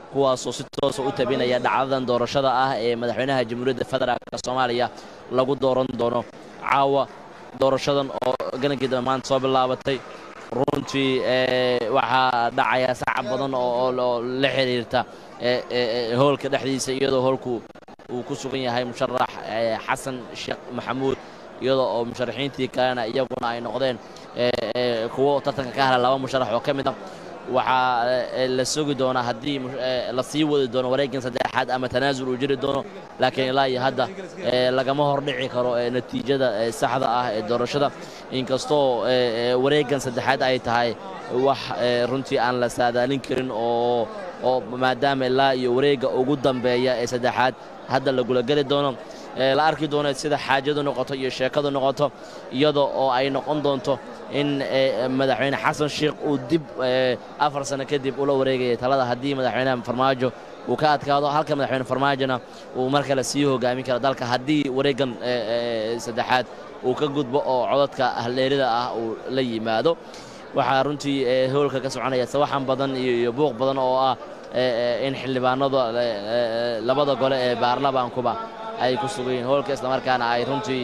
kuwaasoo si toos u tabinaya dhacdadan doorashada ah ee madaxweynaha jamhuuriyadda federaalka Soomaaliya lagu dooran doono caawa doorashadan oo ganacsiga maanta soo bilaabatay runtii waxaa dhacaya sacab badan oo la xiriirta hoolka dhexdiisa iyadoo hoolku uu ku sugan yahay musharax xasan sheekh maxamuud iyadoo oo musharaxiintii kalena iyaguna ay noqdeen kuwa tartanka ka hela laba musharax oo ka mid ah waxaa la sugi doonaa haddii la sii wadi doono wareeggan saddexaad ama tanaasul uu jiri doono laakiin ilaa iyo hadda lagama hordhici karo natiijada saxda ah ee doorashada inkastoo wareeggan saddexaad ay tahay wax runtii aan la saadaalin karin oo maadaama ilaa iyo wareegga ugu dambeeya ee saddexaad hadda lagula geli doono la arki doono sida xaajadu noqoto iyo sheekadu noqoto iyadoo oo ay noqon doonto in madaxweyne xasan sheekh uu dib 4 sano kadib ula wareegay talada haddii madaxweynaha farmaajo uu ka adkaado halka madaxweyne farmaajona uu mar kale sii hogaamin karo dalka haddii wareeggan saddexaad uu ka gudbo oo codadka ahleerida ah uu la yimaado waxaa runtii hoolka ka soconaya sawaxan badan iyo buuq badan oo ah in xildhibaanada labada gole ee baarlamaankuba ay ku sugayeen hoolka isla markaana ay runtii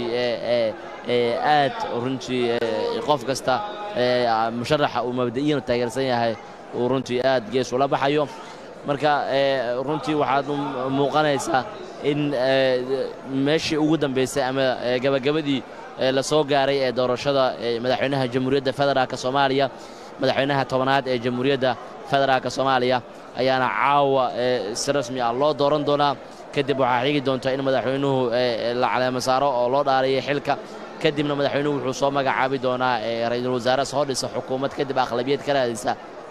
aad runtii qof kasta musharaxa uu mabda'iyan taageersan yahay uu runtii aad gees ula baxayo marka runtii waxaad muuqanaysaa in meeshii ugu dambeysay ama gabagabadii la soo gaaray ee doorashada madaxweynaha jamhuuriyadda federaalka Soomaaliya madaxweynaha 10aad ee jamhuuriyadda federaalka Soomaaliya ayaana caawa si rasmi ah loo dooran doonaa kadib waxaa xigi doonta in madaxweynuhu la caleemo saaro oo loo dhaariyay xilka kadibna madaxweynuhu wuxuu soo magacaabi doonaa ra'iisul wasaare soo dhisa xukuumad kadib aqlabiyad ka raadisa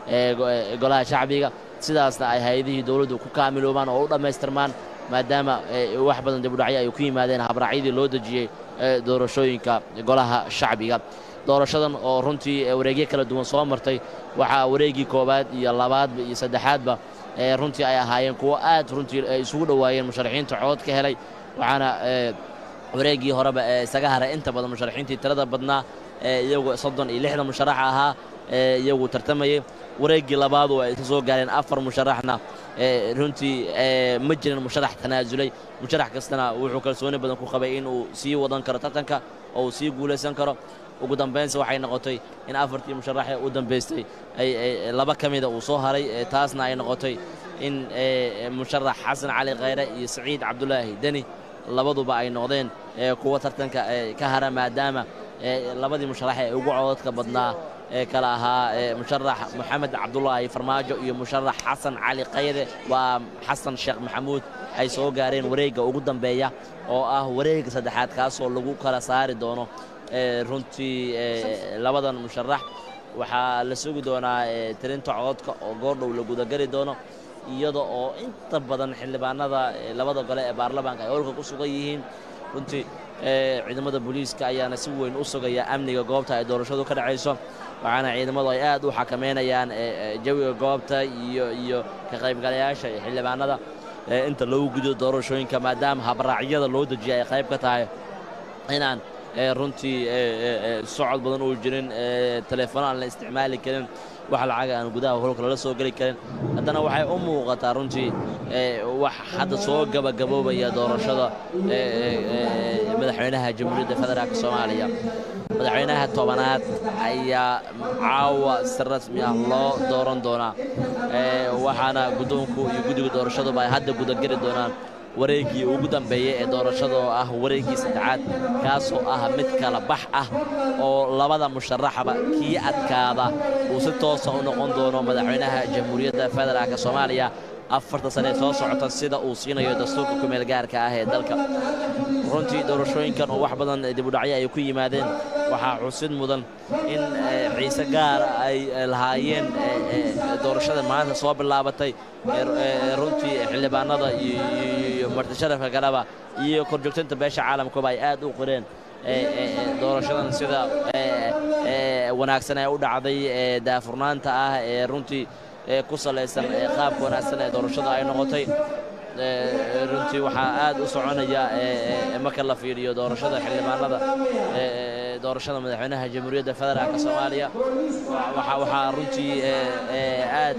golaha shacbiga sidaasna ay hay'adihii dawladdu ku kaamiloobaan oo u dhameystirmaan maadaama wax badan dib u dhacay ay ku yimaadeen habraacyadii loo dajiyay doorashooyinka golaha shacbiga doorashadan oo runtii wareegyo kala duwan soo martay waxaa wareegii koobaad iyo labaad iyo saddexaadba runtii ay ahaayeen kuwa aad runtii isugu dhawaayeen musharaxiinta cod ka helay waxaana wareegii horeba isaga haray inta badan musharaxiintii tirada badnaa iyagu 36 musharax ahaa iyagu tartamayay wareegii labaad oo ay soo gaareen 4 musharaxna runtii ma jirin musharax tanaasulay musharax kastana wuxuu kalsooni badan ku qabay in uu sii wadan karo tartanka oo sii guuleysan karo ugu dambeyntii waxay noqotay in 4tii musharax ee u dambeystay ay laba kamida uu soo haray taasna ay noqotay in musharax xasan cali khayre iyo saciid cabdullaahi dani labaduba ay noqdeen kuwa tartanka ka hara maadaama labadii musharax ee ugu codadka badnaa kala ahaa musharax maxamed cabdullaahi farmaajo iyo musharax xasan cali khayre waa xasan sheekh maxamuud ay soo gaareen wareegga ugu dambeeya oo ah wareegga saddexaad kaasoo lagu kala saari doono runtii labadan musharax waxaa la sugi doonaa tirinta codadka oo goordhow la gudagali doono iyada oo inta badan xildhibaanada labada gole ee baarlamaanka ay hoolka ku sugan yihiin runtii ciidamada booliiska ayaana si weyn u sugaya amniga goobta ay doorashadu ka dhacayso waxaana ciidamadu ay aad u xakameynayaan jawiga goobta iyo ka qaybgalayaasha xildhibaanada inta lagu gudo doorashooyinka maadaama habraacyada loo dajiyay ay qayb ka tahay inaan runtii socod badan oo jirin telefoon aan la isticmaali karin wax lacag aan gudaha hoolka la soo gali karin haddana waxay u muuqataa runtii wax hadda soo gabagaboobaya doorashada madaxweynaha jamhuuriyadda federaalka Soomaaliya madaxweynaha 10aad ayaa caawa si rasmi ah loo dooran doonaa waxaana gudoonku iyo guddiga doorashadu ay hadda gudagali doonaan wareegii ugu dambeeyay ee doorashada oo ah wareegii saddexaad kaasoo ah mid kala bax ah oo labada musharaxba kii adkaada uu si toos ah u noqon doono madaxweynaha jamhuuriyadda federaalka Soomaaliya 4 sano soo socota sida uu siinayo dastuurka ku meel gaarka ah ee dalka runtii doorashooyinkan oo wax badan dib u dhacay ay ku yimaadeen waxaa xusid mudan in ciise gaar ay lahaayeen doorashada maanta soo bilaabatay runtii xildhibaanada iyo marti sharafka galaba iyo korjoogtanta beesha caalamka ay aad u qoreen doorashadan sida wanaagsan ay u dhacday daafurnaanta ah runtii ku salaysan qaab wanaagsan ee doorashada ay noqotay runtii waxaa aad u soconaya marka la fiiriyo doorashada xildhibaanada doorashada madaxweynaha jamhuuriyadda federaalka soomaaliya waxaa runtii aad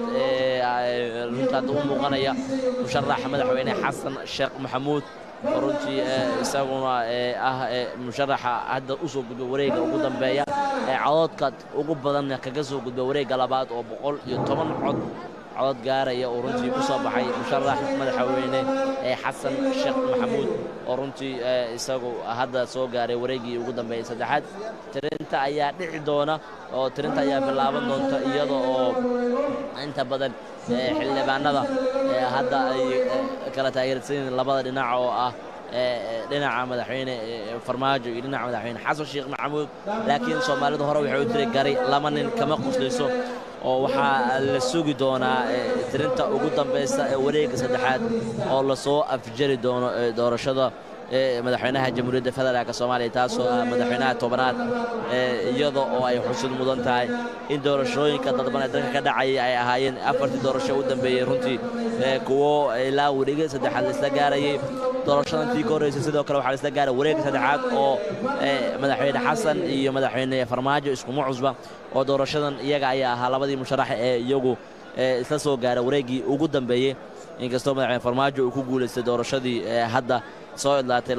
runta hadda u muuqanaya musharaxa madaxweyne xasan sheekh maxamuud oo runtii isaguna musharaxa hadda u soo gudba wareegga ugu dambeeya cododka ugu badan kaga soo gudba wareegga labaad oo 110 cod gaaraya oo runtii ku soo baxay musharax madaxweyne xasan sheekh maxamuud oo runtii isagu hadda soo gaaray wareeggii ugu dambeeyay saddexaad tirinta ayaa dhici doona oo tirinta ayaa bilaaban doonta iyada oo inta badan xildhibaanada hadda ay kala taageersan labada dhinac oo ah dhinaca madaxweyne farmaajo iyo dhinaca madaxweyne xasan sheekh maxamuud laakiin Soomaalidu hore waxay u tiri garay lama nin kama quslayso oo waxaa la sugi doonaa tirinta ugu dambaysa ee wareegga saddexaad oo la soo afjari doono doorashada madaxweynaha jamhuuriyadda federaalka Soomaaliya taasoo ah madaxweynaha tobanaad iyada oo ay xusid mudan tahay in doorashooyinka dadban ee dalka ka dhacay ay ahaayeen afartii doorasho u dambeeyay runtii kuwo ilaa wareegga saddexaad la isla gaarayay doorashadantii ka horeysay sidoo kale waxaa la isla gaaray wareegga saddexaad oo madaxweyne xasan iyo madaxweyne farmaajo iskuma cusba oo doorashadan iyaga ayaa ahaa labadii musharax ee iyagu isla soo gaaray wareeggii ugu dambeeyay inkastoo madaxweyne farmaajo uu ku guuleystay doorashadii hadda soo idlaatay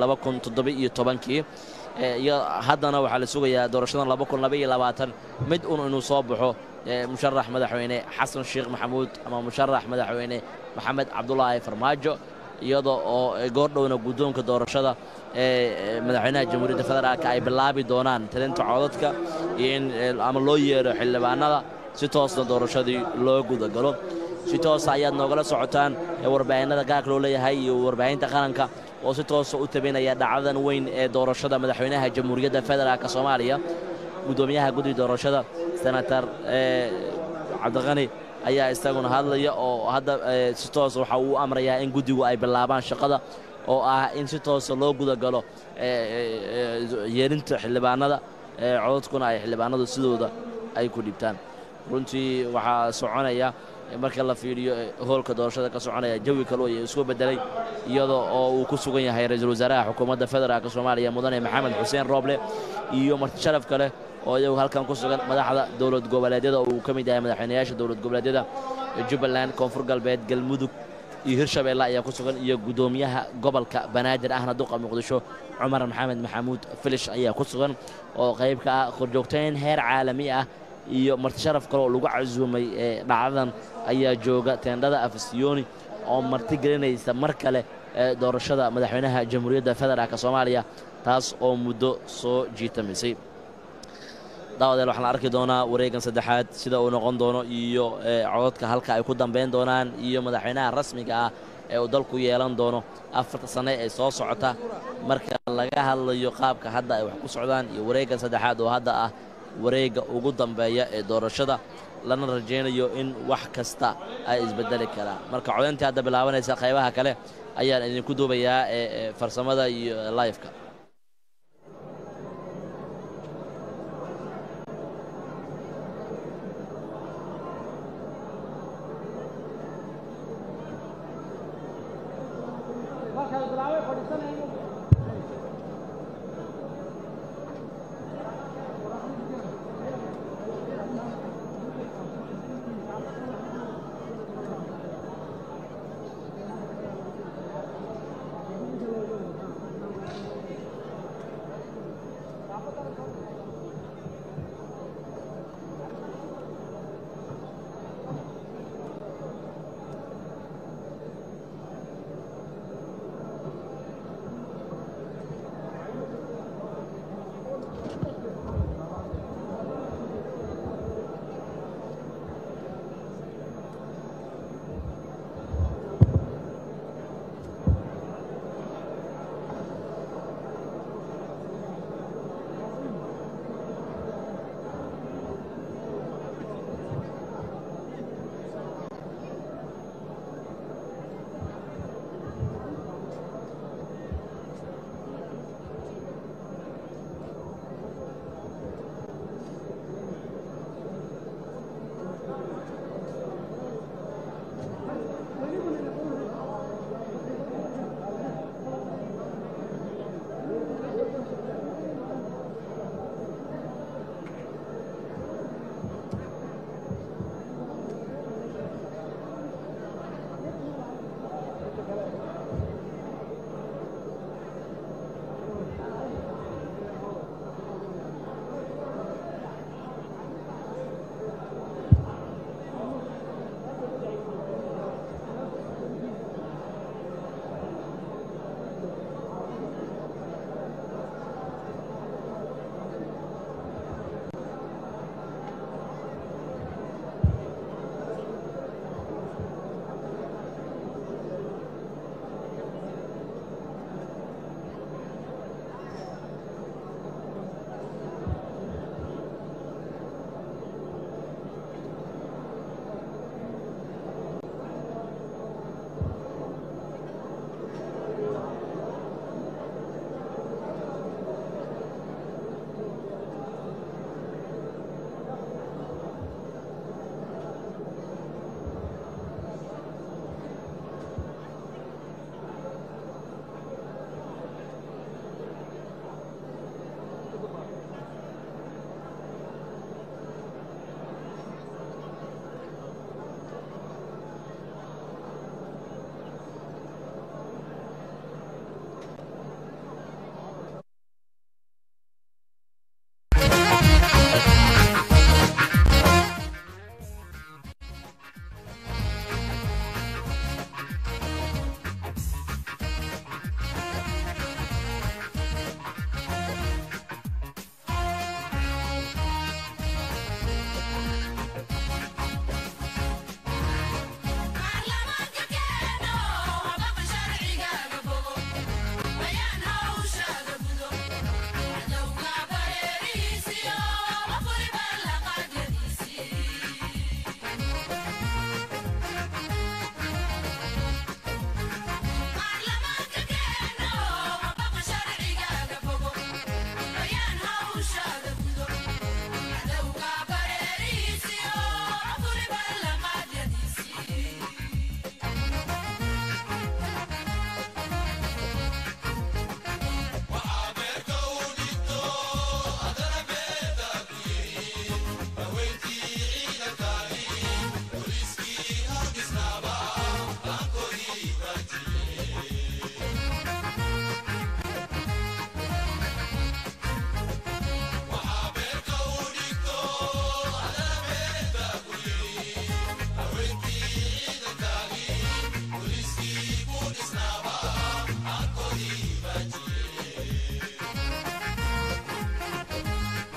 2017 iyo haddana waxaa la sugayaa doorashadan 2022 mid inuu soo baxo musharax madaxweyne xasan sheekh maxamuud ama musharax madaxweyne maxamed cabdullaahi farmaajo iyada oo goordhowna guddoonka doorashada madaxweynaha jamhuuriyadda federaalka ay bilaabi doonaan tirinta codadka iyo in ama loo yeero xildhibaanada si toosna doorashadii loo guda galo si toos ayaad noogala socotaan warbaahinada gaarka loo leeyahay iyo warbaahinta qaranka oo si toos u tabinaya dhacdadan weyn ee doorashada madaxweynaha jamhuuriyadda federaalka Soomaaliya gudoomiyaha guddiga doorashada senator cabdiqani ayaa isaguna hadlaya oo hadda si toos waxa uu amrayaa in guddigu ay bilaabaan shaqada oo ah in si toos loo guda galo yeerinta xildhibaanada codadkuna ay xildhibaanadu sidooda ay ku dhibtaan runtii waxaa soconaya marka la fiiriyo hoolka doorashada ka soconaya jawi kale oo isku bedelay iyadoo oo uu ku sugan yahay ra'iisul wasaaraha xukuumadda federaalka Soomaaliya mudane Maxamed Xuseen Rooble iyo marti sharaf kale oo iyagu halkan ku sugan madaxda dawlad goboleedyada oo uu ka mid yahay madaxweynayaasha dawlad goboleedyada Jubbaland Koonfur Galbeed Galmudug iyo Hirshabeelle ayaa ku sugan iyo gudoomiyaha gobolka Banaadir ahna duqa Muqdisho Cumar Maxamed Maxamuud Filish ayaa ku sugan oo qayb ka ah korjoogteyn heer caalami ah iyo marti sharaf kale oo lagu casuumay dhacdadan ayaa jooga teendhada Afisiyoni oo marti gelinaysa mar kale doorashada madaxweynaha jamhuuriyadda federaalka Soomaaliya taas oo muddo soo jiitamisay daawadeel waxaan arki doonaa wareeggan saddexaad sida uu noqon doono iyo codadka halka ay ku dambeyn doonaan iyo madaxweynaha rasmiga ah ee uu dalku yeelan doono 4 sano ee soo socota marka laga hadlayo qaabka hadda ay wax ku socdaan iyo wareeggan saddexaad oo hadda ah wareegga ugu dambeeya ee doorashada lana rajaynayo in wax kasta ay isbedeli karaan marka codeyntii hadda bilaabanaysa qaybaha kale ayaan idinku duubayaa farsamada iyo live-ka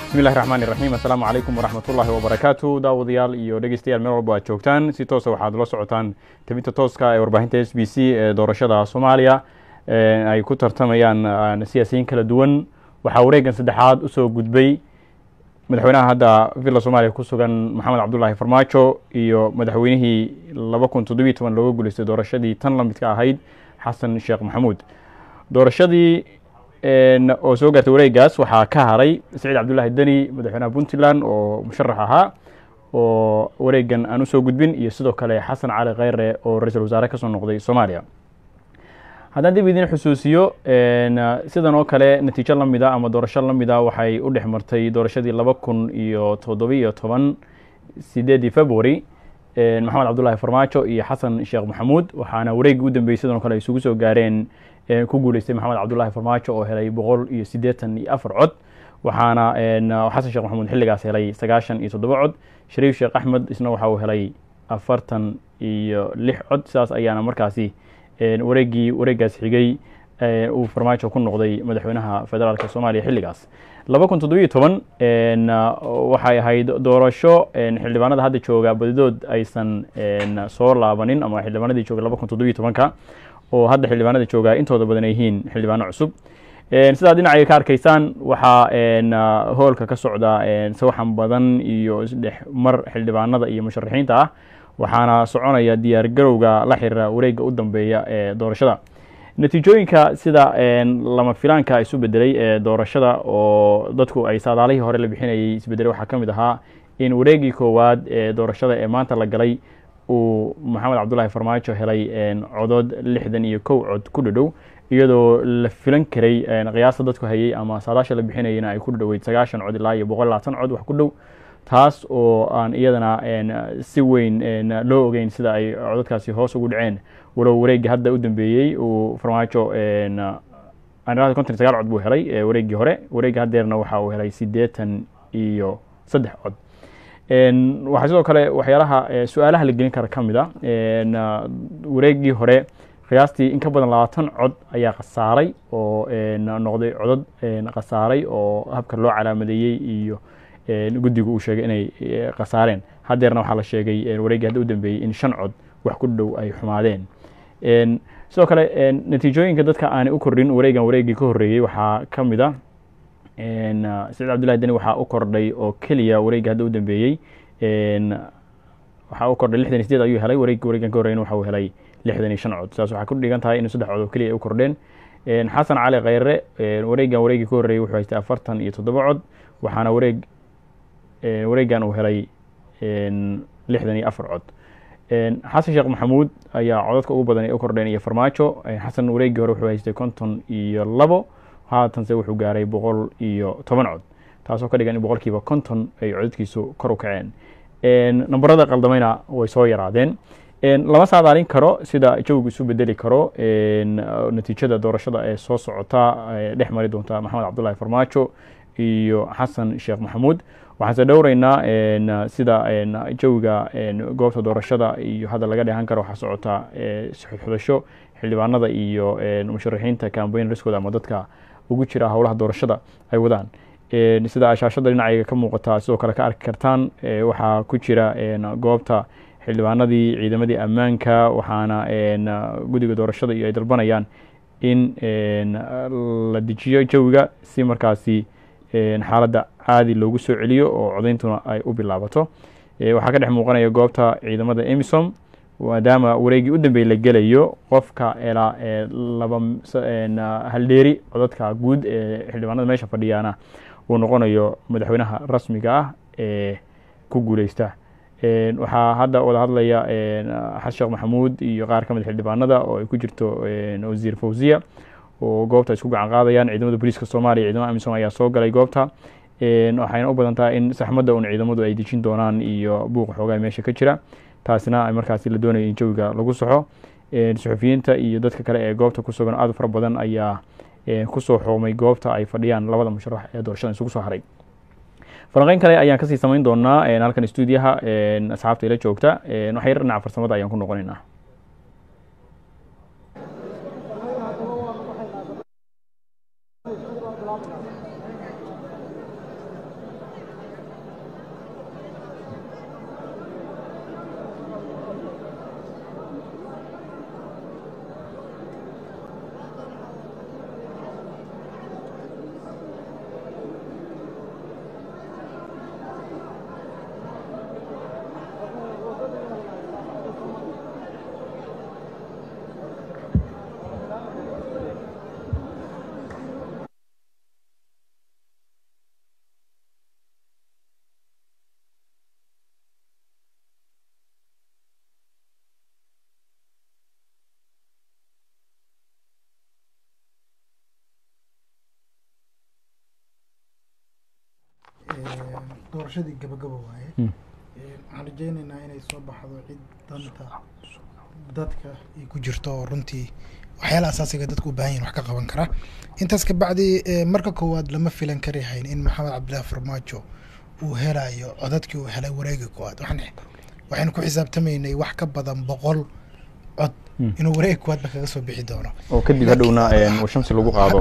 بسم الله الرحمن الرحيم السلام عليكم ورحمة الله وبركاته داوديال iyo dhageystayaal meel walba aad joogtaan si toos ah waxaad la socotaan tabinta tooska ee warbaahinta SBC ee doorashada Soomaaliya ay ku tartamayaan siyaasiyiin kala duwan waxa wareegan saddexaad u soo gudbay madaxweynaha hadda villa Soomaaliya ku sugan Maxamed Cabdullaahi Farmaajo iyo madaxweynihii 2017 looga guuleystay doorashadii tan la midka ahayd Xasan Sheekh Maxamuud doorashadii oo soo gaartay wareegaas waxaa ka haray Saciid Cabdullaahi Dani madaxweynaha Puntland oo musharax ahaa oo wareegan aan u soo gudbin iyo sidoo kale Xasan Cali Khayre oo ra'iisul wasaare ka soo noqday Soomaaliya haddaan dib idin xusuusiyo sidan oo kale natiijo la mid ah ama doorasho la mid ah waxay u dhexmartay doorashadii 2017 8 February Maxamed Cabdullaahi Farmaajo iyo Xasan Sheekh Maxamuud waxaana wareegii u dambeeyay sidan oo kale isugu soo gaareen ku guuleystay Maxamed Cabdullaahi Farmaajo oo helay 184 cod waxaana Xasan Sheekh Maxamuud xilligaas helay 97 cod Shariif Sheekh Axmed isna waxa uu helay 46 cod sidaas ayaana markaasi wareegaas xigay uu Farmaajo ku noqday madaxweynaha federaalka Soomaaliya xilligaas 2017 waxay ahayd doorasho xildhibaanada hadda jooga badidood aysan soo laabanin ama xildhibaanadii jooga 2017 oo hadda xildhibaanada jooga intooda badan ay yihiin xildhibaano cusub sidaa dhinaca ka arkaysaan waxa hoolka ka socda sawaxan badan iyo isdhex mar xildhibaanada iyo musharaxiinta ah waxaana soconaya diyaar garowga la xiriira wareegga u dambeeya ee doorashada natiijooyinka sida lama filaanka isu bedelay doorashada oo dadku ay saadaalihii hore la bixinayay isbedelay waxaa ka mid ahaa in wareeggii koowaad ee doorashada ee maanta la galay uu Maxamed Cabdullaahi Farmaajo helay codod 61 cod ku dhadhow iyadoo la filan karay qiyaasta dadku hayay ama saadaasha la bixinayna ay ku dhaweyd 90 cod ilaa 120 cod wax ku dhow taas oo aan iyadana si weyn loo ogeyn sida ay codadkaasi hoos ugu dhaceen walow wareegga hadda u dambeeyay uu Farmaajo aan 59 cod buu helay wareeggii hore wareegga haddeerna waxa uu helay 83 cod waxaa sidoo kale waxyaalaha su'aalaha la gelin kara ka mid ah wareeggii hore qiyaastii in ka badan 20 cod ayaa khasaaray oo noqday codad khasaaray oo habka loo calaamadeeyay iyo guddigu uu sheegay inay khasaareen haddeerna waxaa la sheegay wareeggii hadda u dambeeyay in 5 cod wax ku dhow ay xumaadeen sidoo kale natiijooyinka dadka aanay u kordhin wareeggii ka horreeyay waxaa ka mid ah Saciid Cabdullaahi Dani waxaa u kordhay oo keliya wareegga hadda u dambeeyay waxaa u kordhay 68 ayuu helay wareeggan ka horreeyay waxa uu helay 65 cod saas waxaa ku dhigan tahay in 3 cod oo keliya ay u kordheen Xasan Cali Khayre wareeggii ka horreeyay wuxuu haystay 47 cod waxaana wareeggan uu helay 64 cod Xasan Sheekh Maxamuud ayaa codadka ugu badan ee u kordheen iyo Farmaajo Xasan wareeggii hore wuxuu haystay 52 haatanse wuxuu gaaray 110 cod taasoo ka dhigan in boqolkiiba 50 ay codadkiisu kor u kaceen nambarada qaldamayna way soo yaraadeen lama saadaalin karo sida jawgu isu bedeli karo natiijada doorashada ee soo socota dhex mari doonta Maxamed Cabdullaahi Farmaajo iyo Xasan Sheekh Maxamuud waxaan dhowraynaa sida jawga goobta doorashada iyo hadda laga dheehan karo waxa socota xudxudasho xildhibaanada iyo musharaxiinta campaign riskooda ama dadka ugu jira howlaha doorashada ay wadaan sida ashaashada dhinacayga ka muuqata sidoo kale ka arki kartaan waxaa ku jira goobta xildhibaanadii ciidamadii ammaanka waxaana guddiga doorashada iyo ay dalbanayaan in la dejiyo jawiga si markaasi xaaladda caadi loogu soo celiyo oo codeyntuna ay u bilaabato waxaa ka dhex muuqanaya goobta ciidamada emisom maadaama wareeggii u dambeeyay la gelayo qofka ilaa haldheeri codadka guud ee xildhibaanada meesha fadhiyaana uu noqonayo madaxweynaha rasmiga ah ee ku guuleysta waxaa hadda wada hadlaya Xasan Sheekh Maxamuud iyo qaar ka mid xildhibaanada oo ay ku jirto wasiir Fawziya oo goobta isku gacan qaadayaan ciidamada booliiska Soomaaliya ciidamada amisom ayaa soo galay goobta waxayna u badan tahay in saxmadda ciidamadu ay dejin doonaan iyo buuq xoogaa meesha ka jira taasina ay markaasi la doonayo in jawiga lagu saxo suxufiyiinta iyo dadka kale ee goobta ku sugan aad u fara badan ayaa ku soo xoomay goobta ay fadhiyaan labada musharax ee doorashada isugu soo haray falanqeyn kale ayaan kasii samayn doonaa halkan stuudiyaha asxaabta ila joogta waxay dhinaca farsamada ayaan ku noqonaynaa doorashadii gabagabo waaye waxaan rajaynaynaa inay soo baxdo cid danta dadka ay ku jirto oo runtii waxyaalaha asaasiga dadku u baahan yihin wax ka qaban kara intaas ka bacdi marka koowaad lama filan kari hayn in maxamed cabdillaahi farmaajo uu helayo codadkii uu helay wareega koowaad waxaynu ku xisaabtamaynay wax ka badan 100 cod inuu wareeg koowaadba kaga soo bixi doono oo kadib hadhowna washamsi lagu qaado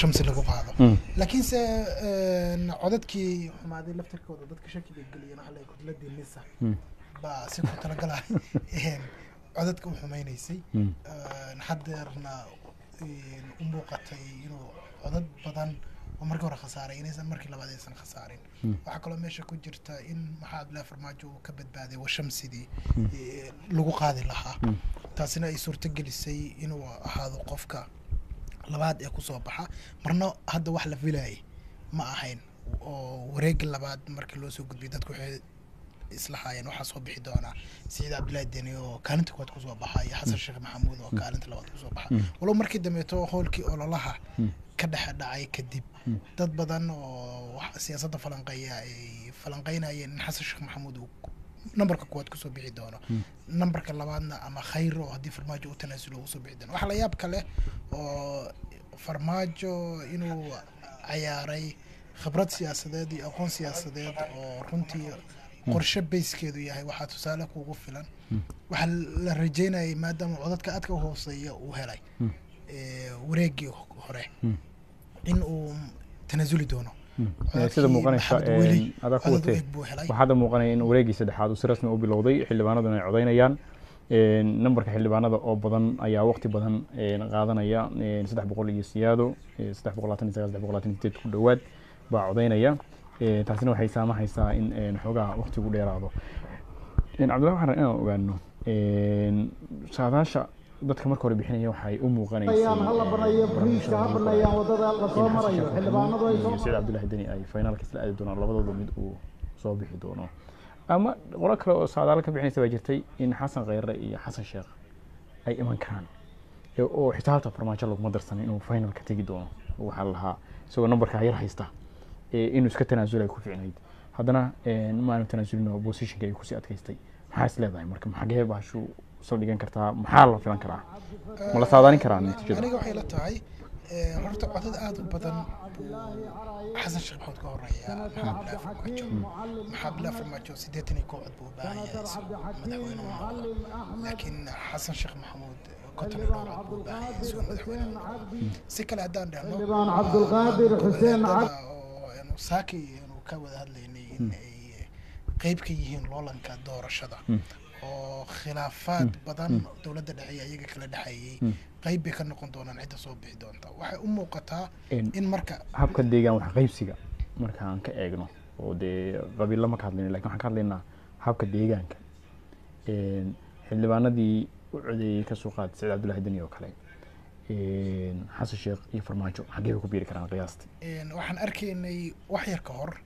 laakiinse codadkii xumaaday laftirkooda dadka shakiga geliyeen waxa la kudladii nisa baa si ku talagalay codadka u xumaynaysay hadeerna u muuqatay inuu codad badan oo markii hore khasaaray inaysan markii labaad aysan khasaarin waxaa kaloo meesha ku jirta in maxamed cabdillaahi farmaajo uu ka badbaaday washamsidii lagu qaadi lahaa taasina ay suurto gelisay inuu ahaado qofka labaad ee kusoo baxa marna hadda wax la filayay ma ahayn oo wareegi labaad markii loo soo gudbiyay dadku waxay islahaayeen waxaa soo bixi doonaa Saciid Cabdullaahi Deni oo kaalinta koowaad kusoo baxa iyo Xasan Sheekh Maxamuud oo kaalinta labaad kusoo baxa walow markii dambeeto howlkii ololaha ka dhex dhacay kadib dad badan oo siyaasadda falanqeeya ay falanqeynayeen in Xasan Sheekh Maxamuud uu numberka koowaad kusoo bixi doono numberka labaadna ama khayro haddii farmaajo uu tanaasulo uu soo bixi doono waxa la yaab kale oo farmaajo inuu ciyaaray khibrad siyaasadeed iyo aqoon siyaasadeed oo runtii qorshe bayskeedu yahay waxaa tusaale kuugu filan waxaa la rajeynayay maadaama codadka aadka u hooseeya uu helay wareegii hore in uu tanaasuli doono sida muuqanaysa adaa ku watay waxaad muuqanaya in wareegii saddexaad uu si rasmi u bilowday xildhibaanaduna ay codeynayaan numberka xildhibaanada oo badan ayaa waqti badan qaadanaya 300 iyo siyaado 329 ku dhawaad baa codeynaya taasina waxay saamahaysaa in xogaa waqtigu dheeraado cabdullahi waxaan inaan ogaano saadaasha dadka marka hore bixinaya waxay u muuqanaysaa Saciid Cabdullaahi Deni ay finalka isla aadi doonaan labadooda mid uu soo bixi doono ama qolo kale oo saadaal ka bixinaysa baa jirtay in Xasan Khayre iyo Xasan Sheekh ay iman karaan oo xisaabta farmaajo laguma darsan inuu finalka tegi doono waxa la lahaa isagoo numberka yar haysta inuu iska tanaasulay ku fiicnayd haddana ma aanu tanaasulino positionka ay ku sii adkaystay maxaa is leedahay marka maxagee baashu soo dhigan kartaa maxaa la filan karaa ma la saadaalin karaa natiijada aniga waxay la tahay horta codad aad u badan xasan sheekh maxamuud ka horeeya maxaa bilaa farmaajo 80 cod buu baahan yahay madaxweyne laakiin xasan sheekh maxamuud كتب si kale haddaan dhahno cabdulqaadir xuseen saaki inuu ka wada hadlaynay in ay qayb ka yihiin loolanka doorashada oo khilaafaad badan dowladda dhexe iyaga kala dhaxeeyay qayb bay ka noqon doonaan cidda soo bixi doonta waxay u muuqataa in marka habka deegaan wax qaybsiga marka aan ka eegno oo dee qabiil lama ka hadlayno laakiin waxaan ka hadlaynaa habka deegaanka xildhibaanadii u codeeyay ka soo qaad Saciid Cabdullaahi Deni oo kale Xasan Sheekh iyo farmaajo xagee ku biiri karaan qiyaastii waxaan arkaynay wax yar ka hor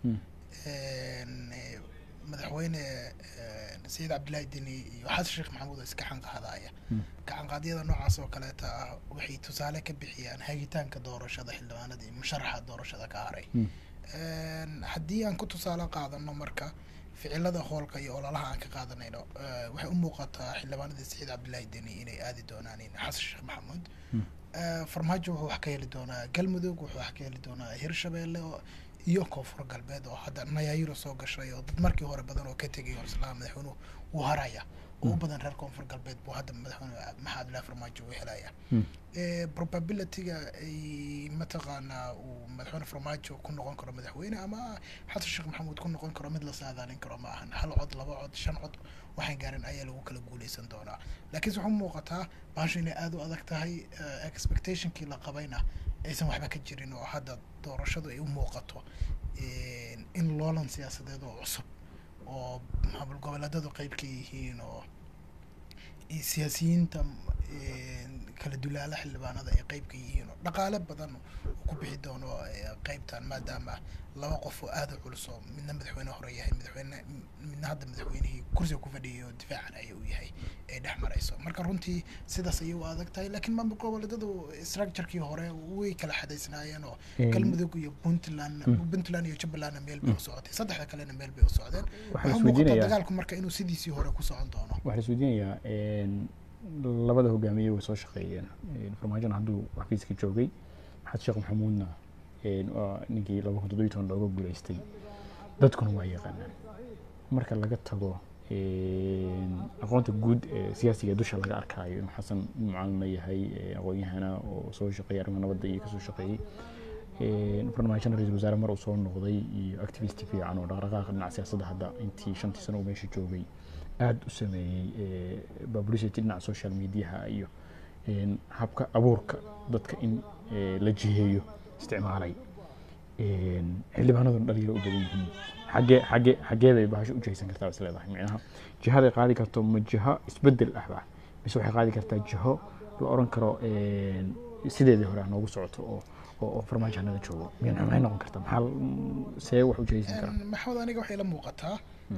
madaxweyne Saciid Cabdullaahi Deni iyo Xasan Sheekh Maxamuud oo iska xanqaadaya gacanqaadyada noocaas oo kaleeta ah waxay tusaale ka bixiyaan hagitaanka doorashada xildhibaanadii musharaxa doorashada ka haray haddii aan ku tusaale qaadano marka ficilada howlka iyo ololaha aan ka qaadanayno waxay u muuqataa xildhibaanadii Saciid Cabdullaahi Deni inay aadi doonaan Xasan Sheekh Maxamuud farmaajo wuxuu wax ka heli doonaa galmudug wuxuu wax ka heli doonaa hirshabeelle iyo koonfur galbeed oo hadda nayaayiro soo gashay oo dad markii hore badan oo ka tegay oo islaam madaxweynuhu uu haraya oo badan reer koonfur galbeed buu hadda madaxweyne maxamed cabdullaahi farmaajo uu helaya probability-ga ay mataqaanaa uu madaxweyne farmaajo ku noqon karo madaxweyne ama xasan sheekh maxamuud ku noqon karo mid la saadaalin karo ma ahan hal cod laba cod shan cod waxaan gaarin ayaa lagu kala guuleysan doonaa laakiin waxaa muuqataa baasha inay aad u adag tahay expectationkii la qabayna aysan waxba ka jirin oo hadda doorashadu ay u muuqato in loolan siyaasadeed oo cusub oo maamul goboleedyadu qayb ka yihiin oo siyaasiyiinta kala dulaala xildhibaanada ay qayb ka yihiin oo dhaqaale badan ku bixi doono qaybtan maadaama laba qof oo aad u culus oo midna madaxweyne hore yahay midna hadda madaxweynihii kursiga ku fadhiyo difaacan ayuu u yahay ee dhex marayso marka runtii sidaas ayay u adag tahay laakiin maamul goboleedyadu structurekii hore way kala xadaysnaayeen oo galmudug iyo puntland iyo jubbalandna meel bay u socotay saddexda kalena meel bay u socdeen waxaa muuqata dagaalku marka inuu sidiisii hore ku socon doono waxaa la isweydiinayaa labada hogaamiye way soo shaqeeyeen farmaajona hadduu xafiiska joogay maxamed sheekh maxamuudna ninkii 2017 looga guuleystay dadkuna waa yaqaanaan marka laga tago aqoonta guud ee siyaasiga dusha laga arkaayo inuu xasan mucaalina yahay aqoon-yahana oo soo shaqeeyay arrimaha nabadda iyo kasoo shaqeeyey farmaajona ra-iisul wasaare mar uu soo noqday iyo activist fiican oo dhaqdhaqaaqa dhinaca siyaasadda hadda intii 5 sano uu meesha joogay aad u sameeyey publicity dhinaca social mediaha iyo habka abuurka dadka in la jiheeyo isticmaalay xildhibaanaduna dhalinyaro u badan yihiin xageeday bahasho u jihaysan kartaa is leedahay micnaha jihaday qaadi karto ma jiho isbedel ahba mise waxay qaadi kartaa jiho la oran karo sideedii hore noogu socoto oo farmaajanada joogo maxay noqon kartaa maxaa see wax u jihaysan karaa maxamed aniga waxay la muuqataa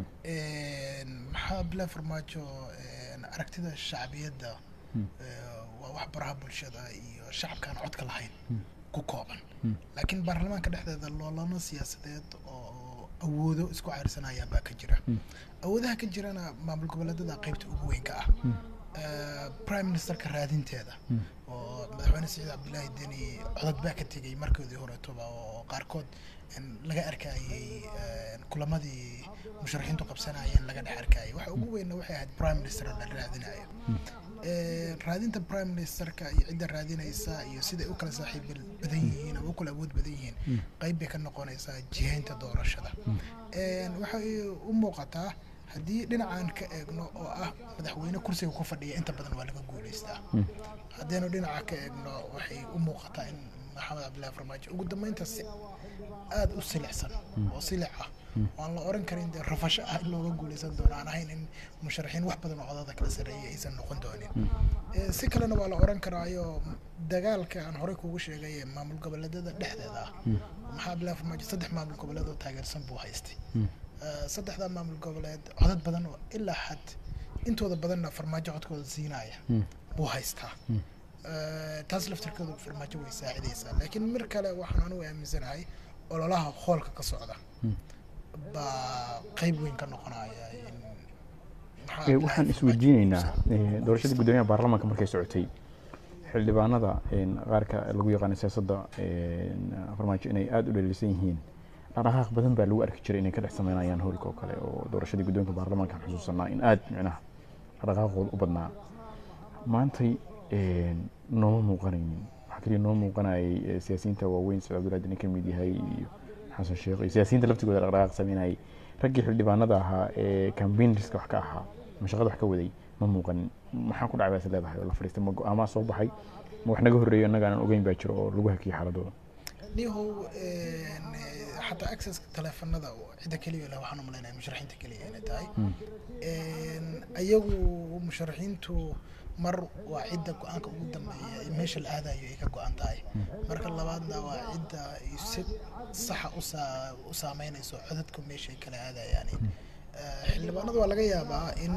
maxaa bila farmaajo aragtida shacbiyadda waa wax baraha bulshada iyo shacabkaan codka lahayn ku kooban laakiin baarlamaanka dhexdeeda loolano siyaasadeed oo awoodo isku cayrsanayaan baa ka jira awoodaha ka jirana maamul goboleedyada qaybta ugu weyn ka ah prime ministerka raadinteeda oo madaxweyne Siciid Cabdullaahi Deni codad baa ka tegay markoodii horeetoba oo qaarkood laga arkayay kulamadii musharaxiintu qabsanayeen laga dhex arkayay waxa ugu weynna waxay ahayd prime minister la raadinayo raadinta prime ministerka iyo cidda raadinaysa iyo siday u kala saaxiib badan yihiin ama u kala awood badan yihiin qayb bay ka noqonaysaa jihaynta doorashada waxay u muuqataa haddii dhinacan ka eegno oo ah madaxweyne kursiga ku fadhiya inta badan waa laga guulaystaa haddaynu dhinaca ka eegno waxay u muuqataa in maxamed cabdullaahi farmaajo ugu dambeynta si aad u silicsan oo silic ah waan la oran karin dee rafasho ah in looga guulaysan doono aan ahayn in musharaxiin wax badan oo codada kala sarreeya aysan noqon doonin si kalena waa la oran karaayo dagaalka aan horey kuugu sheegay maamul goboleedyada dhexdeeda ah maxaa cabdullaahi farmaajo 3 maamul goboleed oo taageersan buu haystay saddexda maamul goboleed codad badan oo ilaa xad intooda badanna farmaajo codkooda siinaya buu haystaa taas laftirkeedu farmaajo way saacidaysaa laakiin mar kale waxaan anigu aaminsanahay ololaha hoolka ka socda baa qayb weyn ka noqonaya waxaan isweydiinaynaa doorashada guddoomiyaha baarlamaanka markay socotay xildhibaanada qaarka lagu yaqaano siyaasadda farmaajo inay aad u dhaliilsan yihiin dhaqdhaqaaq badan baa lagu arki jiray inay ka dhex sameynayaan howlka oo kale oo doorashadii guddoonka baarlamaanka xusuusanaa in aad micnaha dhaqdhaqaaqooda u badnaa maantay nooma muuqanaynin waxaa kaliya noo muuqanayay siyaasiyiinta waaweyn Siciid Cabdullaahi Deni ka mid yahay iyo xasan sheekh iyo siyaasiyiinta laftigooda dhaqdhaqaaq sameynayay raggii xildhibaanada ahaa ee campaignska wax ka ahaa mashaqada wax ka waday ma muuqanin maxaa ku dhacay baad leedahay oo la fariistay ma go'aama soo baxay ma wax naga horreeyo annaga aan ogeyn baa jiro oo lagu hakiyay xaaladooda nihow حتى access telefonada cida kaliya la waxaan u maleynayaa musharaxiinta kaliya inay tahay ayagu musharaxiintu mar waa cidda go'aanka ugu dambeeya meesha la aadayo ay ka go'an tahay marka labaadna waa cidda si sax u saameynayso codadka meesha ay kala aadayaan xildhibaanadu waa laga yaabaa in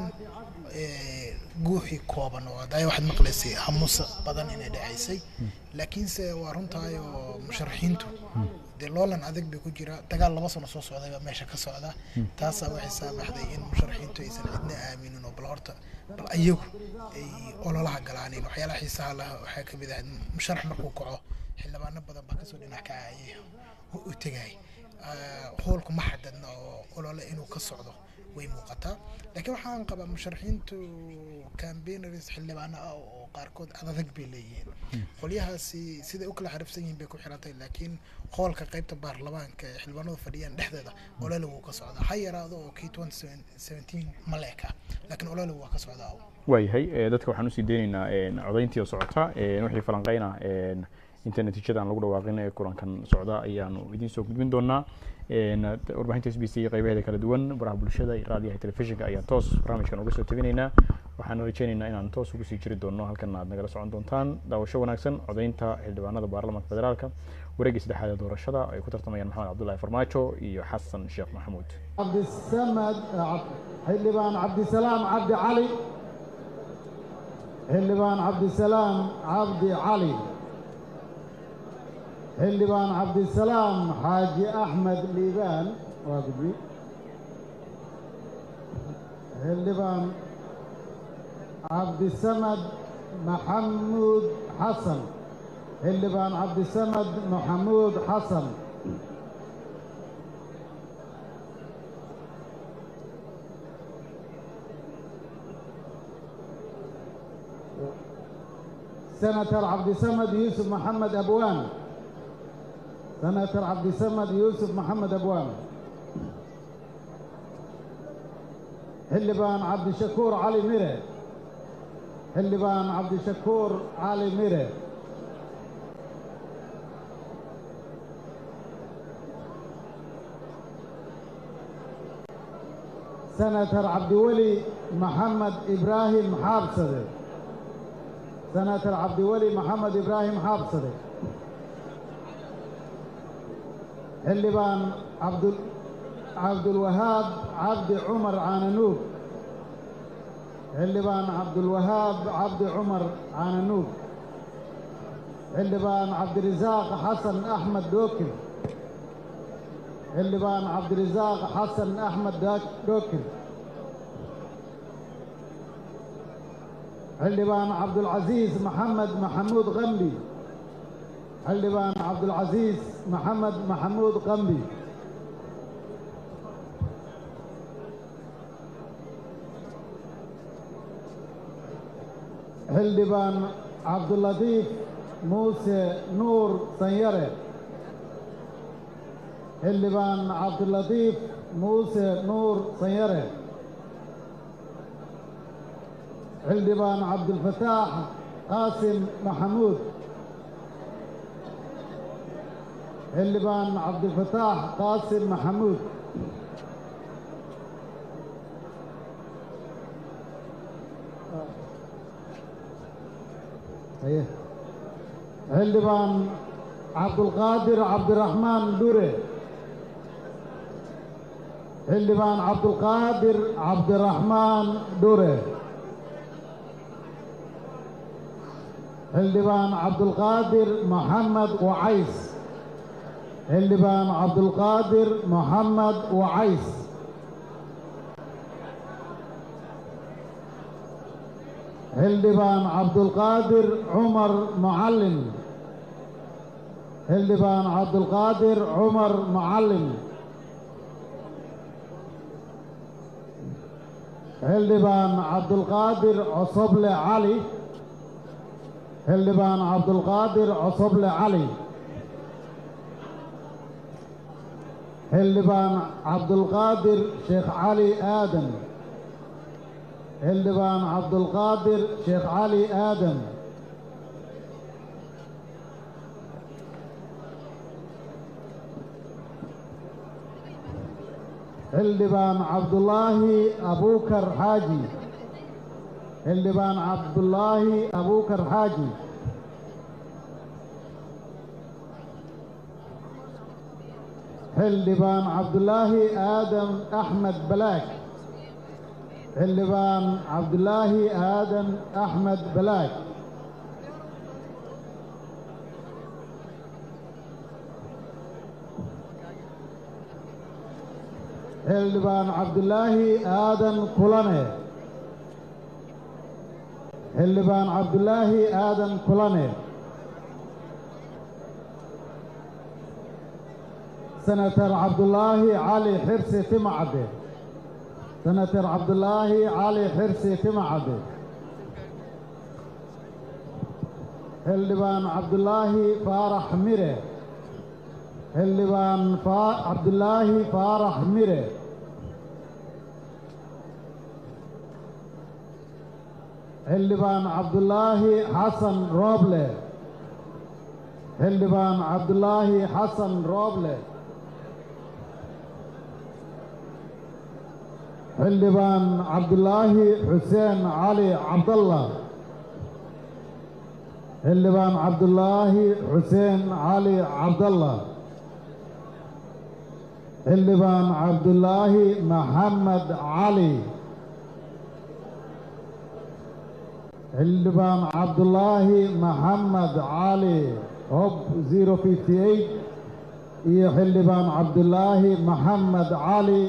guuxii kooban oo aday waxaad maqlaysay hamusa badan inay dhacaysay laakiinse waa runtahay oo musharaxiintu dee loolan adag bay ku jira dagaal 2 sano soo socday baa meesha ka socda taasaa waxay saamaxday in musharaxiintu aysan cidna aaminin oo bal horta bal ayagu ay ololaha galaaneen waxyaalaha xiisaha leh waxaa ka mid ah musharax markuu kaco xildhibaano badan baa kasoo dhinac kacayay u tegay hoolku ma xadadna oo olole inuu ka socdo way muuqataa laakiin waxaan qabaa musharaxiintu campaigners xildhibaano ah oo qaarkood adag bay leeyihiin qolyahaasi siday u kala xarifsan yihiin bay ku xirantay laakiin hoolka qaybta baarlamaanka ee xildhibaanadu fadhiyaan dhexdeeda olole wuu ka socdaa ha yaraado oo kii 2017 maleeka laakiin olole waa ka socdaa waayahay dadka waxaan usii deynaynaa codayntii oo socota wixii falanqeyna inta natiijada aan lagu dhawaaqin ee kulankan socda ayaanu idiin soo gudbin doonaa warbaahinta SBC qaybaheeda kala duwan baraha bulshada iyo raadiyaha telefishinka ayaa toos barnaamijkan uga soo tabinaynaa waxaan rajaynaynaa inaan toos ugu sii jiri doonno halkan aad nagala socon doontaan daawasho wanaagsan codaynta xildhibaanada baarlamaanka federaalka wareegga saddexaad ee doorashada ay ku tartamayaan maxamed cabdullaahi farmaajo iyo xasan sheekh maxamuud xildhibaan cabdisalaam cabdi cali xildhibaan cabdisalaam cabdi cali xildhibaan cabdisalaam xaaji axmed liibaan waa gudbi xildhibaan cabdisamad maxamuud xasan xildhibaan cabdisamad maxamuud xasan senator cabdisamad yuusuf maxamed abwaan senator cabdisamad yuusuf maxamed abwaan xildhibaan cabdishakuur cali mire xildhibaan cabdishakuur cali mire senator cabdiweli maxamed ibraahim xaabsade senator cabdiweli maxamed ibraahim xaabsade xildhibaan cabdulwahaab cabdi cumar caananuug xildhibaan cabdulwahaab cabdi cumar caananuug xildhibaan cabdirasaaq xasan axmed dookir xildhibaan cabdirasaaq xasan axmed dookir xildhibaan cabdulcasiis maxamed maxamuud qambi xildhibaan cabdulcasiis maxamed maxamuud qambi xildhibaan cabdulatiif muuse nuur sanyare xildhibaan cabdulatiif muuse nuur sanyare xildhibaan cabdulfataax qaasim maxamuud xildhibaan cabdulfataax qaasim maxamuud xildhibaan cabdulqaadir cabdiraxmaan dhure xildhibaan cabdulqaadir cabdiraxmaan dhure xildhibaan cabdulqaadir maxamed wacays xildhibaan cabdulqaadir maxamed wacays xildhibaan cabdulqaadir cumar macalin xildhibaan cabdulqaadir cumar macalin xildhibaan cabdulqaadir cosoble cali xildhibaan cabdulqaadir cosoble cali xildhibaan cabdulqaadir sheekh cali aadan xildhibaan cabdulqaadir sheekh cali aadan xildhibaan cabdulaahi abuukar xaaji xildhibaan cabdulaahi abuukar xaaji xildhibaan cabdulaahi aadan axmed balaag xildhibaan cabdulaahi aadan axmed balaag xildhibaan cabdulaahi aadan kulane xildhibaan cabdulaahi aadan kulane senator cabdulaahi cali xirsi timacadde senator cabdulaahi cali xirsi timacadde xildhibaan cabdulaahi faarax mire xildhibaan cabdulaahi faarax mire xildhibaan cabdulaahi xasan rooble xildhibaan cabdulaahi xasan rooble xildhibaan cabdulaahi xuseen cali cabdalla xildhibaan cabdulaahi xuseen cali cabdalla xildhibaan cabdulaahi maxamed cali xildhibaan cabdulaahi maxamed cali hob 058 iyo xildhibaan cabdulaahi maxamed cali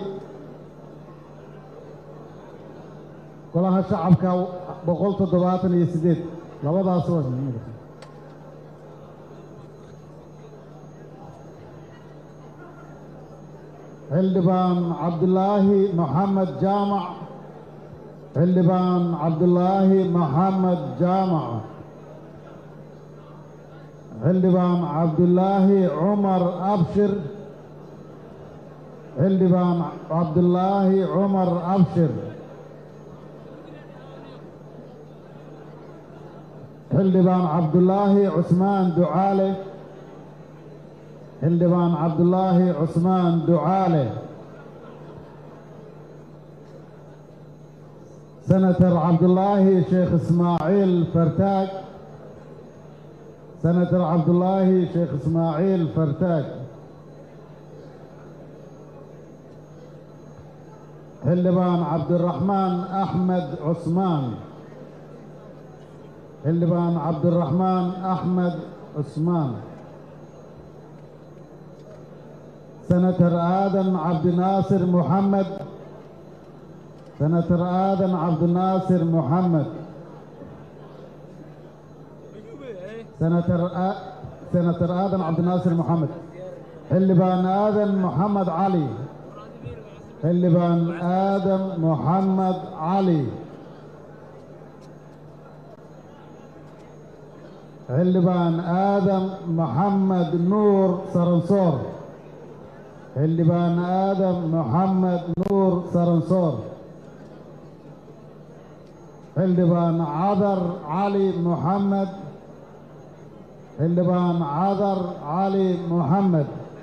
golaha shacabka 178 labadaas waa xildhibaan cabdulaahi maxamed jaamac xildhibaan cabdulaahi maxamed jaamac xildhibaan cabdulaahi cumar abshir xildhibaan cabdulaahi cumar abshir xildhibaan cabdulaahi cusmaan ducaale xildhibaan cabdulaahi cusmaan ducaale senator cabdulaahi sheekh ismaaciil fartaag senator cabdulaahi sheekh ismaaciil fartaag xildhibaan cabdiraxmaan axmed cusmaan xildhibaan cabdiraxmaan axmed cusmaan senator aadan cabdinaasir moxamed senator aadan cabdinaasir moxamed senator aadan cabdinaasir moxamed xildhibaan aadan moxamed cali xildhibaan aadan moxamed cali xildhibaan aadan moxamed nuur saransoor xildhibaan aadan moxamed nuur saransoor xildhibaan cadar cali moxamed xildhibaan cadar cali moxamed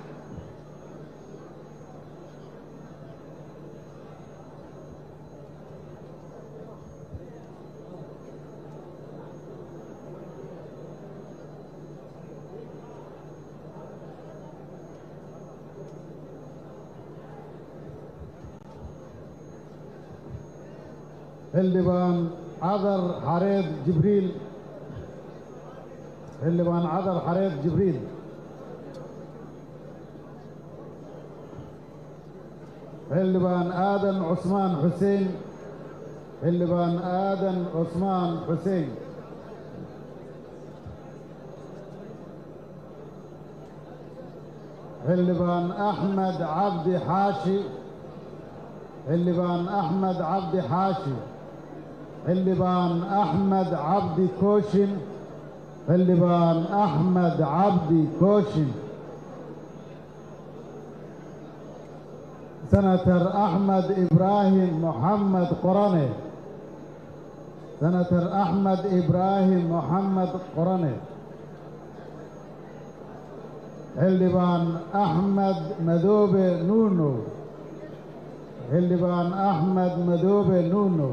xildhibaan cadar xareed jibriil xildhibaan cadar xareed jibriil xildhibaan aadan cusmaan xuseen xildhibaan aadan cusmaan xuseen xildhibaan axmed cabdi xaashi xildhibaan axmed cabdi xaashi xildhibaan axmed cabdi kooshin xildhibaan axmed cabdi kooshin senator axmed ibraahim moxamed qorane senator axmed ibraahim moxamed qorane xildhibaan axmed madoobe nuuno xildhibaan axmed madoobe nuuno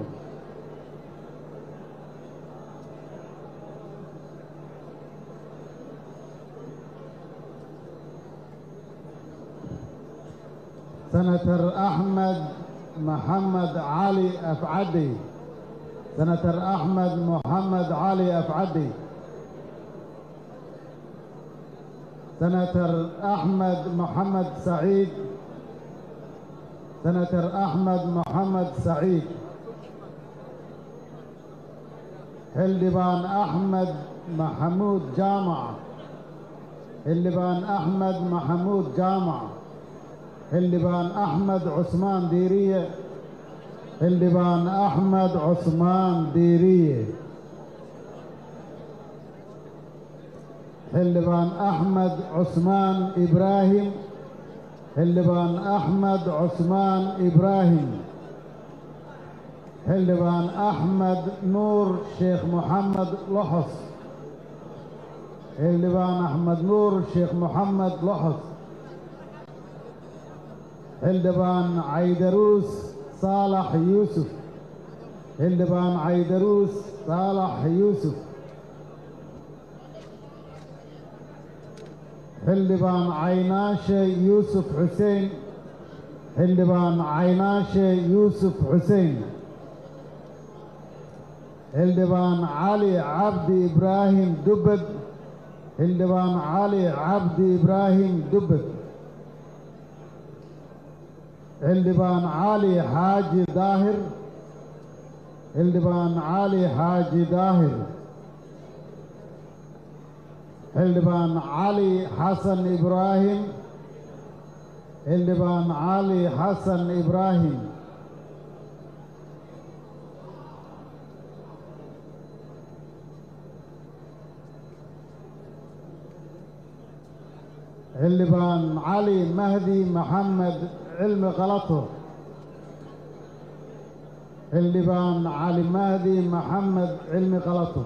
senator axmed maxamed cali afcadey senator axmed moxamed cali afcadey senator axmed moxamed saciid senator axmed moxamed saciid xildhibaan axmed maxamuud jaamac xildhibaan axmed maxamuud jaamac xildhibaan axmed cusmaan diiriye xildhibaan axmed cusmaan diiriye xildhibaan axmed cusmaan ibraahim xildhibaan axmed cusmaan ibraahim xildhibaan axmed nuur sheekh moxamed loxos xildhibaan axmed nuur sheekh moxamed loxos xildhibaan caydaruus صالح يوسف حلبان عيدروس صالح يوسف حلبان عيناشة يوسف حسين حلبان عيناشة يوسف حسين حلبان علي عبد إبراهيم دبد حلبان علي عبد إبراهيم دبد حلبان علي حاجي ظاهر حلبان علي حاجي ظاهر حلبان علي حسن إبراهيم حلبان علي حسن إبراهيم حلبان علي مهدي محمد علم غلطه حلبان علي مهدي محمد علم غلطه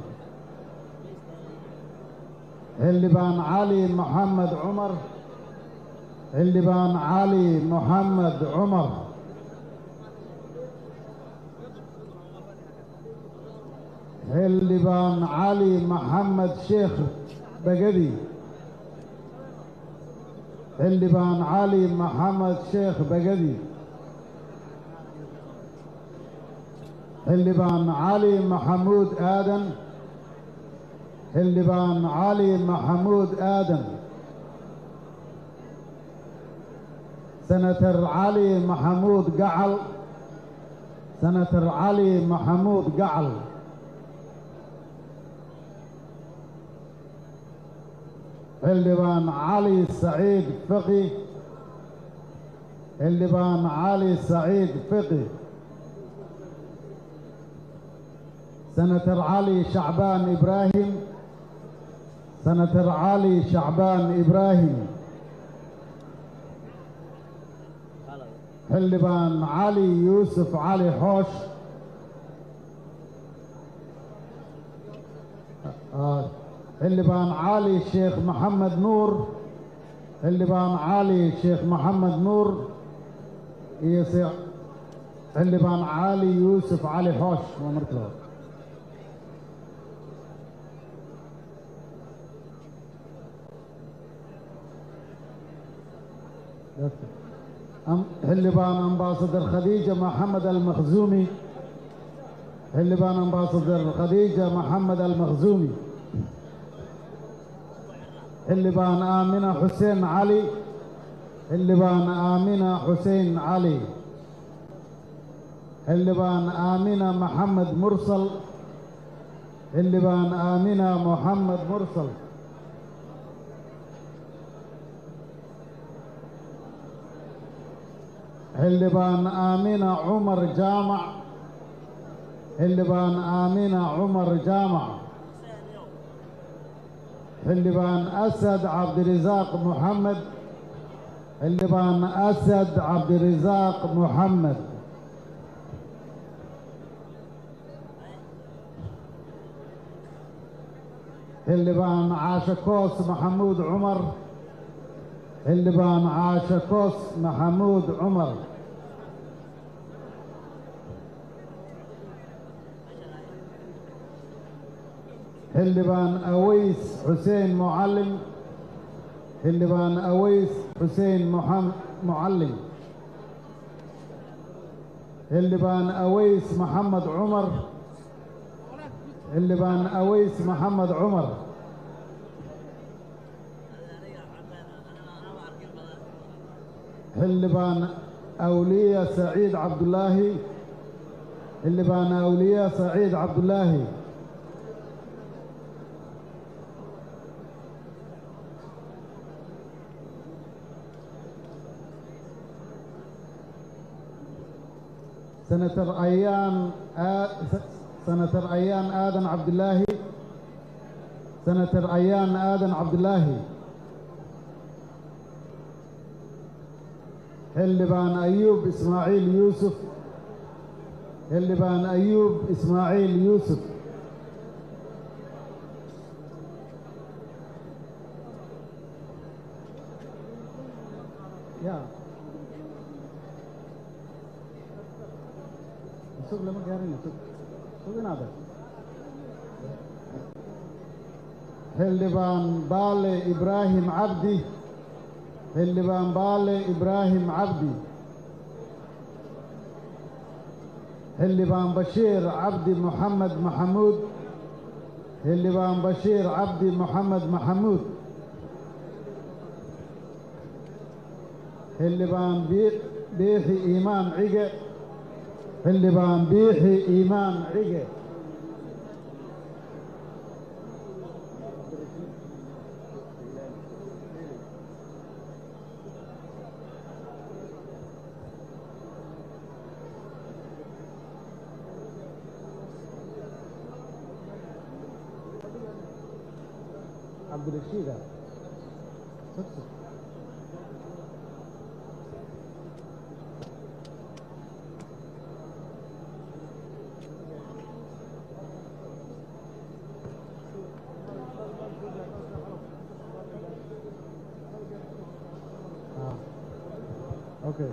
حلبان علي محمد عمر حلبان علي محمد عمر حلبان علي محمد شيخ بقدي حلبان علي محمد شيخ بقدي حلبان علي محمود آدم حلبان علي محمود آدم سنتر علي محمود قعل سنتر علي محمود قعل حلبان علي سعيد فقي حلبان علي سعيد فقي سنتر علي شعبان إبراهيم سنتر علي شعبان إبراهيم حلبان علي يوسف علي حوش حلبان علي شيخ محمد نور حلبان علي شيخ محمد نور حلبان علي يوسف علي حوش ومركز حلبان امباصدر خديجة محمد المخزومي حلبان امباصدر خديجة محمد المخزومي حلبان آمنة حسين علي حلبان آمنة حسين علي حلبان آمنة محمد مرسل حلبان آمنة محمد مرسل حلبان آمنة عمر جامع حلبان آمنة عمر جامع حلبان أسد عبد الرزاق محمد حلبان أسد عبد الرزاق محمد حلبان عاشكوس محمود عمر حلبان عاشكوس محمود عمر حلبان أويس حسين معلم حلبان أويس حسين معلم حلبان أويس محمد عمر حلبان أويس محمد عمر حلبان أولية سعيد عبد الله حلبان أولية سعيد عبد الله سنتر أيان آدم عبد الله سنتر أيان آدم عبد الله حلبان أيوب إسماعيل يوسف حلبان أيوب إسماعيل يوسف سوق لما قارين سوق نادر حلبان بالي إبراهيم عبدي حلبان بالي إبراهيم عبدي حلبان بشير عبدي محمد محمود حلبان بشير عبدي محمد محمود حلبان بيحي إيمان عقة حلبان بيحي إيمان عقة عبد الرشيد اوكي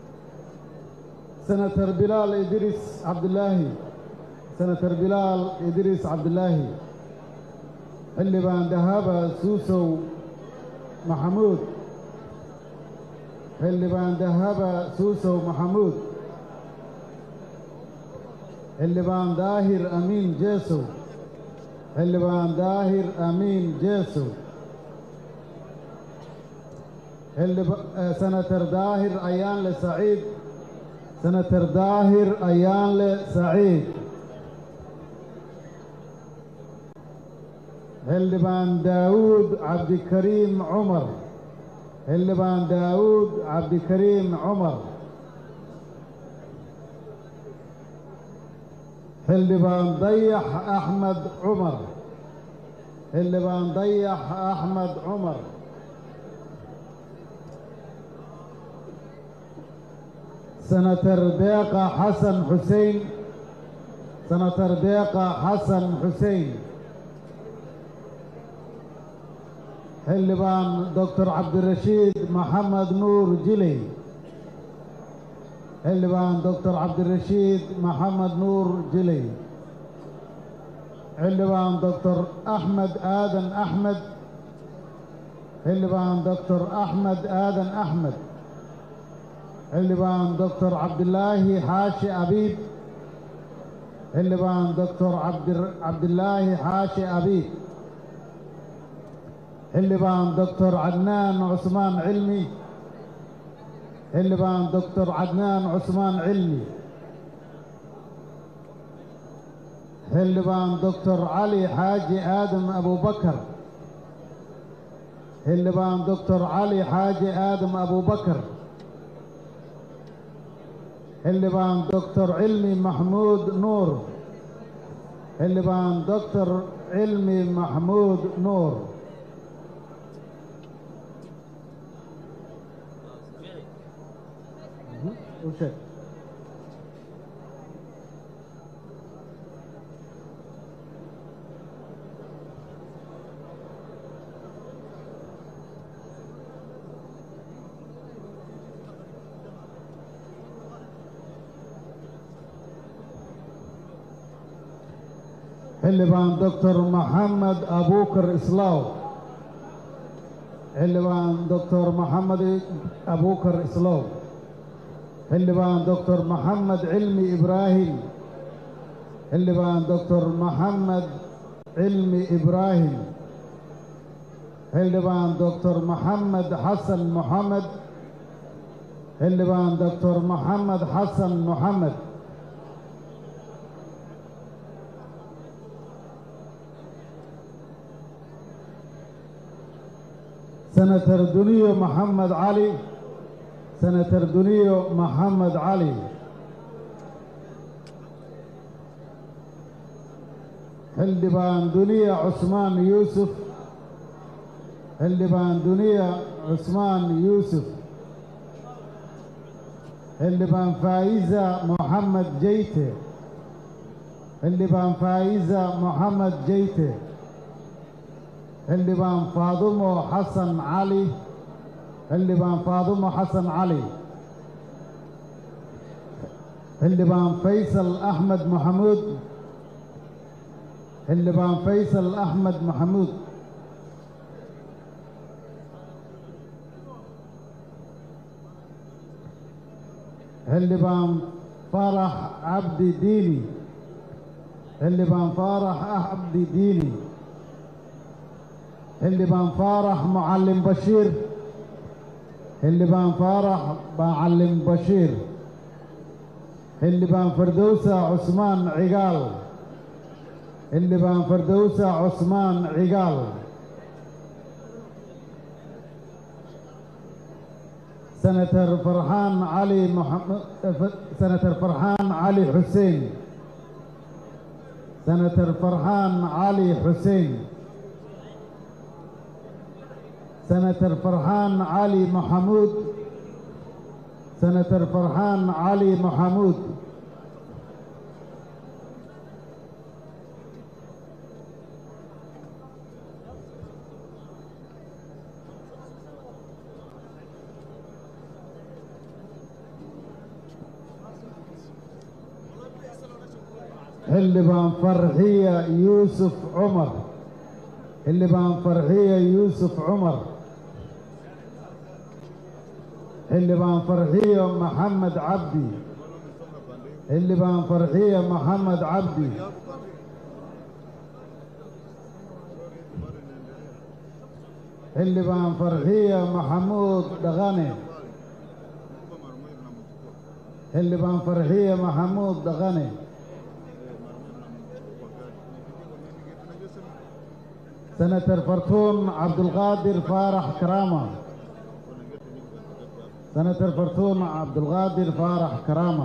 سنتر بلال إدريس عبد الله سنتر بلال إدريس عبد الله اللي بان دهابة سوسو محمود اللي بان دهابة سوسو محمود اللي بان داهر أمين جيسو اللي بان داهر أمين جيسو اللي سنتر داهر أيان لسعيد سنتر داهر أيان لسعيد اللبان داود عبد الكريم عمر اللبان داود عبد الكريم عمر اللبان ضيح أحمد عمر اللبان ضيح أحمد عمر سنتر ديقة حسن حسين سنتر ديقة حسن حسين اللبان دكتور عبد الرشيد محمد نور جلي اللبان دكتور عبد الرشيد محمد نور جلي اللبان دكتور أحمد آدم أحمد اللبان دكتور أحمد آدم أحمد اللبان دكتور عبد الله حاشي أبيب اللبان دكتور عبد الله حاشي أبيب اللبان دكتور عدنان عثمان علمي اللبان دكتور عدنان عثمان علمي اللبان دكتور علي حاجي آدم أبو بكر اللبان دكتور علي حاجي آدم أبو بكر اللبان دكتور علمي محمود نور اللبان دكتور علمي محمود نور وشك اللبان دكتور محمد أبوكر إسلاو اللبان دكتور محمد أبوكر إسلاو اللبان دكتور محمد علمي إبراهيم اللبان دكتور محمد علمي إبراهيم اللبان دكتور محمد حسن محمد اللبان دكتور محمد حسن محمد سنتر دنيو محمد علي سنتر دنيو محمد علي اللبان دنيا عثمان يوسف اللبان دنيا عثمان يوسف اللبان فايزة محمد جيته اللبان فايزة محمد جيته اللبان فاطمة حسن علي اللبان فاطمة حسن علي xildhibaan faysal axmed maxamuud xildhibaan faysal axmed maxamuud xildhibaan faarax cabdi diini xildhibaan faarax cabdi diini xildhibaan faarax macalin bashiir xildhibaan faarax macalin bashiir xildhibaan fardowsa cusmaan cigaal xildhibaan fardowsa cusmaan cigaal senator farxaan cali senator farxaan cali xuseen senator farxaan cali xuseen senator farxaan cali maxamuud senator farxaan cali maxamuud xildhibaan farxiya yuusuf cumar xildhibaan farxiya yuusuf cumar xildhibaan farxiya maxamed cabdi xildhibaan farxiya maxamed cabdi xildhibaan farxiya maxamuud dhaqane xildhibaan farxiya maxamuud dhaqane senator fartuun cabdulqaadir faarax karaama senator fartuun cabdulqaadir faarax karaama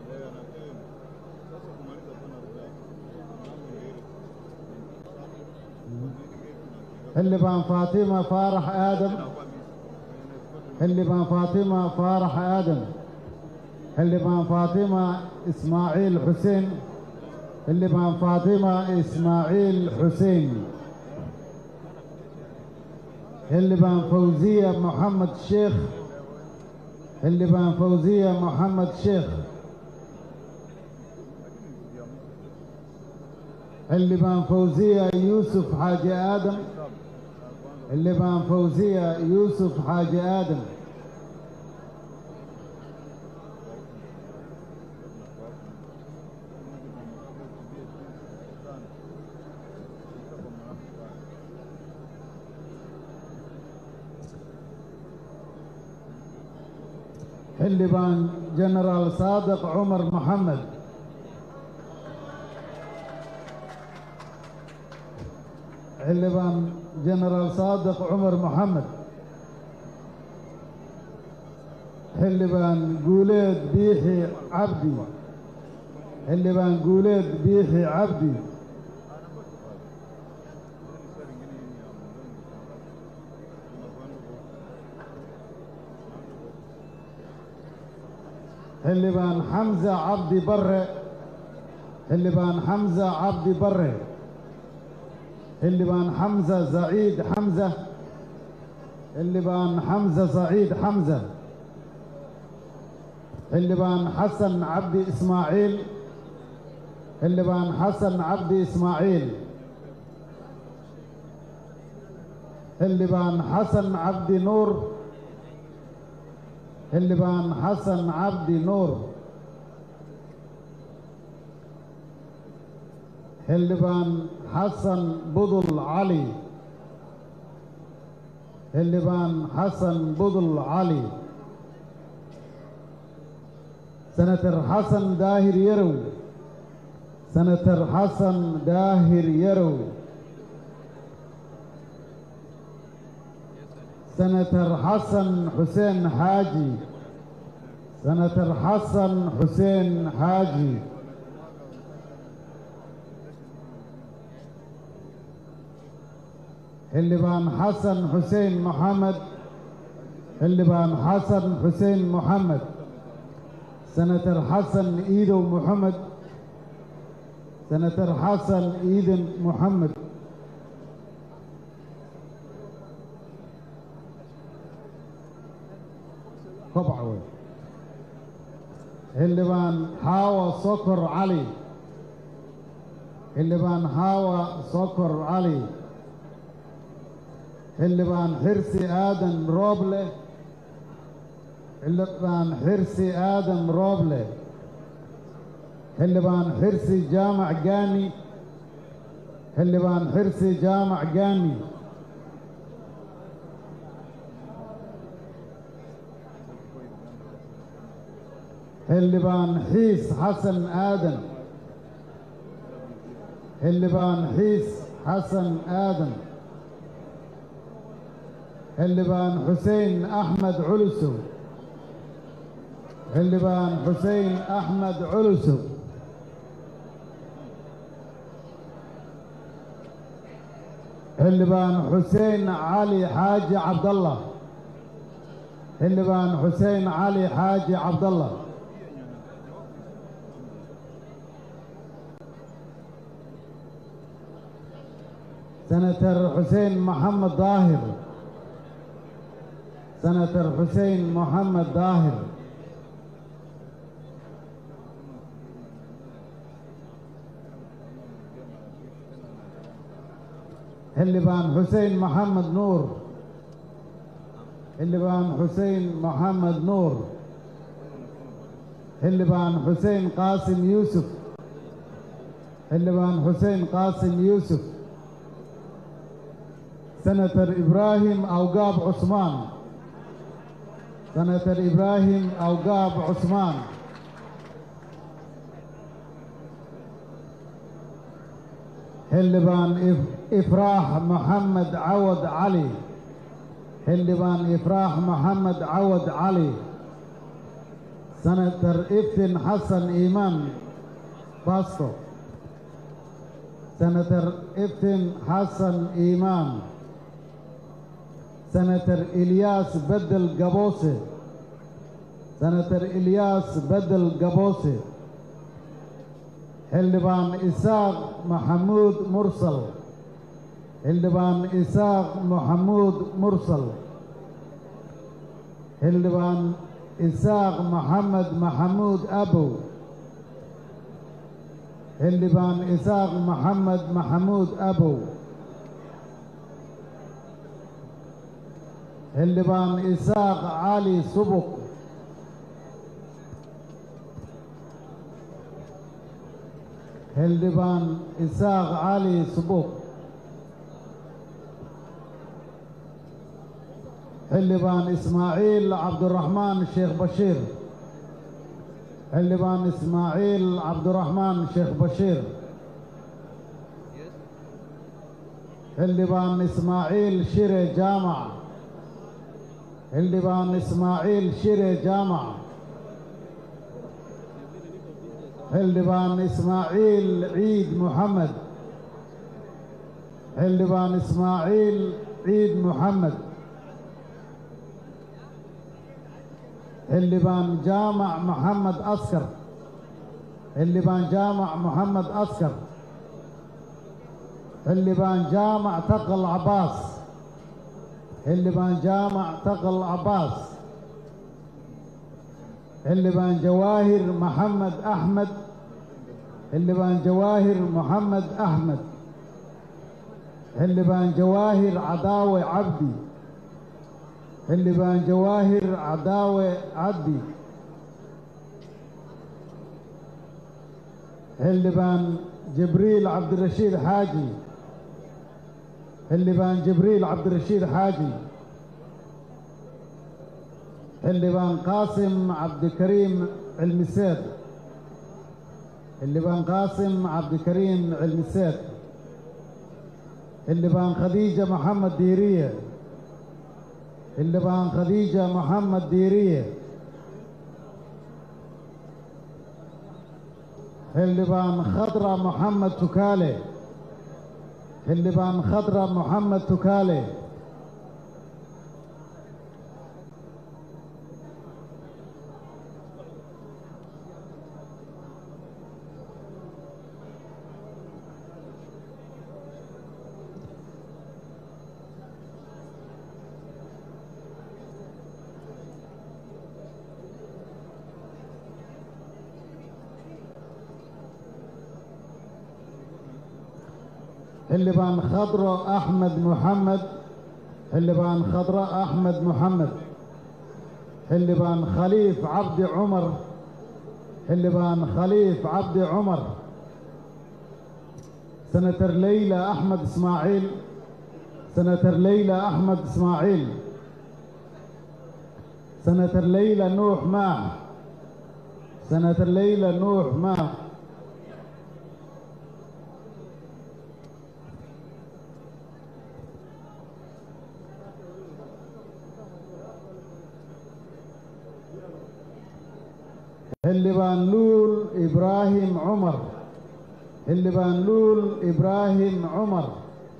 xildhibaan faatima faarax aadam xildhibaan faatima faarax aadam xildhibaan faatima ismaaciil xuseen xildhibaan faatima ismaaciil xuseen xildhibaan fawziya maxamed sheekh xildhibaan fawziya maxamed sheekh xildhibaan fawziya yuusuf xaaji aadam xildhibaan fawziya yuusuf xaaji aadam xildhibaan jenaraal saadiq cumar maxamed xildhibaan jenaraal saadiq cumar maxamed xildhibaan guuleed biixi cabdi xildhibaan guuleed biixi cabdi xildhibaan xamza cabdi barre xildhibaan xamza cabdi barre xildhibaan xamza saciid xamza xildhibaan xamza saciid xamza xildhibaan xasan cabdi ismaaciil xildhibaan xasan cabdi ismaaciil xildhibaan xasan cabdi nuur xildhibaan xasan cabdi nuur xildhibaan xasan budul cali xildhibaan xasan budul cali senator xasan daahir yarow senator xasan daahir yarow senator xasan xuseen xaaji senator xasan xuseen xaaji xildhibaan xasan xuseen maxamed xildhibaan xasan xuseen maxamed senator xasan iidow maxamed senator xasan iiden maxamed xildhibaan xaawa sokor cali xildhibaan xaawa sokor cali xildhibaan xirsi aadan rooble xildhibaan xirsi aadan rooble xildhibaan xirsi jaamac gaani xildhibaan xirsi jaamac gaani xildhibaan xiis xasan aadan xildhibaan xiis xasan aadan xildhibaan xuseen axmed culusow xildhibaan xuseen axmed culusow xildhibaan xuseen cali xaaji cabdallah xildhibaan xuseen cali xaaji cabdallah senator xuseen maxamed daahir senator xuseen maxamed daahir xildhibaan xuseen maxamed nuur xildhibaan xuseen maxamed nuur xildhibaan xuseen qaasim yuusuf xildhibaan xuseen qaasim yuusuf senator ibraahim awgaab cusmaan senator ibraahim awgaab cusmaan xildhibaan ifraax maxamed cawad cali xildhibaan ifraax maxamed cawad cali senator iftiin xasan iimaan basto senator iftiin xasan iimaan senator ilyaas bedel gaboose senator ilyaas bedel gaboose xildhibaan isaaq maxamuud mursal xildhibaan isaaq maxamuud mursal xildhibaan isaaq maxamed maxamuud abow xildhibaan isaaq maxamed maxamuud abow xildhibaan isaaq cali subuq xildhibaan isaaq cali subuq xildhibaan ismaaciil cabdiraxmaan sheekh bashiir xildhibaan ismaaciil cabdiraxmaan sheekh bashiir xildhibaan ismaaciil shire jaamac xildhibaan ismaaciil shire jaamac xildhibaan ismaaciil ciid muxamed xildhibaan ismaaciil ciid muxamed xildhibaan jaamac maxamed askar xildhibaan jaamac maxamed askar xildhibaan jaamac taqal cabaas xildhibaan jaamac taqal cabaas xildhibaan jawaahir maxamed axmed xildhibaan jawaahir maxamed axmed xildhibaan jawaahir cadaawe cabdi xildhibaan jawaahir cadaawe cabdi xildhibaan jibriil cabdirashiid xaaji xildhibaan jibriil cabdirashiid xaaji xildhibaan qaasim cabdikariim cilmiseed xildhibaan qaasim cabdikariim cilmiseed xildhibaan khadiija maxamed diiriye xildhibaan khadiija maxamed diiriye xildhibaan khadra maxamed tukaale xildhibaan khadra maxamed tukaale حلبان خضراء أحمد محمد حلبان خضراء أحمد محمد حلبان خليف عبد عمر حلبان خليف عبد عمر سنتر ليلى أحمد إسماعيل سنتر ليلى أحمد إسماعيل سنتر ليلى نوح ماح سنتر ليلى نوح ماح حلبان لول إبراهيم عمر حلبان لول إبراهيم عمر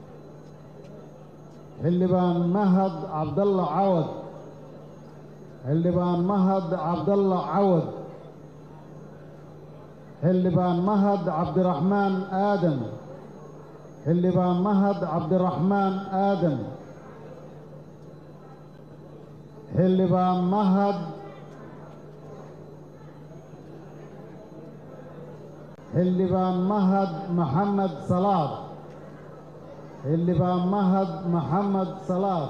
حلبان مهد عبد الله عوض حلبان مهد عبد الله عوض حلبان مهد عبد الرحمن آدم حلبان مهد عبد الرحمن آدم حلبان مهد حلبان مهد محمد صلاح حلبان مهد محمد صلاح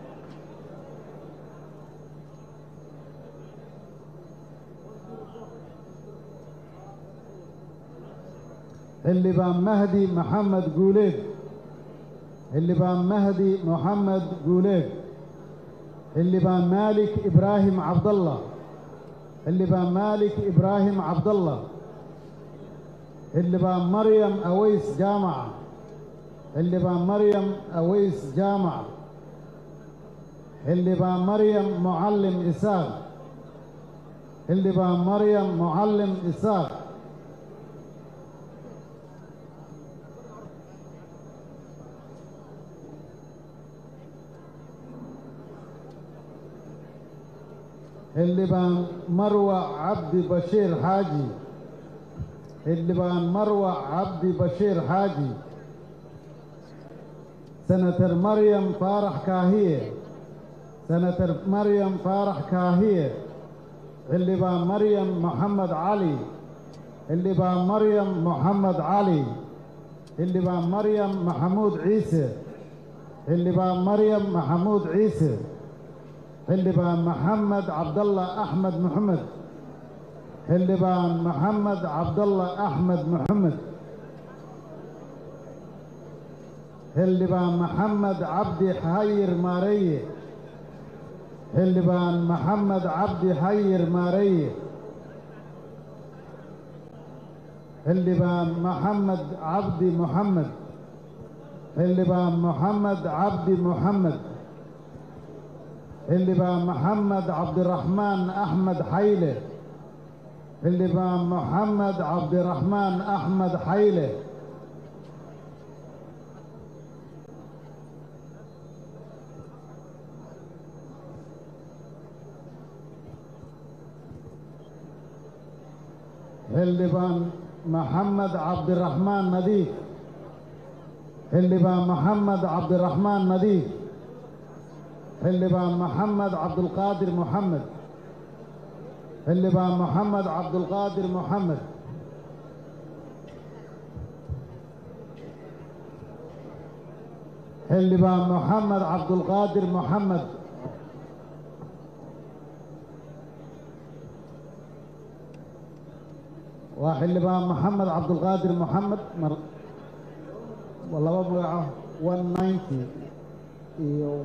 حلبان مهدي محمد قوليد حلبان مهدي محمد قوليد حلبان مالك إبراهيم عبد الله حلبان مالك إبراهيم عبد الله حلبان مريم أويس جامعة حلبان مريم أويس جامعة حلبان مريم معلم إساق حلبان مريم معلم إساق حلبان مروة عبد بشير حاجي حلبان مروة عبد بشير حاجي سنتر مريم فارح كاهية سنتر مريم فارح كاهية حلبان مريم محمد علي حلبان مريم محمد علي حلبان مريم محمود عيسى حلبان مريم محمود عيسى حلبان محمد عبد الله أحمد محمد حلبان محمد عبد الله أحمد محمد حلبان محمد عبد حير ماريه حلبان محمد عبد حير ماريه حلبان محمد عبد محمد حلبان محمد عبد محمد حلبان محمد عبد الرحمن أحمد حيله حلبان محمد عبد الرحمن أحمد حيله حلبان محمد عبد الرحمن نظيف حلبان محمد عبد الرحمن نظيف حلبان محمد عبد القادر محمد حلبان محمد عبد القادر محمد حلبان محمد عبد القادر محمد وحلبان محمد عبد القادر محمد والله بقى 190 iyo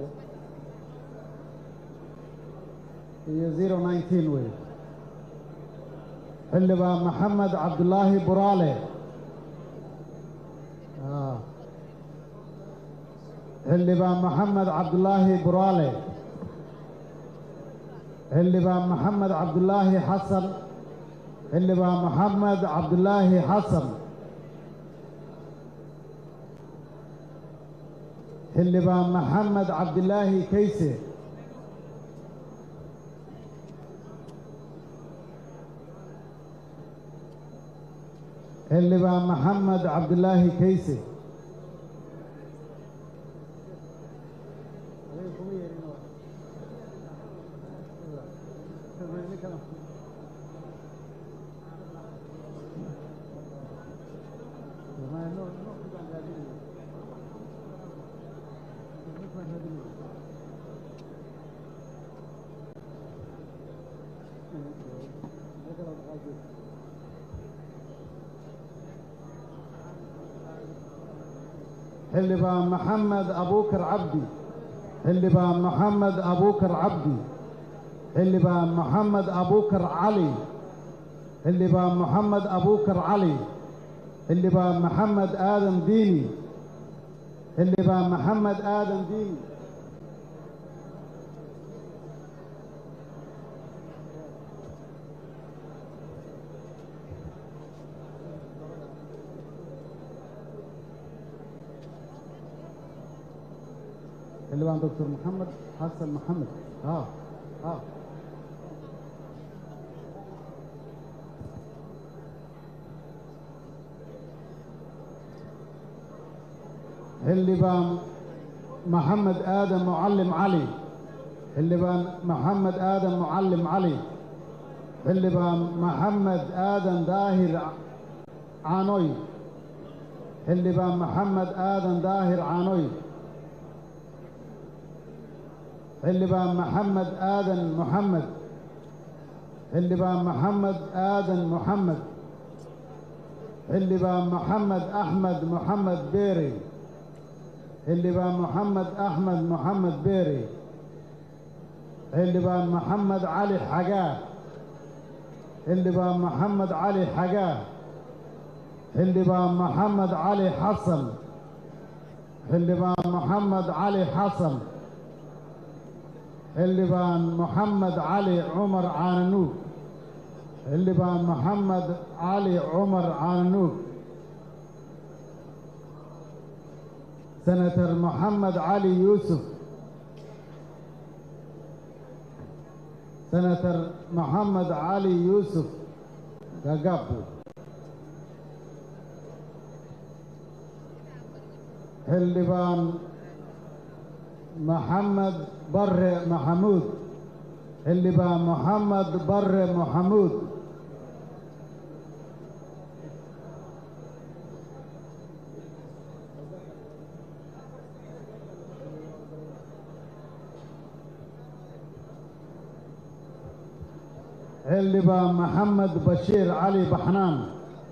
019 wey حلبان محمد عبد الله برالي حلبان محمد عبد الله برالي حلبان محمد عبد الله حسن حلبان محمد عبد الله حسن حلبان محمد عبد الله كيسي حلبان محمد عبد الله كيسي حلبان محمد أبوكر عبدي حلبان محمد أبوكر عبدي حلبان محمد أبوكر علي حلبان محمد أبوكر علي حلبان محمد آدم ديني حلبان محمد آدم ديني حلبان دكتور محمد حسن محمد حلبان محمد آدم معلم علي حلبان محمد آدم معلم علي حلبان محمد آدم داهر عانوي حلبان محمد آدم داهر عانوي حلبان محمد آدم محمد حلبان محمد آدم محمد حلبان محمد أحمد محمد بيري حلبان محمد أحمد محمد بيري حلبان محمد علي حجاه حلبان محمد علي حجاه حلبان محمد علي حسن حلبان محمد علي حسن حلبان محمد علي عمر عاننوك حلبان محمد علي عمر عاننوك سنتر محمد علي يوسف سنتر محمد علي يوسف دقابو حلبان محمد بر محمود حلبان محمد بر محمود حلبان محمد بشير علي بحنان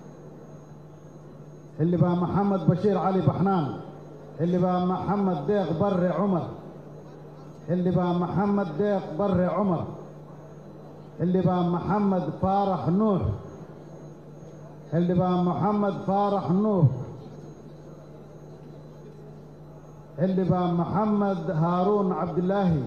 حلبان محمد بشير علي بحنان حلبان محمد ديق بر عمر حلبان محمد ديق بر عمر حلبان محمد فارح نوح حلبان محمد فارح نوح حلبان محمد هارون عبد الله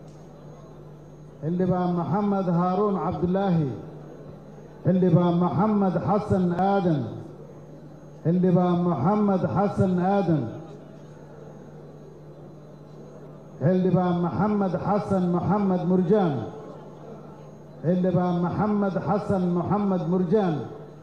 حلبان محمد هارون عبد الله حلبان محمد حسن آدم حلبان محمد حسن آدم حلبان محمد حسن محمد مرجان حلبان محمد حسن محمد مرجان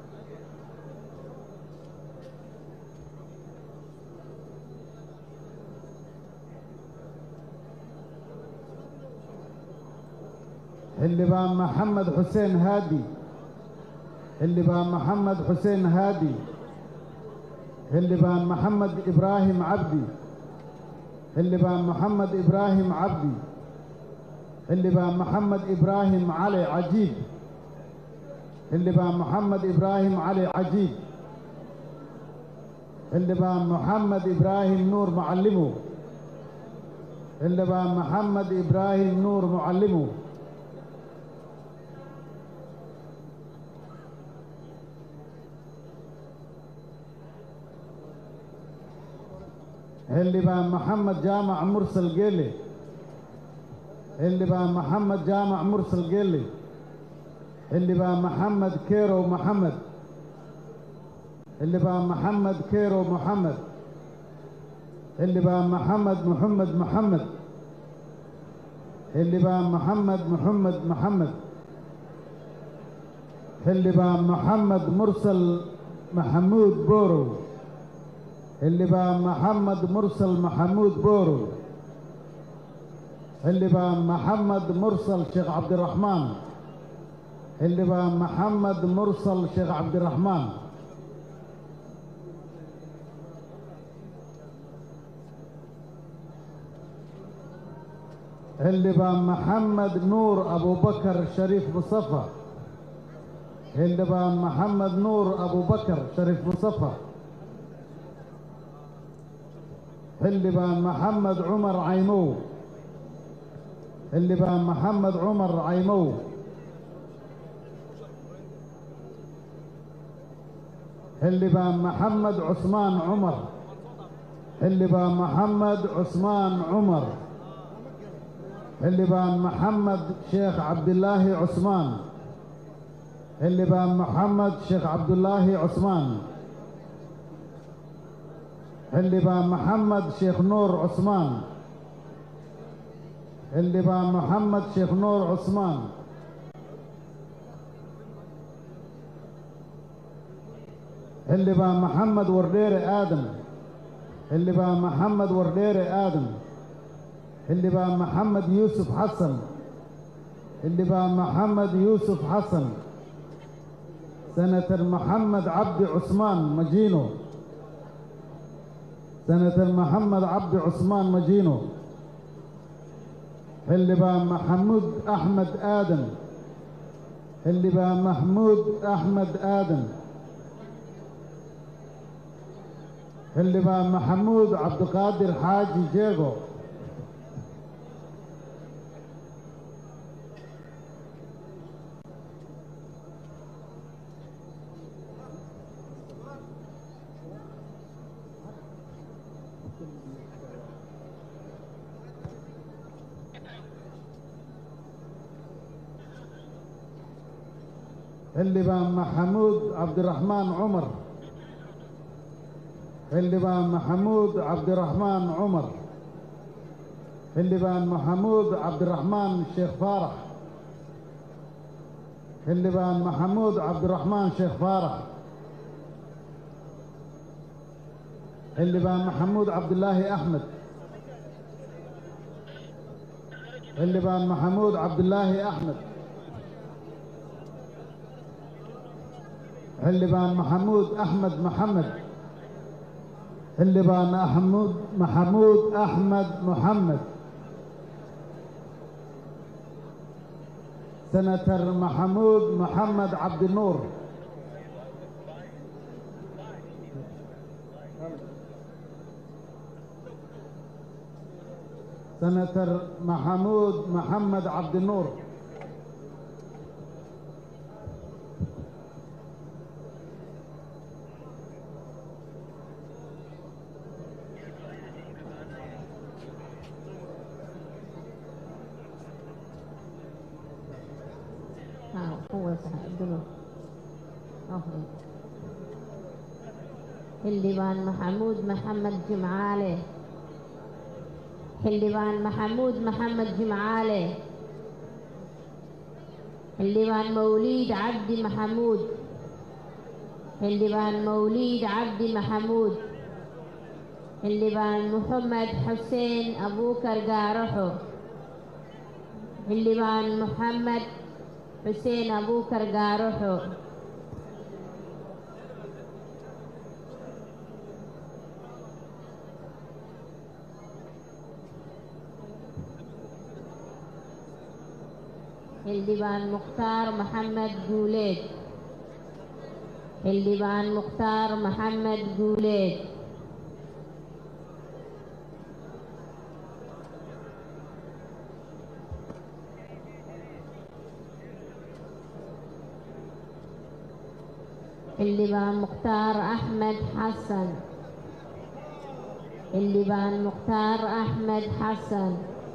حلبان محمد حسين هادي حلبان محمد حسين هادي حلبان محمد إبراهيم عبدي حلبان محمد إبراهيم عبدي حلبان محمد إبراهيم علي عجيب حلبان محمد إبراهيم علي عجيب حلبان محمد إبراهيم نور معلمه حلبان محمد إبراهيم نور معلمه حلبان محمد جامع مرسل قيلي حلبان محمد جامع مرسل قيلي حلبان محمد كيرو محمد حلبان محمد كيرو محمد حلبان محمد محمد محمد حلبان محمد محمد محمد حلبان محمد مرسل محمود بورو حلبان محمد مرسل محمود بورو حلبان محمد مرسل شيخ عبد الرحمن حلبان محمد مرسل شيخ عبد الرحمن حلبان محمد نور أبو بكر شريف مصطفى حلبان محمد نور أبو بكر شريف مصطفى حلبان محمد عمر عيمو حلبان محمد عمر عيمو حلبان محمد عثمان عمر حلبان محمد عثمان عمر حلبان محمد شيخ عبد الله عثمان حلبان محمد شيخ عبد الله عثمان حلبان محمد شيخ نور عثمان حلبان محمد شيخ نور عثمان حلبان محمد وردير آدم حلبان محمد وردير آدم حلبان محمد يوسف حسن حلبان محمد يوسف حسن سنتر محمد عبد عثمان مجينو سنتر محمد عبد عثمان مجينو حلبان محمود أحمد آدم حلبان محمود أحمد آدم حلبان محمود عبد القادر حاجي جيغو حلبان محمود عبد الرحمن عمر حلبان محمود عبد الرحمن عمر حلبان محمود عبد الرحمن شيخ فارح حلبان محمود عبد الرحمن شيخ فارح حلبان محمود عبد الله أحمد حلبان محمود عبد الله أحمد حلبان محمود أحمد محمد حلبان محمود أحمد محمد سنتر محمود محمد عبد النور سنتر محمود محمد عبد النور حلبان محمود محمد جمعالي حلبان محمود محمد جمعالي حلبان موليد عبد محمود حلبان موليد عبد محمود حلبان محمد حسين أبوكر قارحو حلبان محمد حسين أبوكر قارحو حلبان مختار محمد جوليد حلبان مختار محمد جوليد حلبان مختار أحمد حسن حلبان مختار أحمد حسن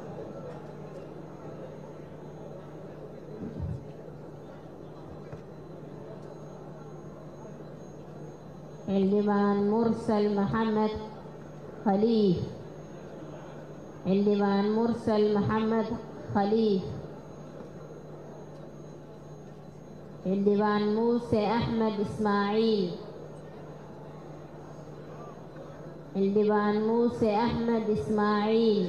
حلبان مرسل محمد خليف حلبان مرسل محمد خليف حلبان موسى أحمد إسماعيل حلبان موسى أحمد إسماعيل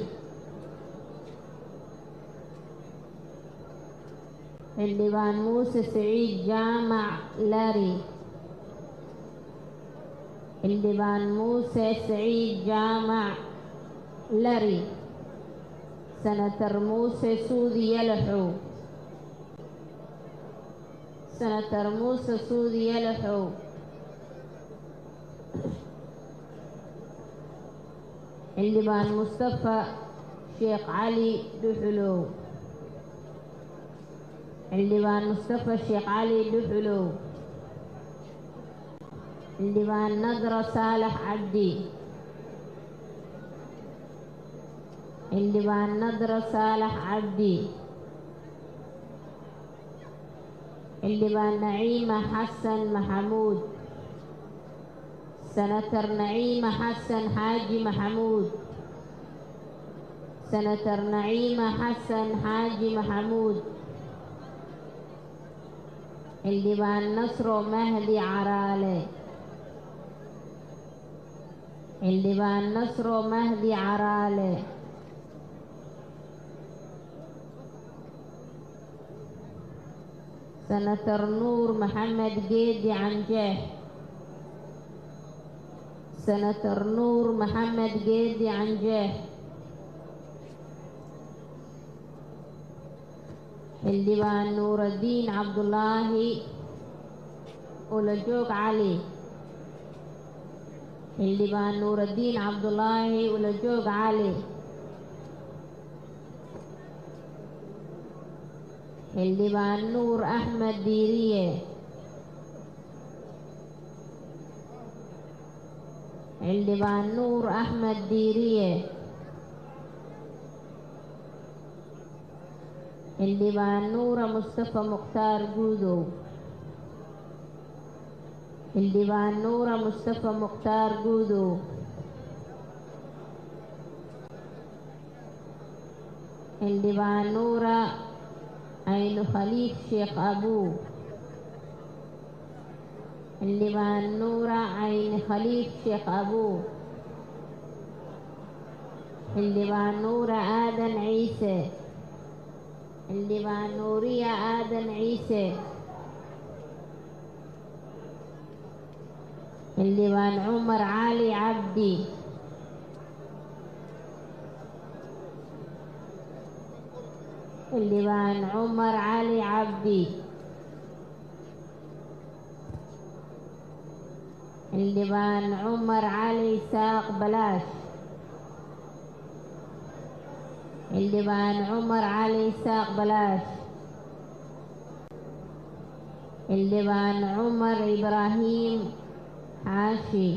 حلبان موسى سعيد جامع لاري حلبان موسى سعيد جامع لاري سنتر موسى سودي يلحو سنتر موسى سودي يلحو حلبان مصطفى شيخ علي دحلو حلبان مصطفى شيخ علي دحلو حلبان نضرة صالح عبدي حلبان نضرة صالح عبدي حلبان نعيمة حسن محمود سنتر نعيمة حسن حاجي محمود سنتر نعيمة حسن حاجي محمود حلبان نصر مهدي عرالي حلبان نصر مهدي عرالي سنتر نور محمد جيدي عنجاه سنتر نور محمد جيدي عنجاه حلبان نور الدين عبد الله ولجوق علي حلبان نور الدين عبد الله ولجوق علي حلبان نور أحمد ديرية حلبان نور أحمد ديرية حلبان نور مصطفى مختار جودو حلبان نور مصطفى مختار جودو حلبان نور عين خليف شيخ أبو حلبان نور عين خليف شيخ أبو حلبان نور آدم عيسى حلبان نورية آدم عيسى حلبان عمر علي عبدي حلبان عمر علي عبدي حلبان عمر علي ساق بلاش حلبان عمر علي ساق بلاش حلبان عمر إبراهيم حاشي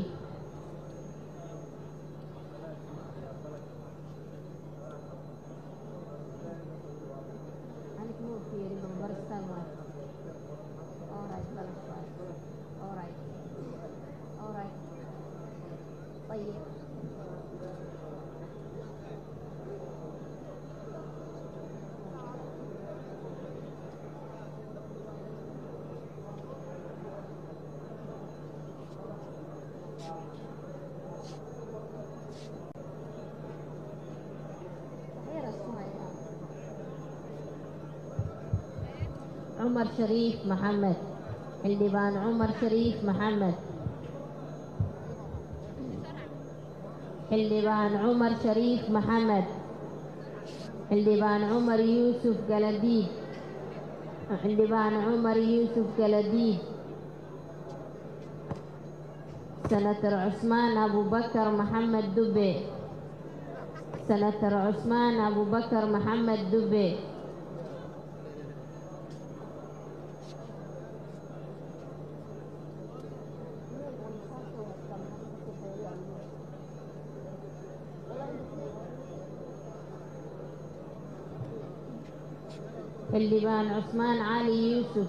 عمر شريف محمد حلبان عمر شريف محمد حلبان عمر شريف محمد حلبان عمر يوسف جلديد حلبان عمر يوسف جلديد سنتر عثمان أبو بكر محمد دبي سنتر عثمان أبو بكر محمد دبي حلبان عثمان علي يوسف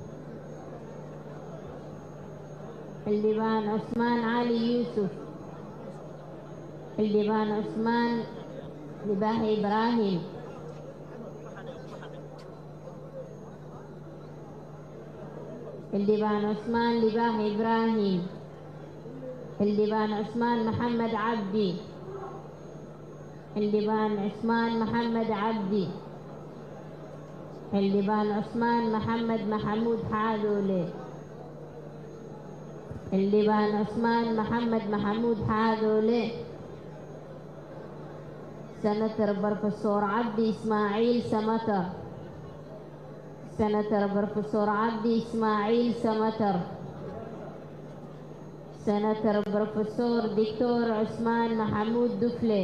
حلبان عثمان علي يوسف حلبان عثمان لباه إبراهيم حلبان عثمان لباه إبراهيم حلبان عثمان محمد عبدي حلبان عثمان محمد عبدي حلبان عثمان محمد محمود حادولي حلبان عثمان محمد محمود حادولي سنتر بروفيسور عبدي إسماعيل سمتر سنتر بروفيسور عبدي إسماعيل سمتر. سنتر بروفيسور دكتور عثمان محمود دفلي.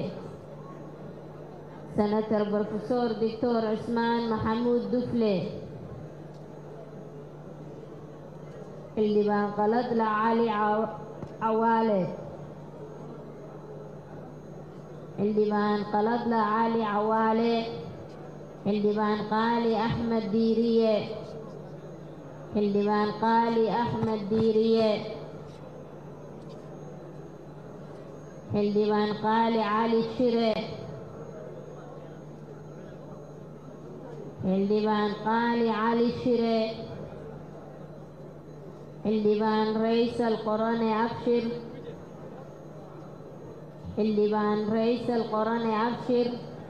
سنتر بروفيسور دكتور عثمان محمود دفلي. اللي بانقلد لعلي عوالي. اللي بانقلد لعلي عوالي. اللي بانقالي أحمد ديرية. اللي بانقالي أحمد ديرية. اللي بانقالي علي الشري. اللي بانقالي علي الشري. اللي بان رئيس القرآن أبشر. اللي بان رئيس القرآن أبشر.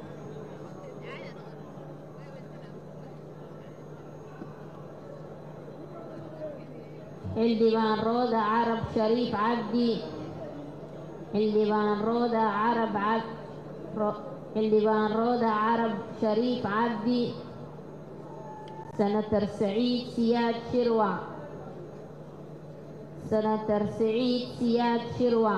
اللي بان روضة عرب شريف عبدي. اللي بان روضة اللي بان روضة عرب شريف عبدي. سنتر سعيد سياد شروع. سنتر سعيد سياد شروع.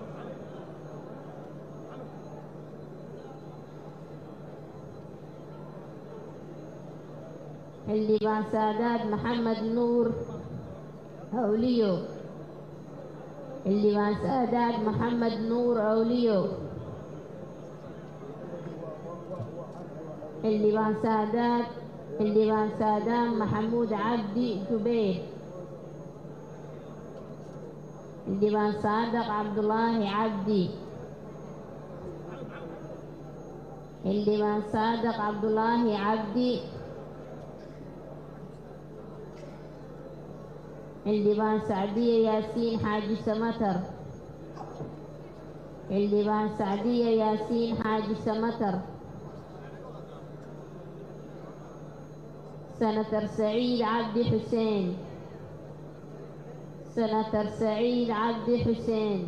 اللي بان سادات محمد نور أوليو. اللي بان سادات محمد نور أوليو. اللي بان سادات محمود عبدي جبير. اللي بان صادق عبد الله عبدي. اللي بان صادق عبد الله عبدي. اللي بان سعدية ياسين حاجي سمتر. اللي بان سعدية ياسين حاجي سمتر. سنتر سعيد عبد حسين. سنتر سعيد عبد حسين.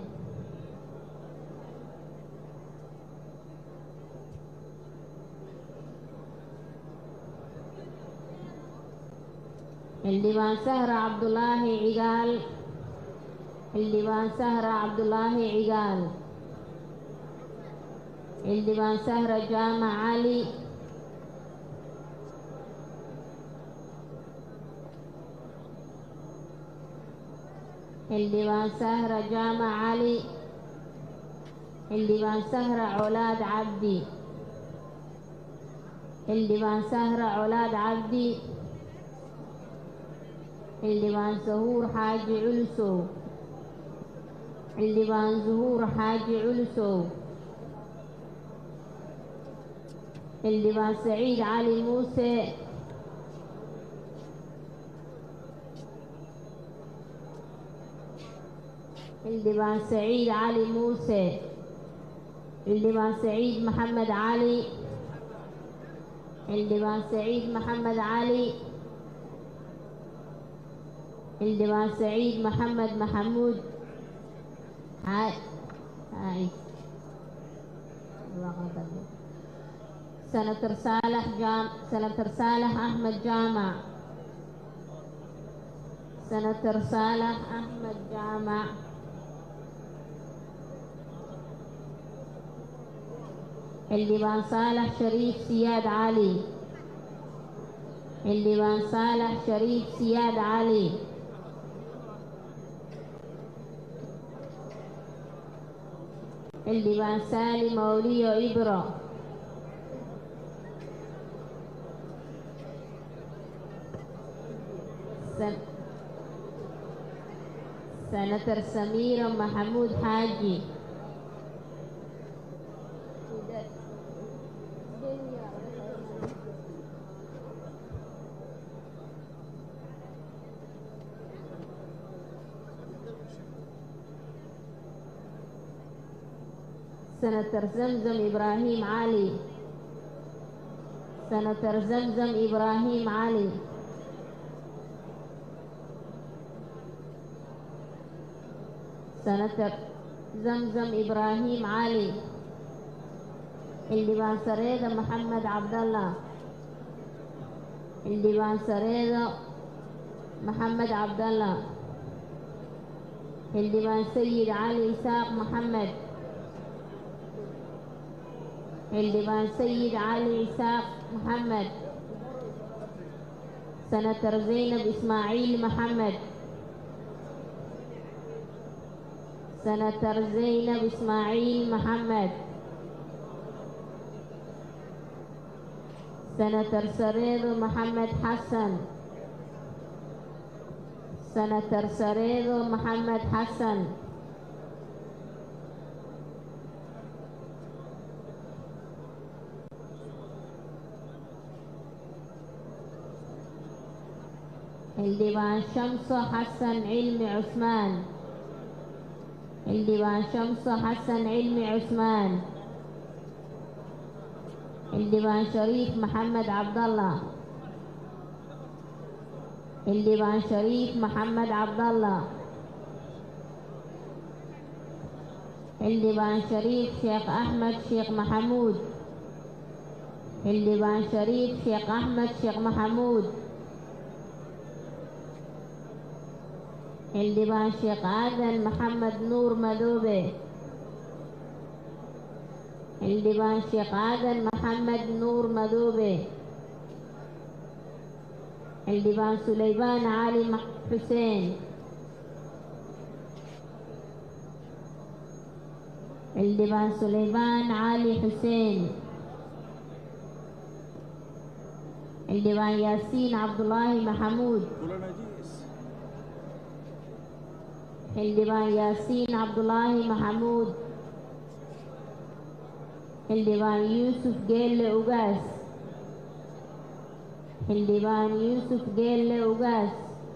اللي بان سهرة عبد الله عقال. اللي بان سهرة عبد الله عقال. اللي بان سهرة جامع علي. اللي بان سهرة جامع علي. اللي بان سهرة عولاد عبدي. اللي بان سهرة عولاد عبدي. اللي بان زهور حاجي علسو. اللي بان زهور حاجي علسو. اللي بان سعيد علي موسى. اللي بان سعيد علي موسى. اللي بان سعيد محمد علي. اللي بان سعيد محمد علي. اللي بان سعيد محمد محمود. هاي سنتر صالح أحمد جامع. سنتر صالح أحمد جامع. اللي بان صالح شريف سياد علي. اللي بان صالح شريف سياد علي. اللي بان سالم موليو إبرا. سنتر سميرة محمود حاجي. سنتر زمزم إبراهيم علي. سنتر زمزم إبراهيم علي. سنتر زمزم إبراهيم علي. اللي بان سريدة محمد عبد الله. xildhibaan sareedo maxamed cabdalla xildhibaan sayid cali isaaq maxamed xildhibaan sayid cali isaaq maxamed senator zaynab ismaaciil maxamed senator zaynab ismaaciil maxamed senator sareedo maxamed xasan senator sareedo maxamed xasan xildhibaan shamso xasan cilmi cusmaan xildhibaan shamso xasan cilmi cusmaan xildhibaan shariif maxamed cabdalla xildhibaan shariif maxamed cabdalla xildhibaan shariif sheekh axmed sheekh maxamuud xildhibaan shariif sheekh axmed sheekh maxamuud xildhibaan sheekh aadan maxamed nuur madoobe xildhibaan sheekh aadan maxamed nuur madoobe xildhibaan suleybaan cali xuseen xildhibaan suleybaan cali xuseen xildhibaan yaasiin cabdulaahi maxamuud xildhibaan yaasiin cabdulaahi maxamuud xildhibaan yuusuf geelle ugaas xildhibaan yuusuf geelle ugaas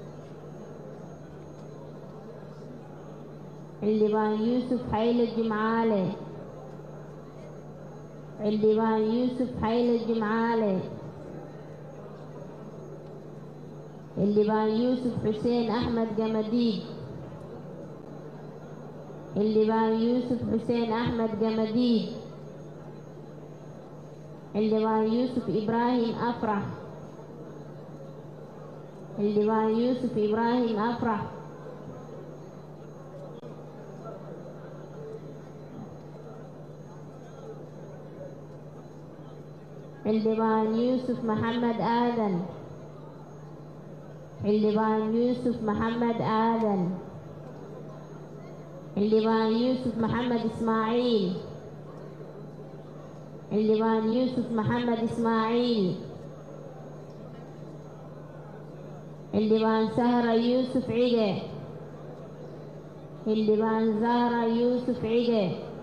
xildhibaan yuusuf xayle jimcaale xildhibaan yuusuf xayle jimcaale xildhibaan yuusuf xuseen axmed gamadiid xildhibaan yuusuf xuseen axmed gamadiid xildhibaan yuusuf ibraahim afrax xildhibaan yuusuf ibraahim afrax xildhibaan yuusuf maxamed aadan xildhibaan yuusuf maxamed aadan xildhibaan yuusuf maxamed ismaaciil xildhibaan yuusuf maxamed ismaaciil xildhibaan sahra yuusuf cige xildhibaan zahra yuusuf cige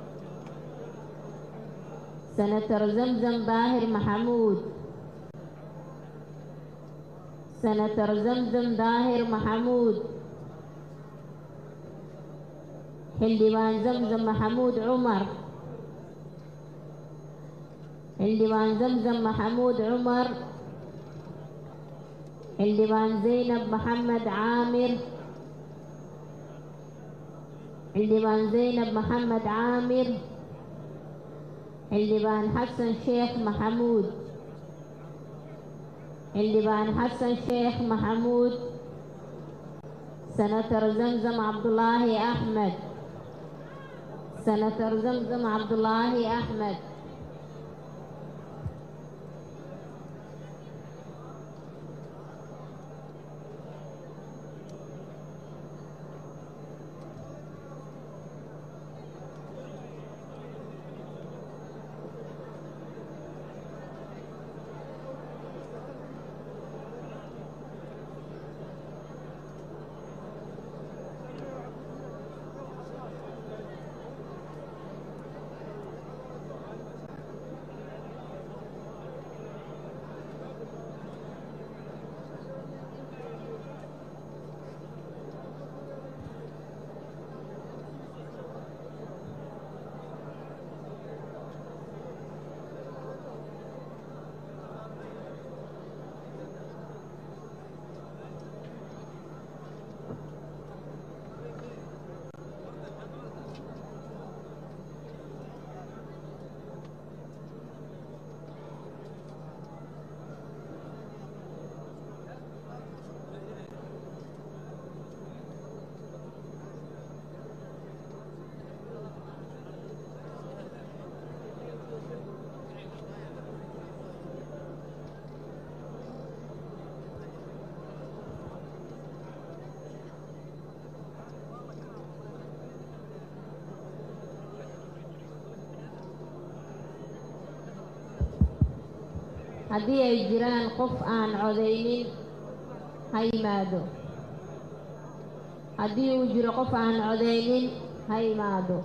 senator zamzam daahir maxamuud senator zamzam daahir maxamuud xildhibaan zamzam maxamuud cumar xildhibaan zamzam maxamuud cumar xildhibaan zaynab maxamed caamir xildhibaan zaynab maxamed caamir xildhibaan xasan sheekh maxamuud xildhibaan xasan sheekh maxamuud senator zamzam cabdulaahi axmed senator zamzam cabdulaahi axmed haddii ay jiraan qof aan codaynin ha yimaado. haddii uu jiro qof aan codaynin ha yimaado.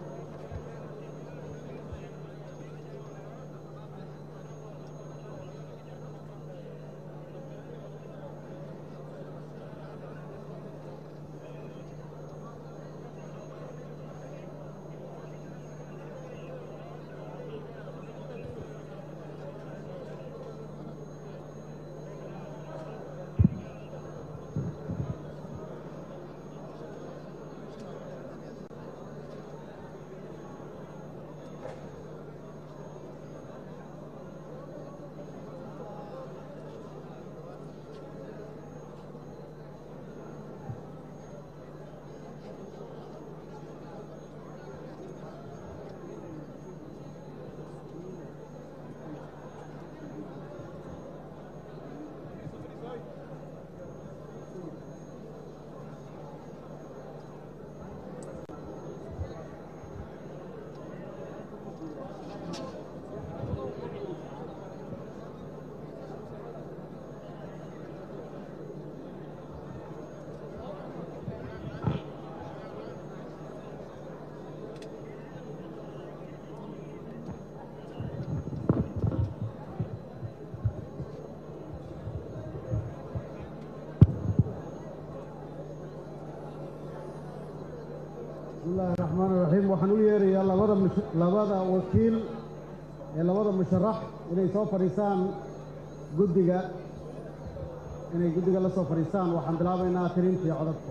بسم الله الرحمن الرحيم. waxaan u yeerayaa labada wakiil ee labada musharax inay soo fariisaan guddiga la soo fariisaan. waxaan bilaabaynaa tirintii codadka.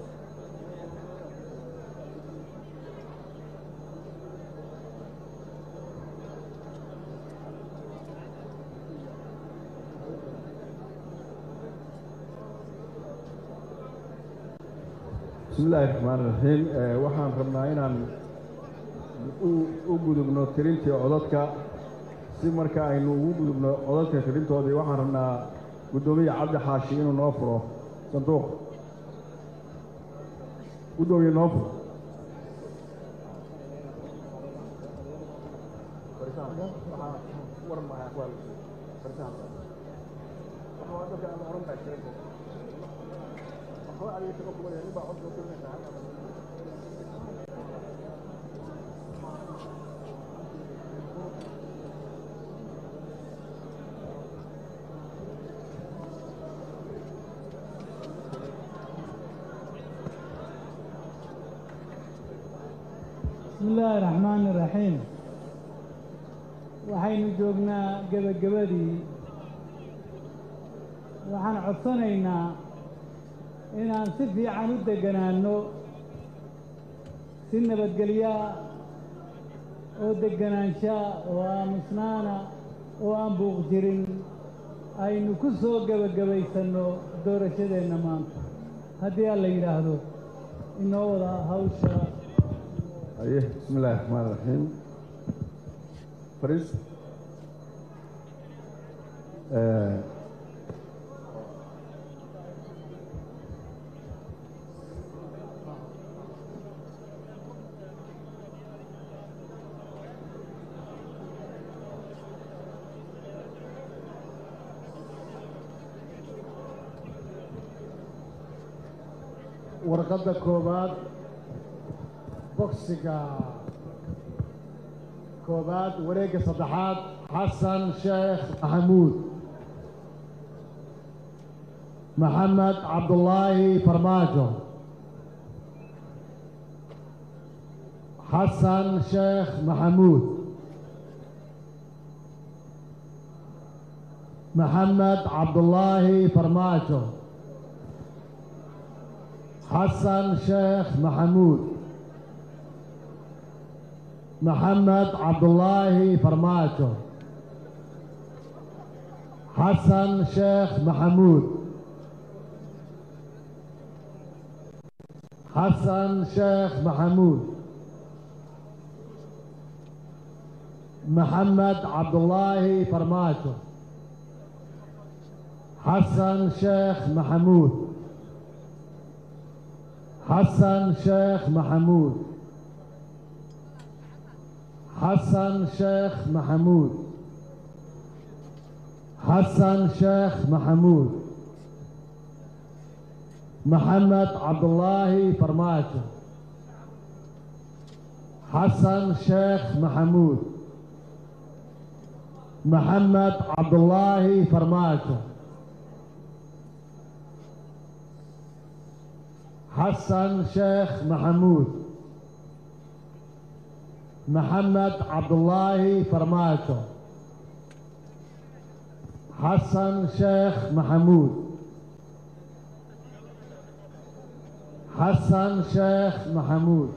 بسم الله الرحمن الرحيم. waxaan rabnaa inaan u gudubno tirintii codadka. si marka aynu ugu gudubno codadka tirintoodii waxaan rabnaa gudoomiye cabdi xaashi inuu noo furo sanduuq. gudoomiye noo furo. بسم الله الرحمن الرحيم. waxaynu joognaa gabagabadii. waxaan codsanaynaa inaan si fiican u deganaano, si nabadgelya oo deganaansha oo aamusnaana oo aan buuq jirin aynu ku soo gabagabaysanno doorashadeenna maanta. haddii alla yidhaahdo inoo wada hawsha. بسم الله الرحمن الرحيم. فريز warqadda koobaad boksiga koobaad wareegga saddexaad xasan sheekh maxamuud, maxamed cabdulaahi farmaajo, xasan sheekh maxamuud, maxamed cabdulaahi farmaajo, xasan sheekh maxamuud, محمد عبد الله فرماجو، حسن شيخ محمود، حسن شيخ محمود، محمد عبد الله فرماجو، حسن شيخ محمود، حسن شيخ محمود، حسن شيخ محمود، حسن شيخ محمود محمد عبد الله فرماجة حسن شيخ محمود محمد عبد الله فرماجة حسن شيخ محمود محمد عبد الله فرماجة حسن شيخ محمود حسن شيخ محمود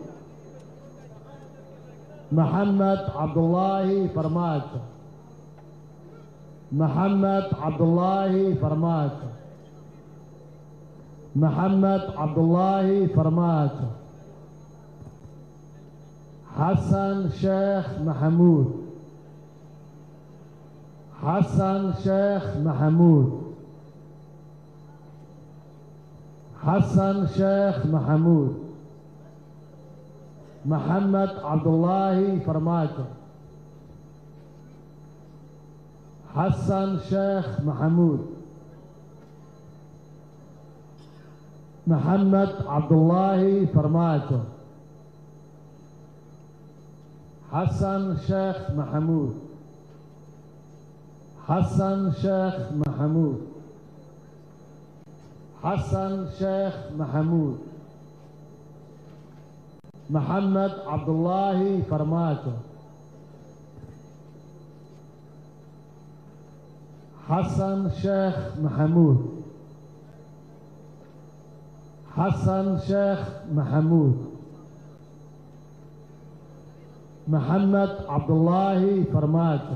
محمد عبد الله فرماجة محمد عبد الله فرماجة محمد عبد الله فرماجة حسن شيخ محمود حسن شيخ محمود حسن شيخ محمود محمد عبد الله فرماجة حسن شيخ محمود محمد عبد الله فرماجة حسن شيخ محمود حسن شيخ محمود حسن شيخ محمود محمد عبد الله فرماجة حسن شيخ محمود حسن شيخ محمود محمد عبد الله فرماجة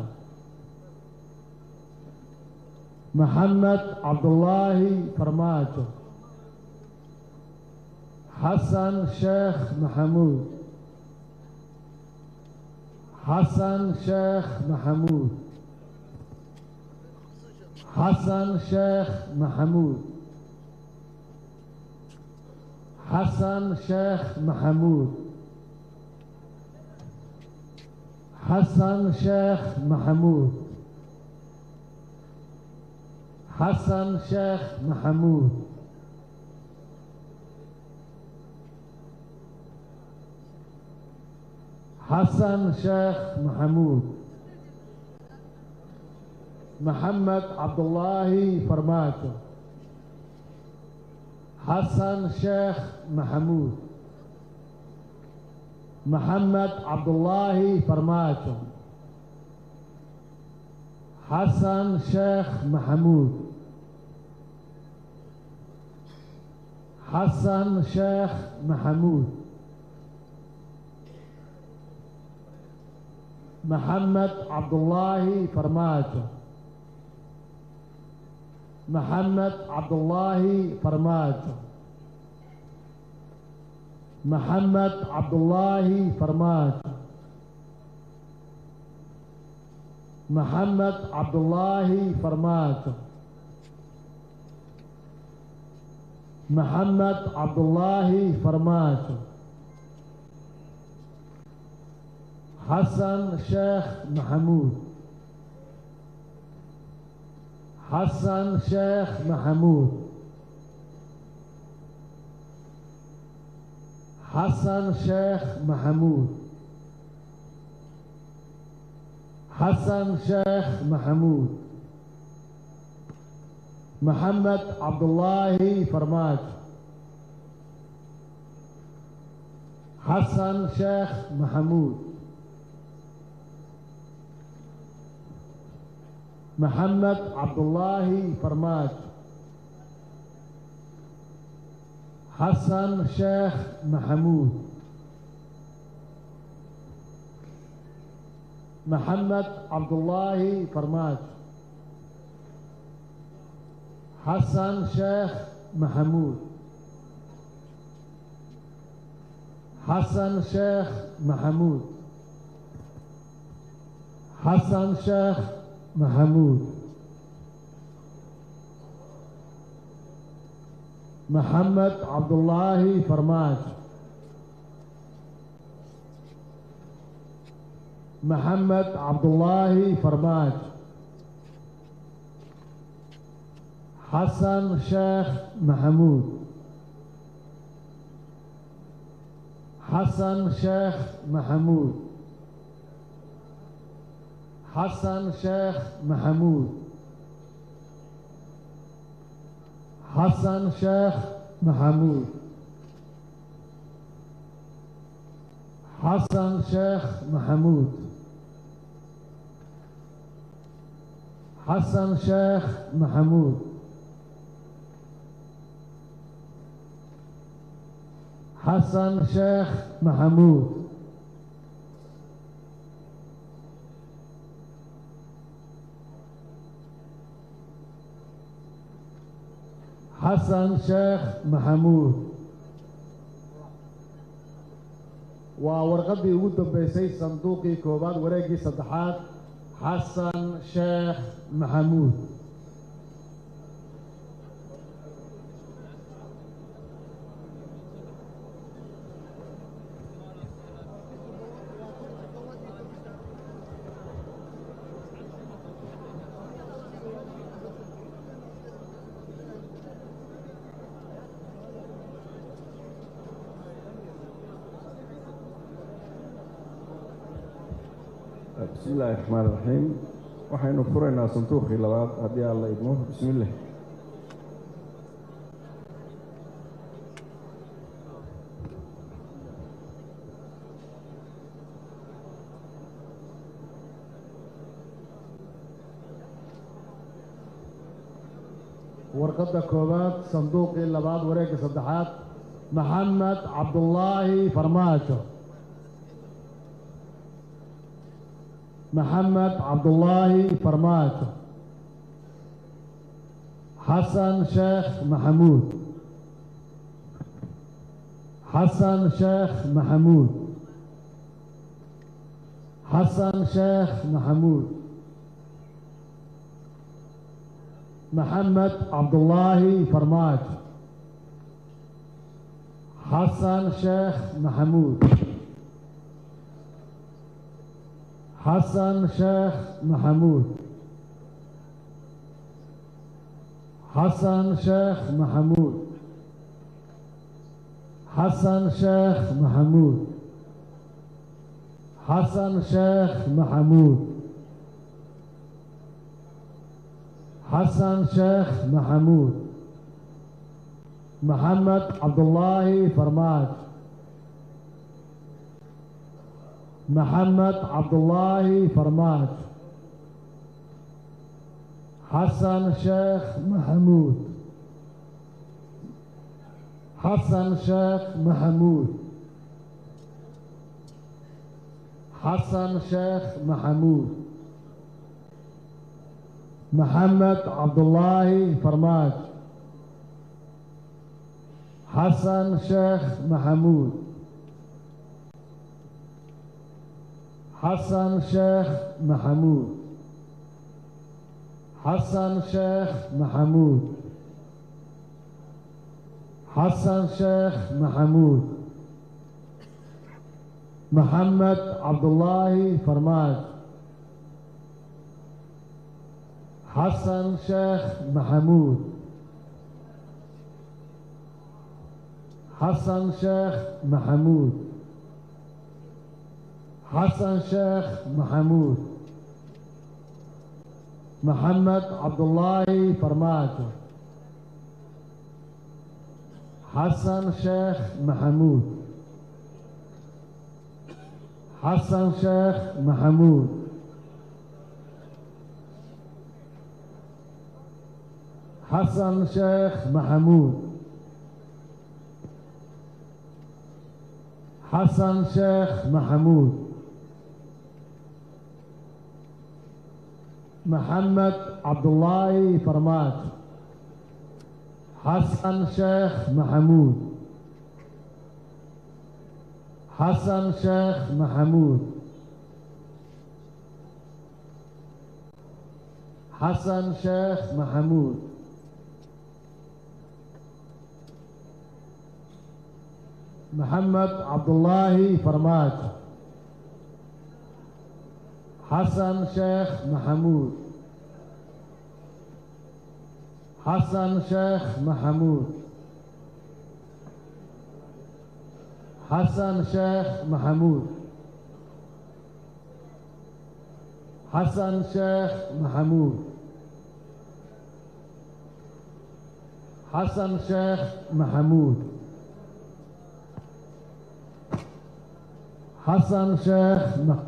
محمد عبد الله فرماجة حسن شيخ محمود حسن شيخ محمود حسن شيخ محمود حسن شيخ محمود حسن شيخ محمود حسن شيخ محمود حسن شيخ محمود محمد عبد الله فرماجة حسن شيخ محمود محمد عبد الله فرماجة حسن شيخ محمود حسن شيخ محمود محمد عبد الله فرماجة محمد عبد الله فرماجة محمد عبد الله فرماجة محمد عبد الله فرماجة محمد عبد الله فرماجة حسن شيخ محمود حسن شيخ محمود حسن شيخ محمود حسن شيخ محمود محمد عبد الله فرماجة حسن شيخ محمود محمد عبد الله فرماجة حسن شيخ محمود محمد عبد الله فرماجة حسن شيخ محمود حسن شيخ محمود حسن شيخ محمود محمد عبد الله فرماجة محمد عبد الله فرماجة حسن شيخ محمود حسن شيخ محمود حسن شيخ محمود حسن شيخ محمود حسن شيخ محمود حسن شيخ محمود حسن شيخ محمود حسن شيخ محمود وورقدي ugu dambeysay sanduuqii koobaad wareegii saddexaad حسن شيخ محمود بسم الله الرحمن الرحيم waxaynu furaynaa sanduuqii labaad haddii alla idmo bismillah warqadda koobaad sanduuqii labaad wareegga saddexaad maxamed cabdullaahi farmaajo محمد عبد الله فرماجو حسن شيخ محمود حسن شيخ محمود حسن شيخ محمود محمد عبد الله فرماجو حسن شيخ محمود حسن شيخ محمود حسن شيخ محمود حسن شيخ محمود حسن شيخ محمود حسن شيخ محمود محمد عبد الله فرماج محمد عبد الله فرماج حسن شيخ محمود حسن شيخ محمود حسن شيخ محمود محمد عبد الله فرماج حسن شيخ محمود حسن شيخ محمود حسن شيخ محمود حسن شيخ محمود محمد عبد الله فرماج حسن شيخ محمود حسن شيخ محمود حسن شيخ محمود محمد عبد الله فرماج حسن شيخ محمود حسن شيخ محمود حسن شيخ محمود حسن شيخ محمود محمد عبد الله فرماج حسن شيخ محمود حسن شيخ محمود حسن شيخ محمود محمد عبد الله فرماج حسن شيخ محمود حسن شيخ محمود حسن شيخ محمود حسن شيخ محمود حسن شيخ محمود حسن شيخ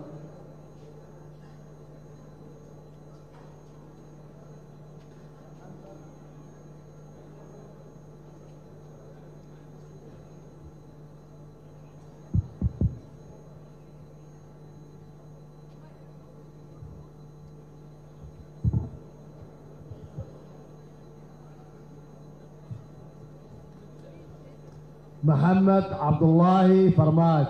محمد عبد الله فرماج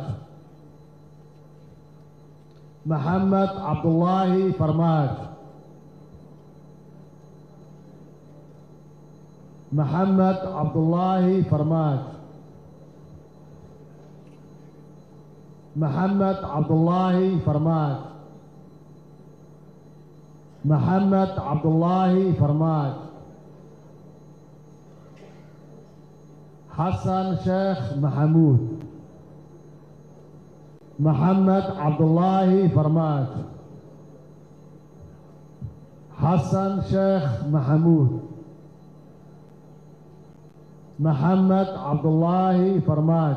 محمد عبد الله فرماج محمد عبد الله فرماج محمد عبد الله فرماج محمد عبد الله فرماج حسن شيخ محمود محمد عبد الله فرماج حسن شيخ محمود محمد عبد الله فرماج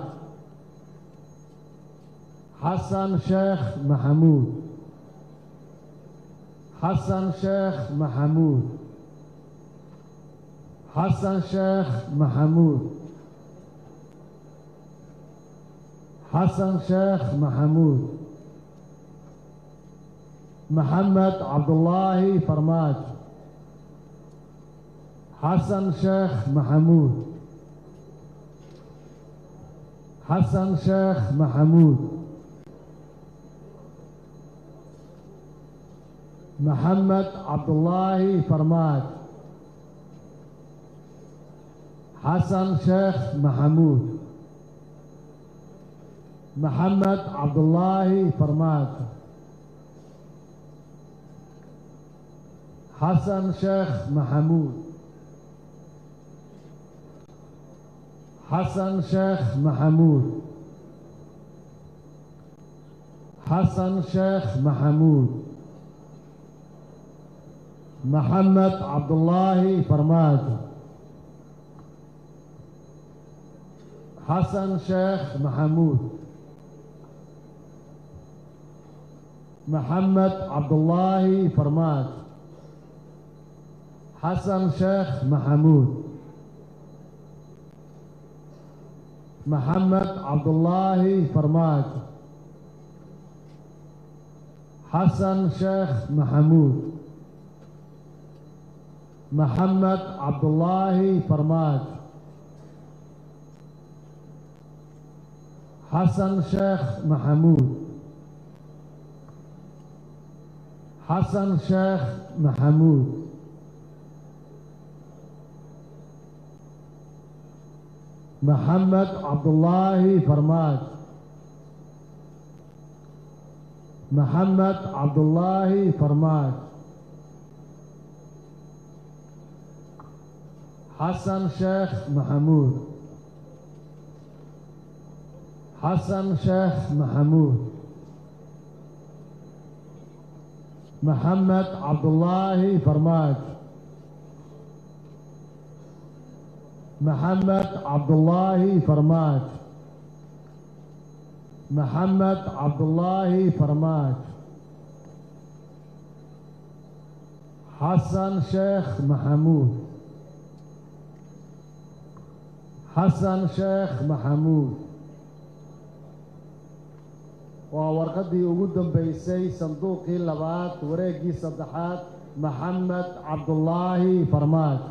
حسن شيخ محمود حسن شيخ محمود حسن شيخ محمود حسن شيخ محمود محمد عبد الله فرماج حسن شيخ محمود حسن شيخ محمود محمد عبد الله فرماج حسن شيخ محمود محمد عبد الله فرماج حسن شيخ محمود حسن شيخ محمود حسن شيخ محمود محمد عبد الله فرماج حسن شيخ محمود محمد عبد الله فرماج حسن شيخ محمود محمد عبد الله فرماج حسن شيخ محمود محمد عبد الله فرماج حسن شيخ محمود حسن شيخ محمود محمد عبد الله فرماج محمد عبد الله فرماج حسن شيخ محمود حسن شيخ محمود محمد عبد الله فرماج محمد عبد الله فرماج محمد عبد الله فرماج حسن شيخ محمود حسن شيخ محمود waa warqadii ugu dambeysay sanduuqii labaad wareegii saddexaad maxamed cabdulaahi farmaaj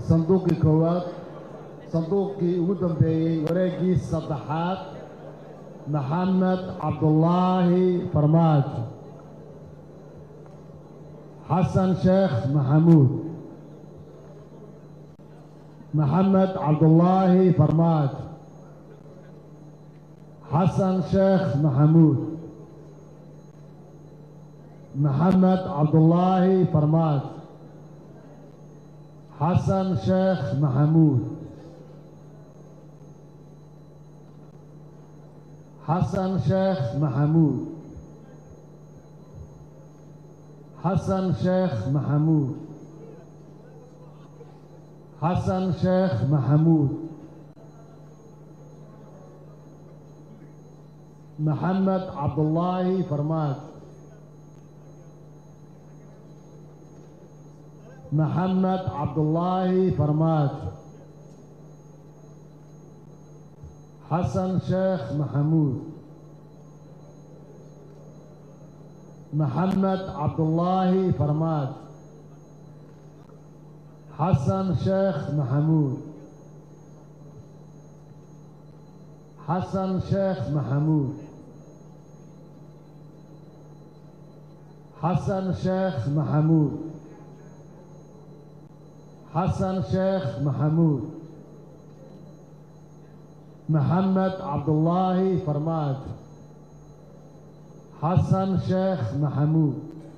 sanduuqii koowaad sanduuqii ugu dambeeyey wareeggii saddexaad maxamed cabdulaahi farmaajo xasan sheekh maxamuud maxamed cabdulaahi farmaajo xasan sheekh maxamuud maxamed cabdulaahi farmaajo xasan sheekh maxamuud xasan sheekh maxamuud xasan sheekh maxamuud xasan sheekh maxamuud maxamed cabdulaahi farmaajo maxamed cabdulaahi farmaajo xasan sheekh maxamuud maxamed cabdulaahi farmaajo xasan sheekh maxamuud xasan sheekh maxamuud xasan sheekh maxamuud xasan sheekh maxamuud maxamed cabdulaahi farmaajo xasan sheekh maxamuud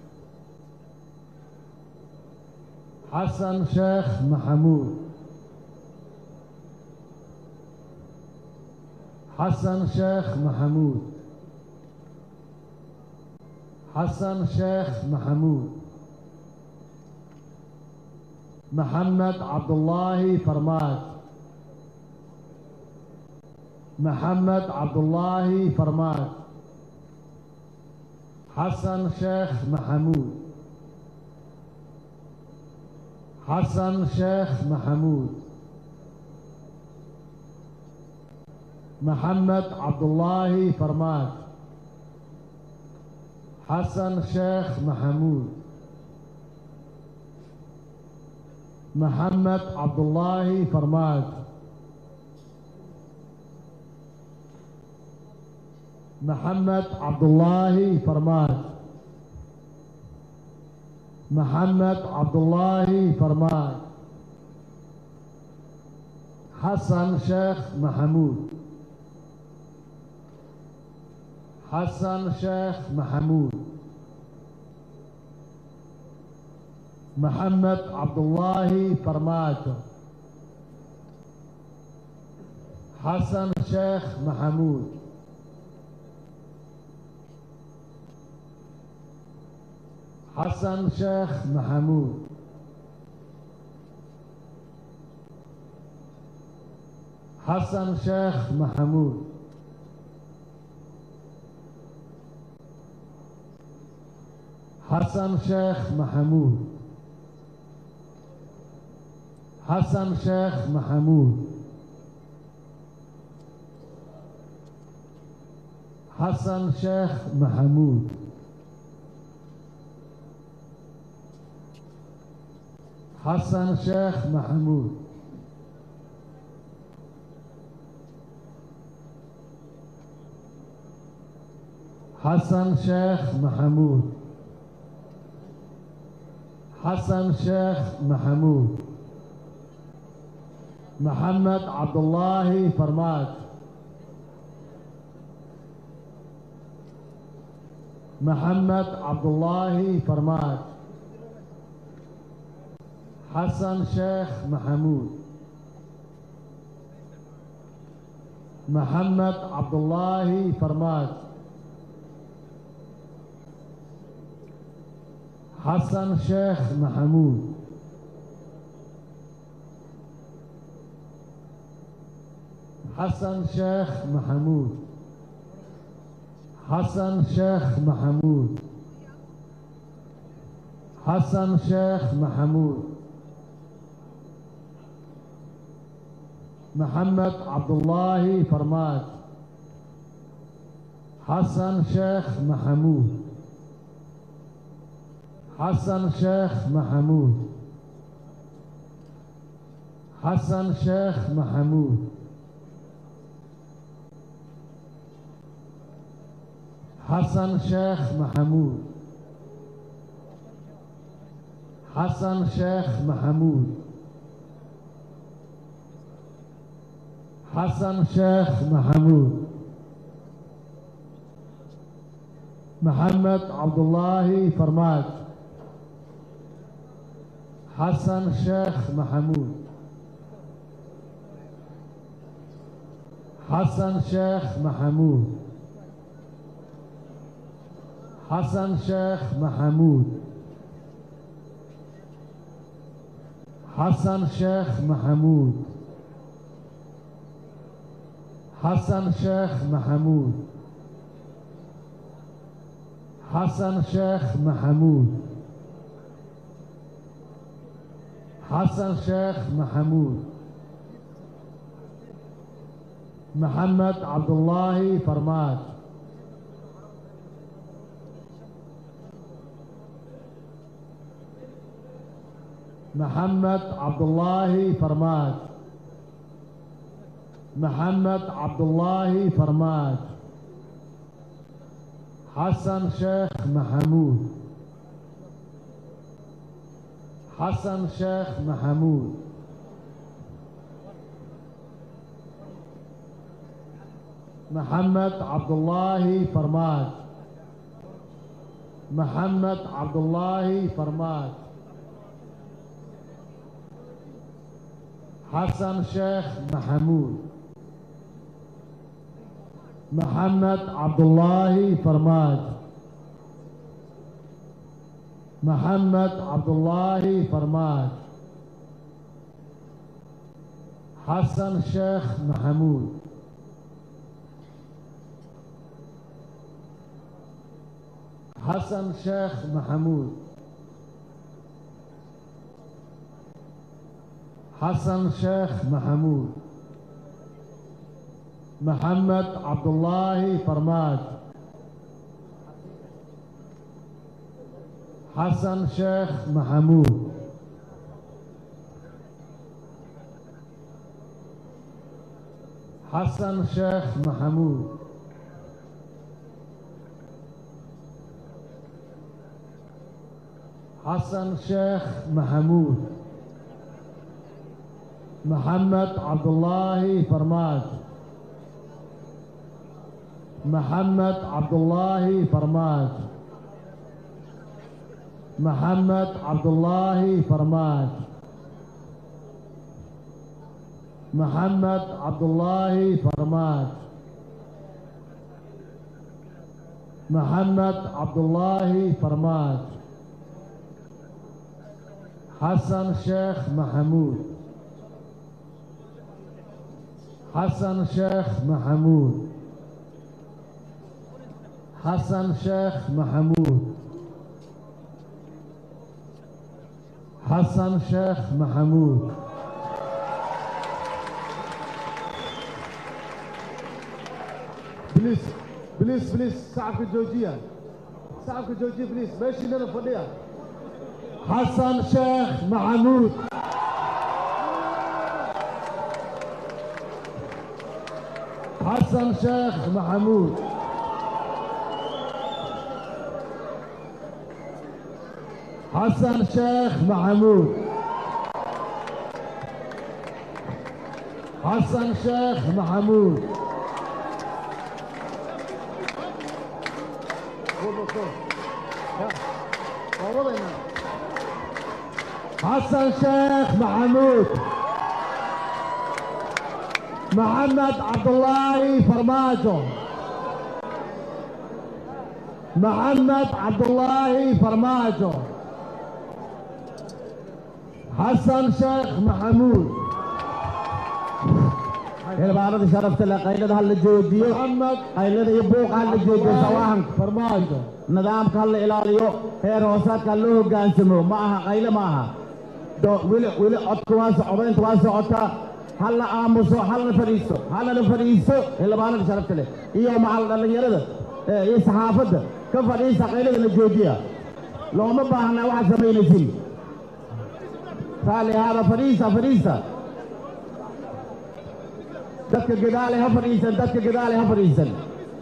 xasan sheekh maxamuud xasan sheekh maxamuud xasan sheekh maxamuud maxamed cabdulaahi farmaajo maxamed cabdulaahi farmaajo xasan sheekh maxamuud xasan sheekh maxamuud maxamed cabdulaahi farmaajo xasan sheekh maxamuud maxamed cabdulaahi farmaajo maxamed cabdulaahi farmaajo maxamed cabdulaahi farmaajo xasan sheekh maxamuud xasan sheekh maxamuud maxamed cabdulaahi farmaajo xasan sheekh maxamuud xasan sheekh maxamuud xasan sheekh maxamuud xasan sheekh maxamuud xasan sheekh maxamuud xasan sheekh maxamuud xasan sheekh maxamuud xasan sheekh maxamuud xasan sheekh maxamuud maxamed cabdulaahi farmaajo maxamed cabdulaahi farmaajo xasan sheekh maxamuud maxamed cabdulaahi farmaajo xasan sheekh maxamuud xasan sheekh maxamuud xasan sheekh maxamuud xasan sheekh maxamuud maxamed cabdulaahi farmaajo xasan sheekh maxamuud xasan sheekh maxamuud حسن شيخ محمود حسن شيخ محمود حسن شيخ محمود حسن شيخ محمود محمد عبد الله فرماج حسن شيخ محمود حسن شيخ محمود حسن شيخ محمود حسن شيخ محمود حسن شيخ محمود حسن شيخ محمود حسن شيخ محمود محمد عبد الله فرماج محمد عبد الله فرماج محمد عبد الله فرماج حسن شيخ محمود حسن شيخ محمود محمد عبد الله فرماج محمد عبد الله فرماج حسن شيخ محمود محمد عبد الله فرماج محمد عبد الله فرماج حسن شيخ محمود حسن شيخ محمود حسن شيخ محمود محمد عبد الله فرماج حسن شيخ محمود حسن شيخ محمود حسن شيخ محمود محمد عبد الله فرماج محمد عبد الله فرماج محمد عبد الله فرماج محمد عبد الله فرماج محمد عبد الله فرماج حسن شيخ محمود حسن شيخ محمود حسن شيخ محمود حسن شيخ محمود بليز صعب الجوجية صعب الجوجية بليز ماشي لنا فضيها حسن شيخ محمود حسن شيخ محمود حسن شيخ محمود حسن شيخ محمود حسن شيخ محمود محمد عبد الله فرماجو محمد عبد الله فرماجو حسن شيخ محمود البعض شرفت لك قيلة هالجودية محمد قيلة يبوق هالجودية سواهم فرماجو نظام كله إلاليو هي روسات كله جانسمو معها قيلة معها دو ويل أتواس أبين تواس أتا هلا آموسو هلا فريسو البعض شرفت لك إيه مع اللي يرد إيه صحافة كفريسة قيلة الجودية لو ما بعنا واحد زميل فيه فلهذا فريسة dadka gadaale ha fadhiisan dadka gadaale ha fadhiisan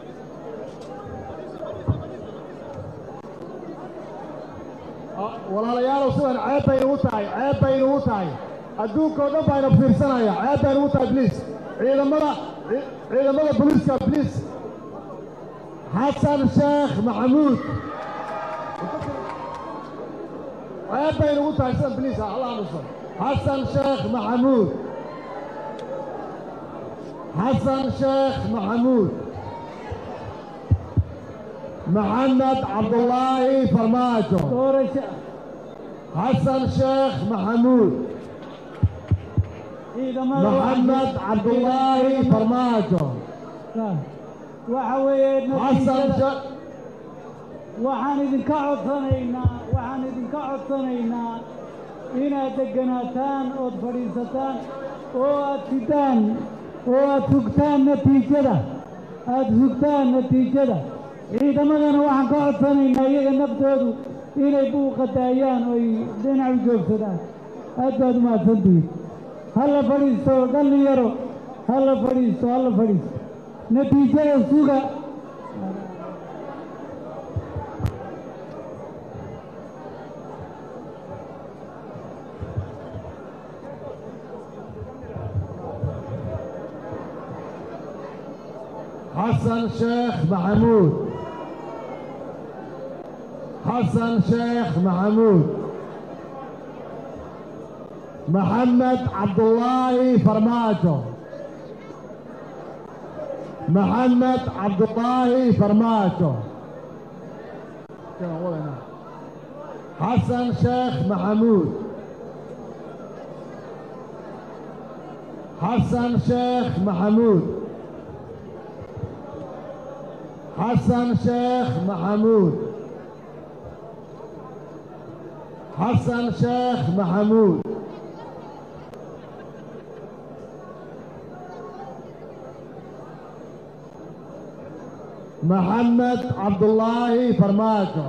walaalayaalow sidan ceeb bay nagu tahay adduunka oo dhan bayna fiirsanaya ceeb bay nagu tahay bliis ciidamada booliiska bliis xasan sheekh maxamuud ceeb bay nagu tahay sidan bliis allah musan xasan sheekh maxamuud محمد عبد الله فرماجو حسن شيخ محمود محمد عبد الله فرماجو حسن شيخ waxaan idinka codsanaynaa inaad deganaataan ood fadhiisataan oo aad sidaan oo aad sugtaan natiijada ciidamadana waxaan ka codsanaynaa iyaga naftoodu inay buuqadaayaan oo ay dhinac u joogsadaan aad baad u mahadsantihiin hala fadhiisto dhallinyaro hala fadhiisto natiijada suga حسن شيخ محمود محمد عبد الله فرماجو حسن شيخ محمود حسن شيخ محمود حسن شيخ محمود حسن شيخ محمود محمد عبد الله فرماجو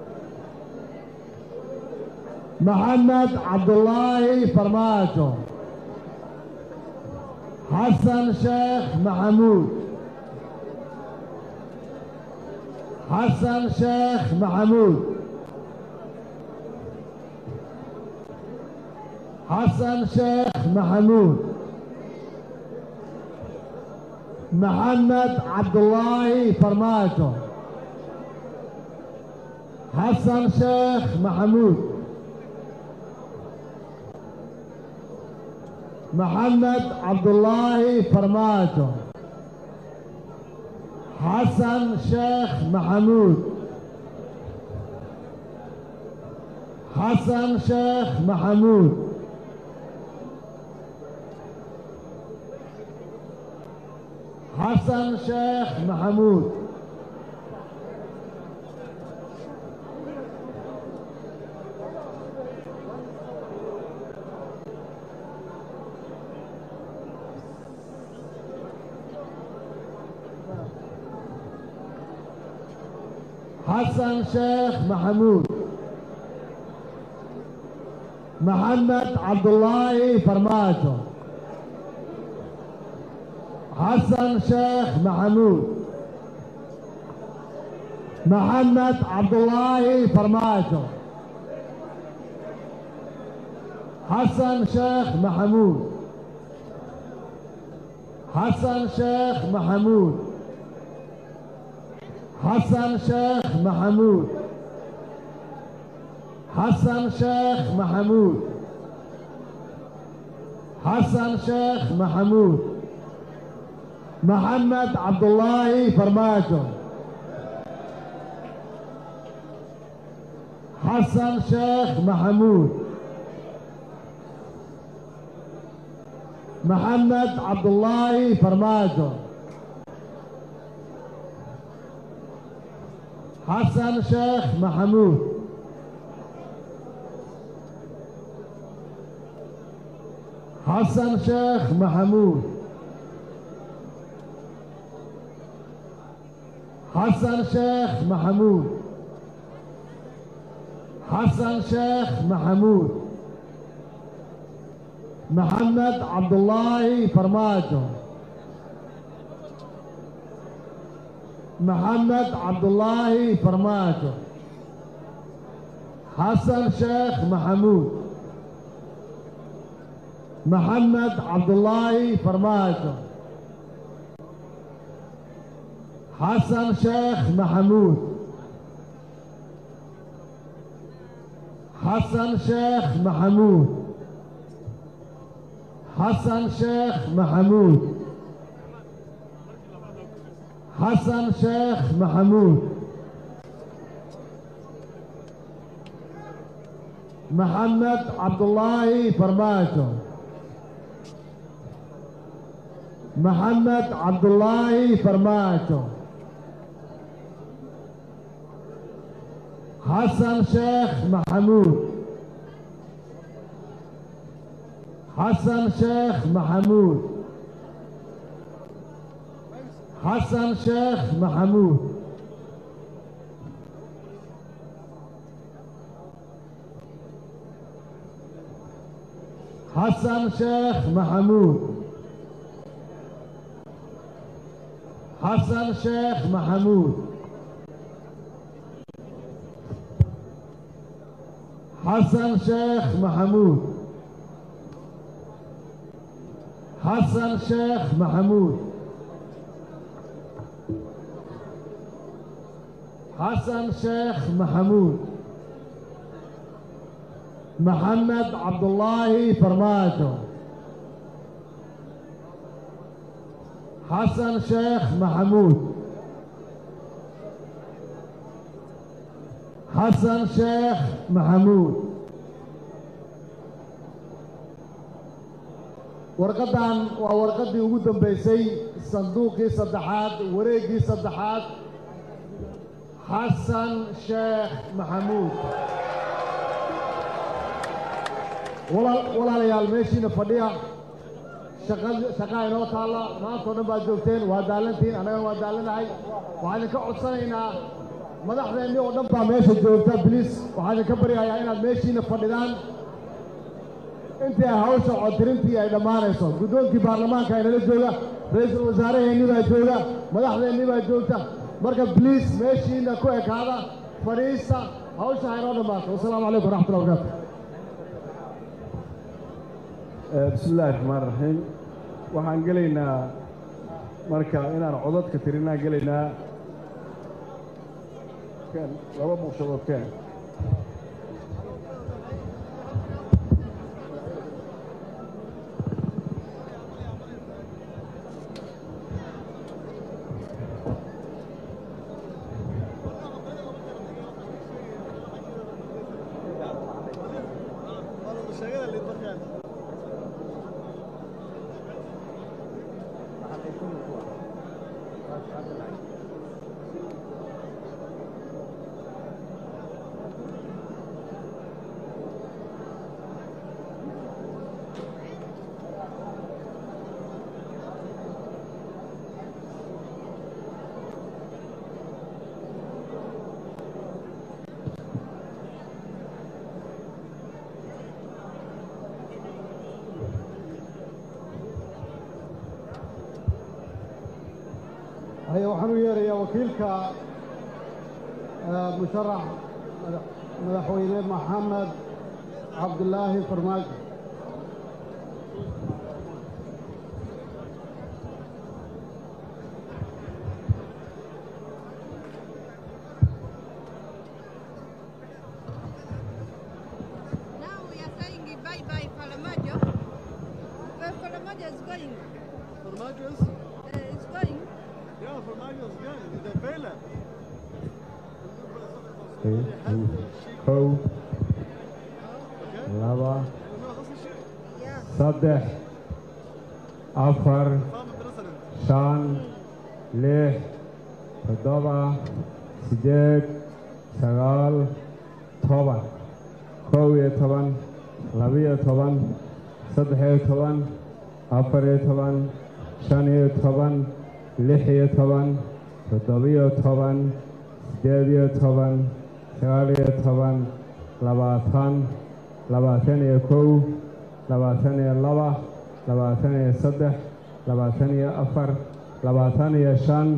محمد عبد الله فرماجو حسن شيخ محمود حسن شيخ محمود حسن شيخ محمود محمد عبد الله فرماجو حسن شيخ محمود محمد عبد الله فرماجو حسن شيخ محمود حسن شيخ محمود حسن شيخ محمود حسن شيخ محمود محمد عبد الله فرماجو حسن شيخ محمود محمد عبد الله فرماجو حسن شيخ محمود حسن شيخ محمود حسن شيخ محمود حسن شيخ محمود حسن شيخ محمود محمد عبد الله فرماجو حسن شيخ محمود محمد عبد الله فرماجو حسن شيخ محمود حسن شيخ محمود حسن شيخ محمود حسن شيخ محمود محمد عبد الله فرماجو محمد عبد الله فرماجو حسن شيخ محمود محمد عبد الله فرماجو حسن شيخ محمود حسن شيخ محمود حسن شيخ محمود حسن شيخ محمود محمد عبد الله فرماجو محمد عبد الله فرماجو حسن شيخ محمود حسن شيخ محمود حسن شيخ محمود حسن شيخ محمود حسن شيخ محمود حسن شيخ محمود حسن شيخ محمود حسن شيخ محمود محمد عبد الله فرماجو حسن شيخ محمود حسن شيخ محمود ورقدان وورقدي ugu dambeysay sanduuqii saddexaad wareegii saddexaad حسن شيخ محمود walaalayaal meeshiina fadhiya shaqa inoo taalla maanta oo dhan baad joogteen waa daalantiin annagana waa daalanahay waxaan idinka codsanaynaa madaxdeennii oo dhan baa meesha joogta biliis waxaan idinka baryayaa inaad meeshiina fadhidaan intii ay hawsha codtirintii ay dhammaanayso guddoonkii baarlamaanka inala jooga ra-iisul wasaaraheennii baa jooga madaxdeennii baa joogta marka biliis meeshiina ku ekaada fadhiista hawsha ha inoo dhammaato wasalaamu calaykum waraxmatullahi wabarakaatu بسم الله الرحمن الرحيم waxaan gelaynaa marka inaan codadka tirinaa gelaynaa kan laba muqshadood kan هيا وحنو يا وكيلك مشرع مدحوينه محمد عبد الله فرماجو Now we are saying bye-bye Farmajo. Where Farmajo is going? Farmajo Is going. Yeah, Farmajo is going. He's a failure. kow laba saddex afar shan lix toddoba sideed sagaal toban kow iyo toban labiyo toban saddex iyo toban afar iyo toban shan iyo toban lix iyo toban toddobiyo toban sideed iyo toban sagaal iyo toban labaatan labaatan iyo kow labaatan iyo laba labaatan iyo saddex labaatan iyo afar labaatan iyo shan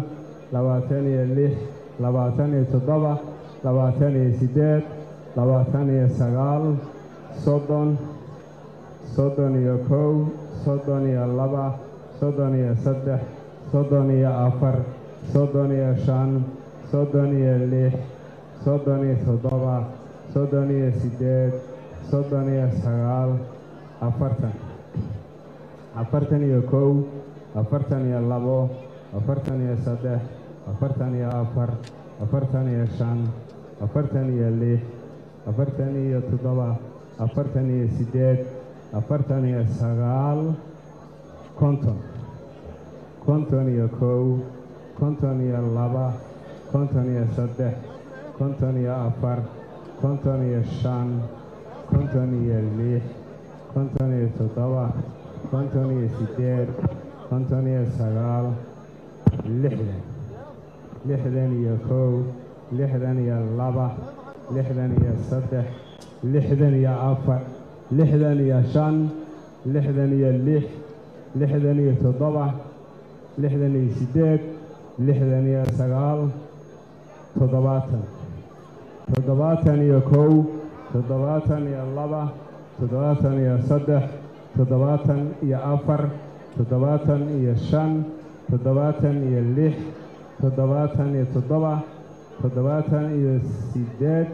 labaatan iyo lix labaatan iyo toddoba labaatan iyo siddeed labaatan iyo sagaal soddon soddon iyo kow soddon iyo laba soddon iyo saddex soddon iyo afar soddon iyo shan soddon iyo lix soddon iyo toddoba soddon iyo siddeed soddon iyo sagaal afartan afartan iyo kow afartan iyo labo afartan iyo saddex afartan iyo afar afartan iyo shan afartan iyo lix afartan iyo toddoba afartan iyo siddeed afartan iyo sagaal konton konton iyo kow konton iyo laba konton iyo saddex konton iyo afar konton iyo shan konton iyo lix konton iyo toddoba konton iyo siddeed konton iyo sagaal lixdan lixdan iyo kow lixdan iyo laba lixdan iyo saddex lixdan iyo afar lixdan iyo shan lixdan iyo lix lixdan iyo toddoba lixdan iyo siddeed lixdan iyo sagaal toddobaatan toddobaatan iyo kow toddobaatan iyo laba toddobaatan iyo saddex toddobaatan iyo afar toddobaatan iyo shan toddobaatan iyo lix toddobaatan iyo toddoba toddobaatan iyo siddeed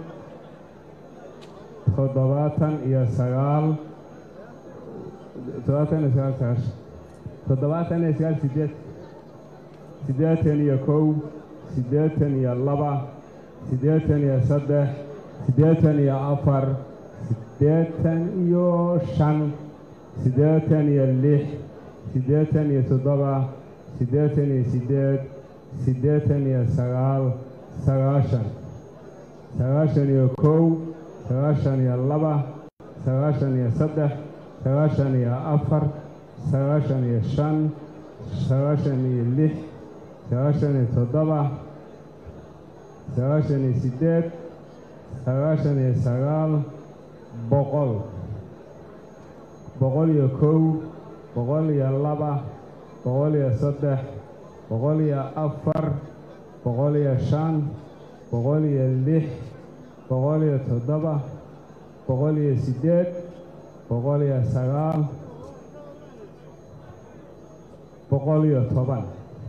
toddobaatan iyo sagaal toddobaatan iyo sagaal sagaashan toddobaatan iyo sagaal siddeed siddeetan iyo kow siddeetan iyo laba siddeetan iyo saddex siddeetan iyo afar siddeetan iyo shan siddeetan iyo lix siddeetan iyo toddoba siddeetan iyo siddeed siddeetan iyo sagaal sagaashan sagaashan iyo kow sagaashan iyo laba sagaashan iyo saddex sagaashan iyo afar sagaashan iyo shan sagaashan iyo lix sagaashan iyo toddoba sagaashan iyo siddeed sagaashan iyo sagaal boqol boqol iyo kow boqol iyo laba boqol iyo saddex boqol iyo afar boqol iyo shan boqol iyo lix boqol iyo toddoba boqol iyo siddeed boqol iyo sagaal boqol iyo toban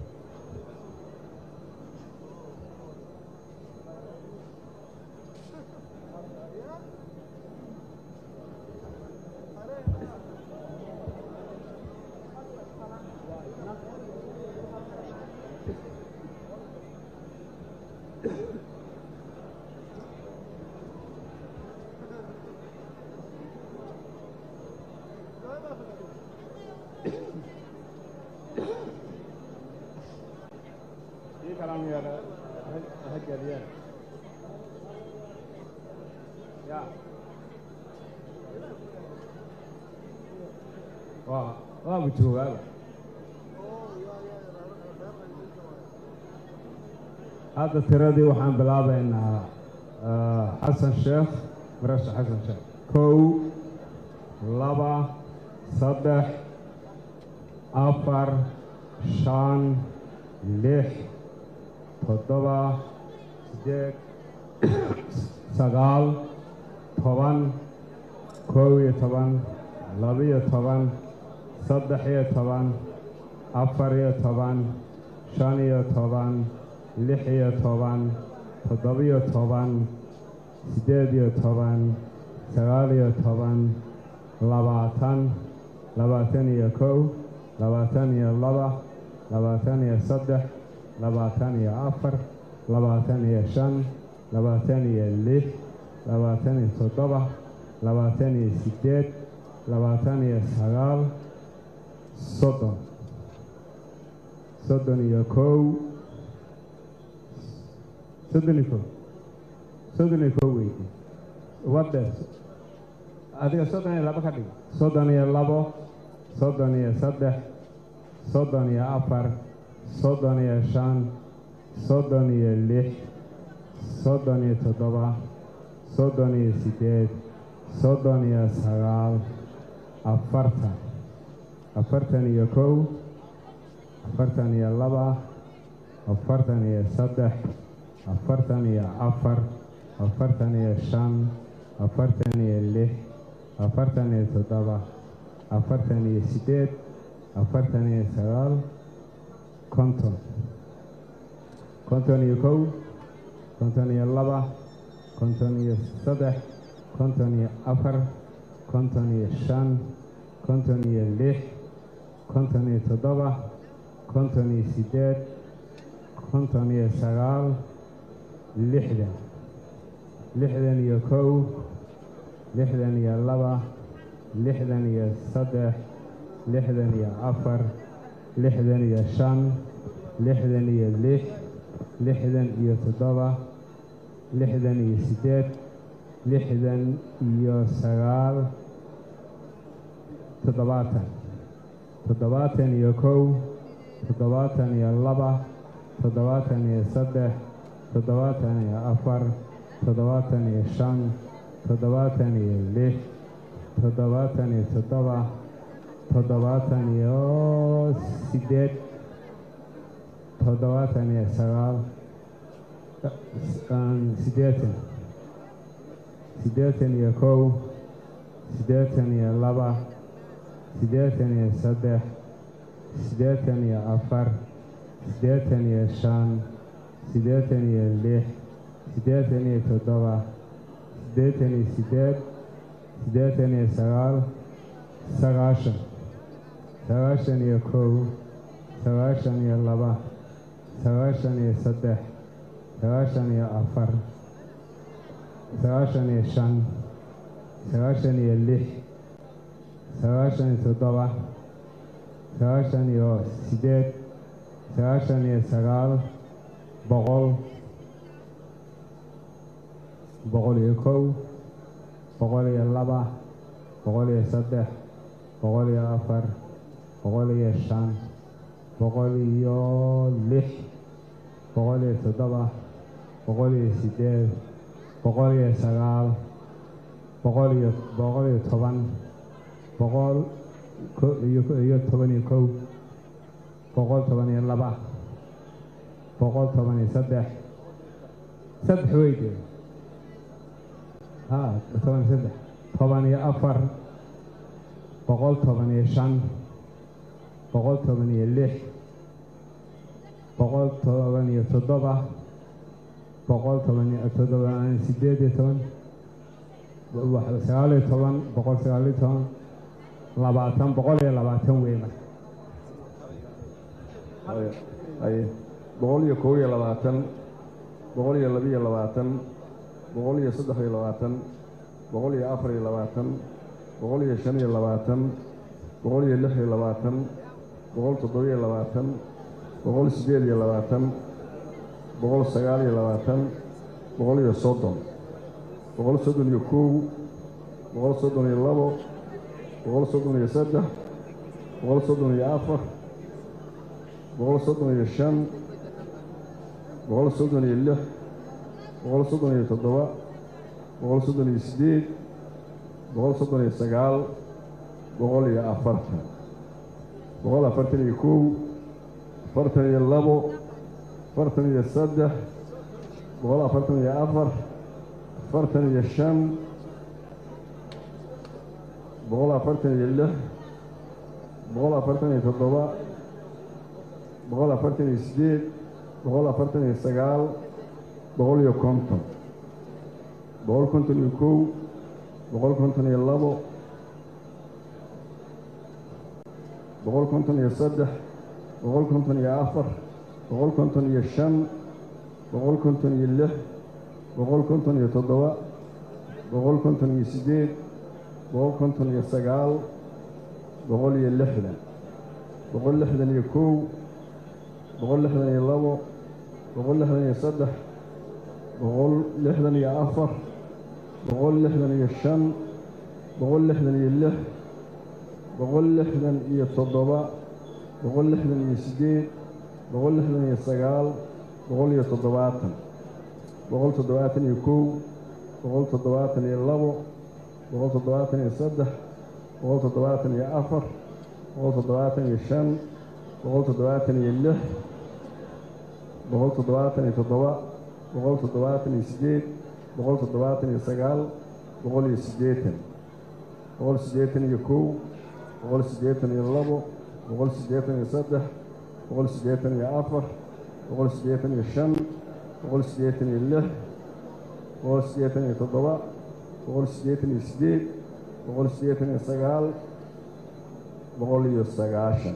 waaba joogaaba hadda tiradii waxaan bilaabaynaa xasan sheekh marasha xasan sheekh kow laba saddex afar shan lix toddoba siddeed sagaal toban kow iyo toban laba-iyo toban saddex iyo toban afar iyo toban shan iyo toban lix iyo toban toddoba-iyo toban siddeed iyo toban sagaal iyo toban labaatan labaatan iyo kow labaatan iyo laba labaatan iyo saddex labaatan iyo afar labaatan iyo shan labaatan iyo lix labaatan iyo toddoba labaatan iyo siddeed labaatan iyo sagaal soddon soddon iyo kow soddon iyo kow soddon iyo kow weydii wadde adiga soddon iyo laba ka dhig soddon iyo labo soddon iyo saddex soddon iyo afar soddon iyo shan soddon iyo lix soddon iyo toddoba soddon iyo siddeed soddon iyo sagaal afartan afartan iyo kow afartan iyo laba afartan iyo saddex afartan iyo afar afartan iyo shan afartan iyo lix afartan iyo toddoba afartan iyo siddeed afartan iyo sagaal konton konton iyo kow konton iyo laba konton iyo saddex konton iyo afar konton iyo shan konton iyo lix konton iyo toddoba konton iyo siddeed konton iyo sagaal lixdan lixdan iyo kow lixdan iyo laba lixdan iyo saddex lixdan iyo afar lixdan iyo shan lixdan iyo lix lixdan iyo toddoba lixdan iyo siddeed lixdan iyo sagaal toddobaatan toddobaatan iyo kow toddobaatan iyo laba toddobaatan iyo saddex toddobaatan iyo afar toddobaatan iyo shan toddobaatan iyo lix toddobaatan iyo toddoba toddobaatan iyo siddeed toddobaatan iyo sagaal siddeetan siddeetan iyo kow siddeetan iyo laba siddeetan iyo saddex siddeetan iyo afar siddeetan iyo shan siddeetan iyo lix siddeetan iyo toddoba siddeetan iyo siddeed siddeetan iyo sagaal sagaashan sagaashan iyo kow sagaashan iyo laba sagaashan iyo saddex sagaashan iyo afar sagaashan iyo shan sagaashan iyo lix sagaashan iyo toddoba sagaashan iyo siddeed sagaashan iyo sagaal boqol boqol iyo kow boqol iyo laba boqol iyo saddex boqol iyo afar boqol iyo shan boqol iyo lix boqol iyo toddoba boqol iyo siddeed boqol iyo sagaal boqol iyo toban boqol iyo toban iyo kow boqol toban iyo laba boqol toban iyo saddex saddex weyde toban iyo saddex toban iyo afar boqol toban iyo shan boqol toban iyo lix boqol toban iyo toddoba boqol toban iyo toddoba siddeed iyo toban sagaal iyo toban boqol sagaal iyo toban labaatan boqol iyo labaatan weyna boqol iyo kow iyo labaatan boqol iyo laba iyo labaatan boqol iyo saddex iyo labaatan boqol iyo afar iyo labaatan boqol iyo shan iyo labaatan boqol iyo lix iyo labaatan boqol toddoba iyo labaatan boqol siddeed iyo labaatan boqol sagaal iyo labaatan boqol iyo soddon boqol soddon iyo kow boqol soddon iyo labo boqol soddon iyo saddex boqol soddon iyo afar boqol soddon iyo shan boqol soddon iyo lix boqol soddon iyo toddoba boqol soddon iyo siddeed boqol soddon iyo sagaal boqol iyo afartan boqol afartan iyo kow afartan iyo labo afartan iyo saddex boqol afartan iyo afar afartan iyo shan boqol afartan iyo lix boqol afartan iyo toddoba boqol afartan iyo siddeed boqol afartan iyo sagaal boqol iyo konton boqol konton iyo kow boqol konton iyo labo boqol konton iyo saddex boqol konton iyo afar boqol konton iyo shan boqol konton iyo lix boqol konton iyo toddoba boqol konton iyo siddeed boqol konton iyo sagaal boqol iyo lixdan boqol lixdan iyo kow boqol lixdan iyo labo boqol lixdan iyo saddex boqol lixdan iyo afar boqol lixdan iyo shan boqol lixdan iyo lix boqol lixdan iyo toddoba boqol lixdan iyo siddeed boqol lixdan iyo sagaal boqol iyo toddobaatan boqol toddobaatan iyo kow boqol toddobaatan iyo labo boqol toddobaatan iyo saddex boqol toddobaatan iyo afar boqol toddobaatan iyo shan boqol toddobaatan iyo lix boqol toddobaatan iyo toddoba boqol toddobaatan iyo siddeed boqol toddobaatan iyo sagaal boqol iyo siddeetan boqol siddeetan iyo kow boqol siddeetan iyo labo boqol siddeetan iyo saddex boqol siddeetan iyo afar boqol siddeetan iyo shan boqol siddeetan iyo lix boqol siddeetan iyo toddoba boqol siddeetan iyo siddeed boqol siddeetan iyo sagaal boqol iyo sagaashan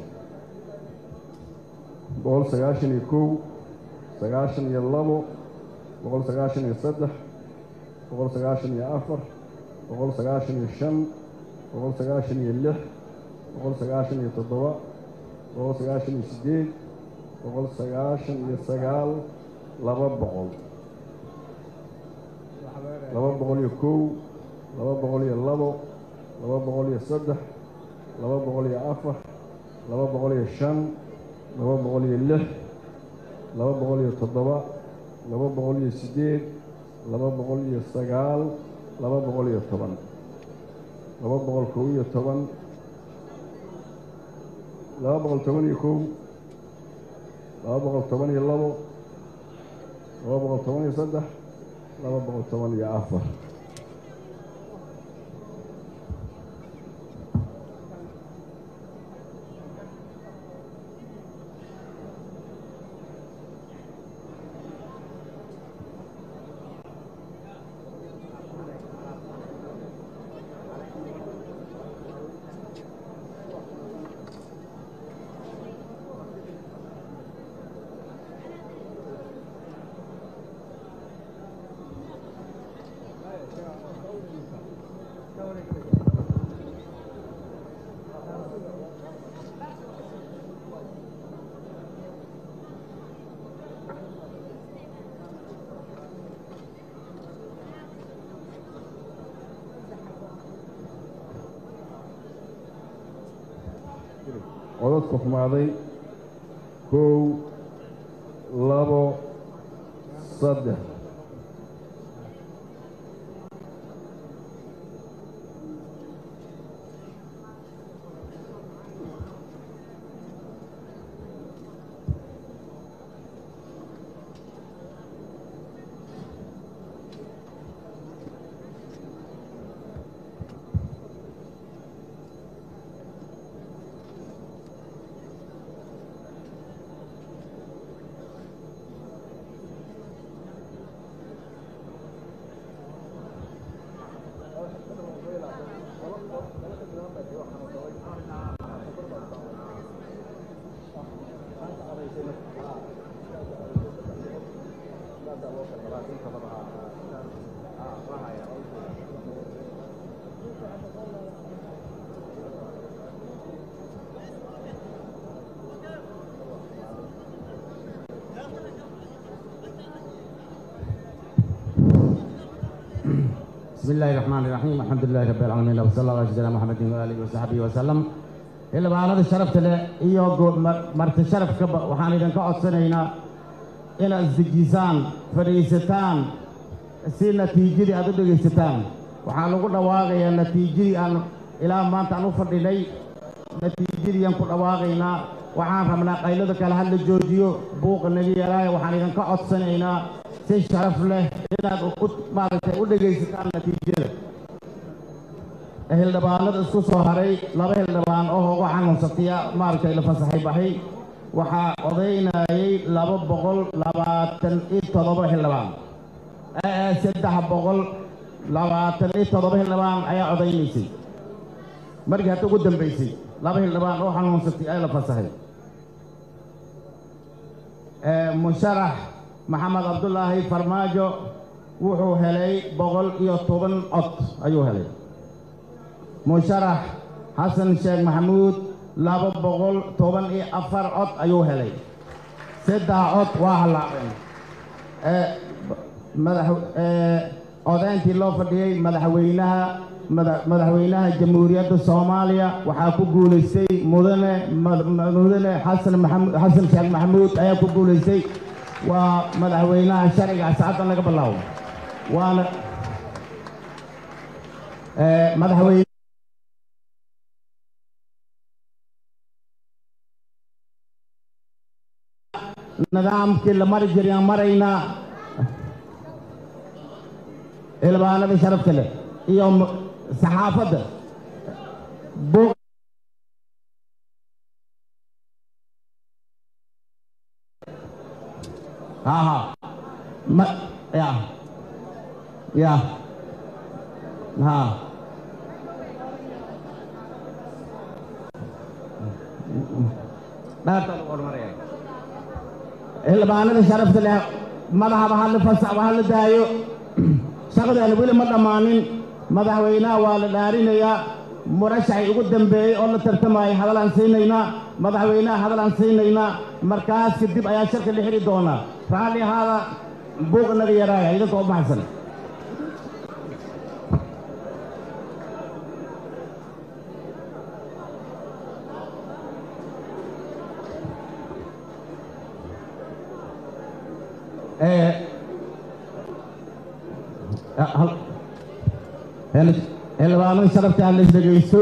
boqol sagaashan iyo kow sagaashan iyo labo boqol sagaashan iyo saddex boqol sagaashan iyo afar boqol sagaashan iyo shan boqol sagaashan iyo lix boqol sagaashan iyo toddoba boqol sagaashan iyo siddeed boqol sagaashan iyo sagaal laba boqol iyo kow laba boqol iyo labo laba boqol iyo saddex laba boqol iyo afar laba boqol iyo shan laba boqol iyo lix laba boqol iyo toddoba laba boqol iyo siddeed laba boqol iyo sagaal laba boqol iyo toban laba boqol kow iyo toban laba boqol toban iyo kow laba boqol toban iyo labo laba boqol toban iyo saddex laba boqol toban iyo afar codadku xumaaday kow labo saddex بسم الله الرحمن الرحيم الحمد لله رب العالمين وصلى الله على سيدنا محمد وآله وصحبه وسلم إلا بعد الشرف تلا إياه مرت الشرف كبا وحنا إذا كعصرنا إلى الزجيزان فريستان سين نتيجة أدود الزجيزان وحنا قلنا واقعي النتيجة أن إلى ما تنوفر لي نتيجة ينقل واقعنا وحنا فمنا قيلة كالهل الجوجيو بوق النبي عليه وحنا إذا كعصرنا si sharaf leh inaad maaragtay u dhegaysataan natiijada hildhibaanada isku soo haray laba hildhibaan oo ugu xanuunsataya maaragtay la fasaxay baxay waxaa odaynayay 227 hildhibaan 327 hildhibaan ayaa odaynaysay markii hadda ugu dambaysay laba hildhibaan oo xanuunsatay ay la fasaxay musharax محمد عبد الله فرماجو وحو هلي بغل يطوبن عط أيو هلي مشرح حسن الشيخ محمود لابد بغل طوبن أفر عط أيو هلي سدع عط واحد أودانتي الله فدي مدحوينها جمهورية الصومالية وحاكو قوليسي مدن حسن الشيخ محمود أياكو قوليسي ومدحوينها الشرعي ساعات لك بالله وانا مدحوين nidaamkii la mari jiray aan maraynaa xildhibaanada sharafta leh iyo saxaafadda buuq xildhibaanada sharafta leh madaxaba hadla fasax waa la daayo shaqadeena weli ma dhammaanin madaxweynaha waa la dhaarinayaa murashaxay ugu dambeeyey oo la tartamayay hadalaan siinaynaa madaxweynaha hadalaan siinaynaa markaas kadib ayaa shirka la xiri doonaa raalli ahaada buuq naga yaraaya idinkoo u maxsan xildhibaanada sharafta aan la isdhegaysto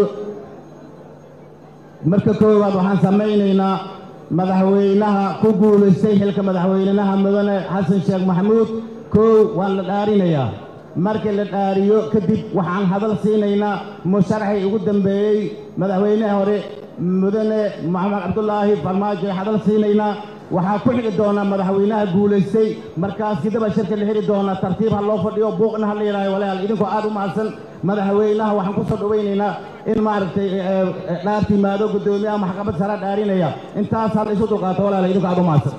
marka koowaad waxaan samaynaynaa madaxweynaha ku guulaystay xilka madaxweynaha mudane xasan sheekh maxamuud koow waan la dhaarinayaa markii la dhaariyo kadib waxaan hadal siinaynaa musharaxii ugu dambeeyey madaxweynaha hore mudane maxamed cabdulaahi farmaajo hadal siinaynaa waxaa ku xigi doonaa madaxweynaha guulaystay markaas kadaba shirka la xiri doonaa tartiib ha loo fadhiyo buuqna ha la yidhaayo walaal idinkoo aad u mahadsan madaxweynaha waxaan ku soo dhawaynaynaa in maaragtay dhaarta yimaado guddoomiyaha maxkamad sare dhaarinaya intaas ha la isu dulqaato walaal idinkoo aad u mahadsan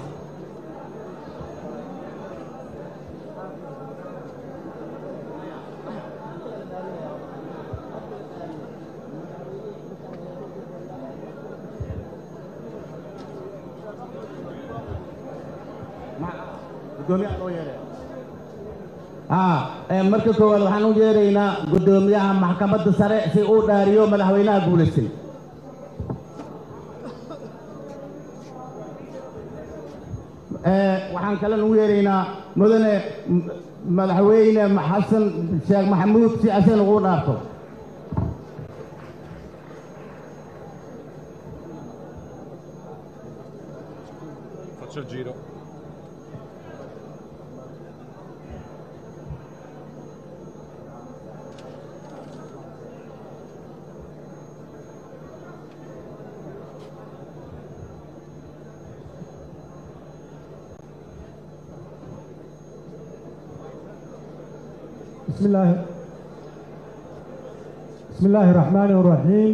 marka koowaad waxaan u yeeraynaa guddoomiyaha maxkamadda sare si uu dhaariyo madaxweynaha guulaystay waxaan kalena u yeeraynaa mudane madaxweyne xasan sheekh maxamuud si asagana ugu dhaarto بسم الله الرحمن الرحيم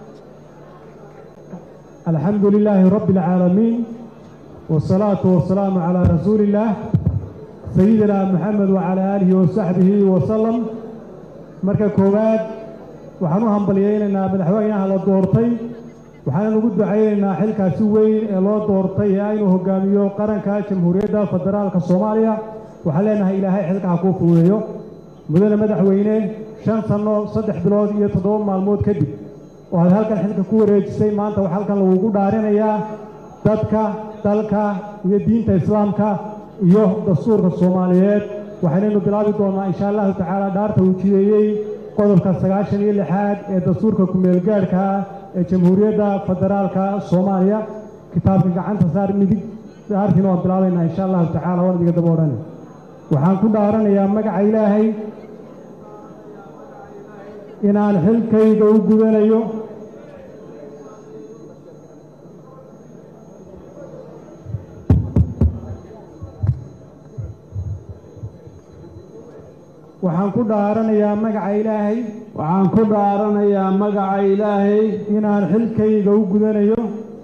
الحمد لله رب العالمين والصلاة والسلام على رسول الله سيدنا محمد وعلى آله وصحبه وسلم مركا كوباد وحنوهم بلييننا مدحوينها لدورتي وحنا نقول دعينا حلكا سوين لو دورتي اينو هوغاميو قرنكا جمهورية فدرالك الصومالية وحلينا إلهي حلكا كوفويو mudane madaxweyne 5 sano 3 bilood iyo 7 maalmood kadib oo halkan xilka ku wareejisay maanta waxa halkan lagu dhaarinayaa dadka dalka iyo diinta islaamka iyo dastuurka Soomaaliyeed waxaynu bilaabi doonaa insha Allah taala dhaarta uu jiyeeyay qodobka 96 ee dastuurka ku meel gaarka ee Jamhuuriyadda Federaalka Soomaaliya kitaabka gacanta saar midig dhaartina oo bilaabayna insha Allah taala wardiga dabooran waxaan ku dhaaranayaa magaca Ilaahay inaan xilkayga u gudanayo waxaan ku dhaaranayaa magaca Ilaahay inaan xilkayga u gudanayo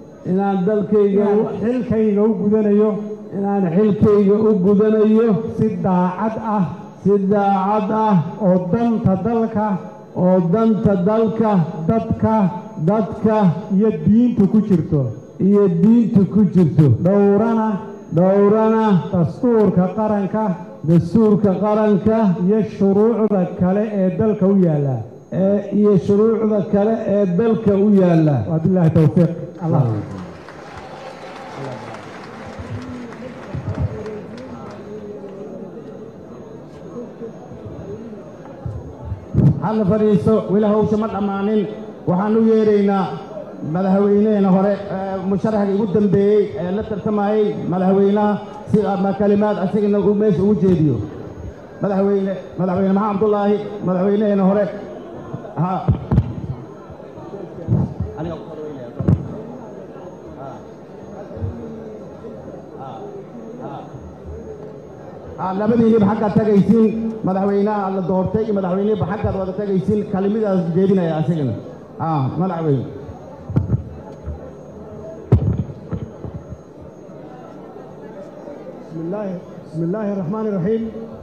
inaan xilkayga u gudanayo si daacad ah oo danta dalka dadka iyo diinta ku jirto dhowrana dastuurka qaranka iyo shuruucda kale ee dalka u yaala wabillahi tawfiiq allah hal fariiso wila hawsha ma dhamaanin waxaan u yeeraynaa madaxweynehena hore musharaxa ugu dambeeyey ee la tartamayay madaxweynaha si ama kalimaad asagana uu meesha ugu jeediyo madaxweyne maxamed cabdullaahi madaxweynehena hore labadiinniba xaggaad tagaysiin madaxweynaha la doortay iyo madaxweyneba xaggaad wada tagaysiin kalimadaas jeedinaya asagana madaxweyne بسم الله الرحمن الرحيم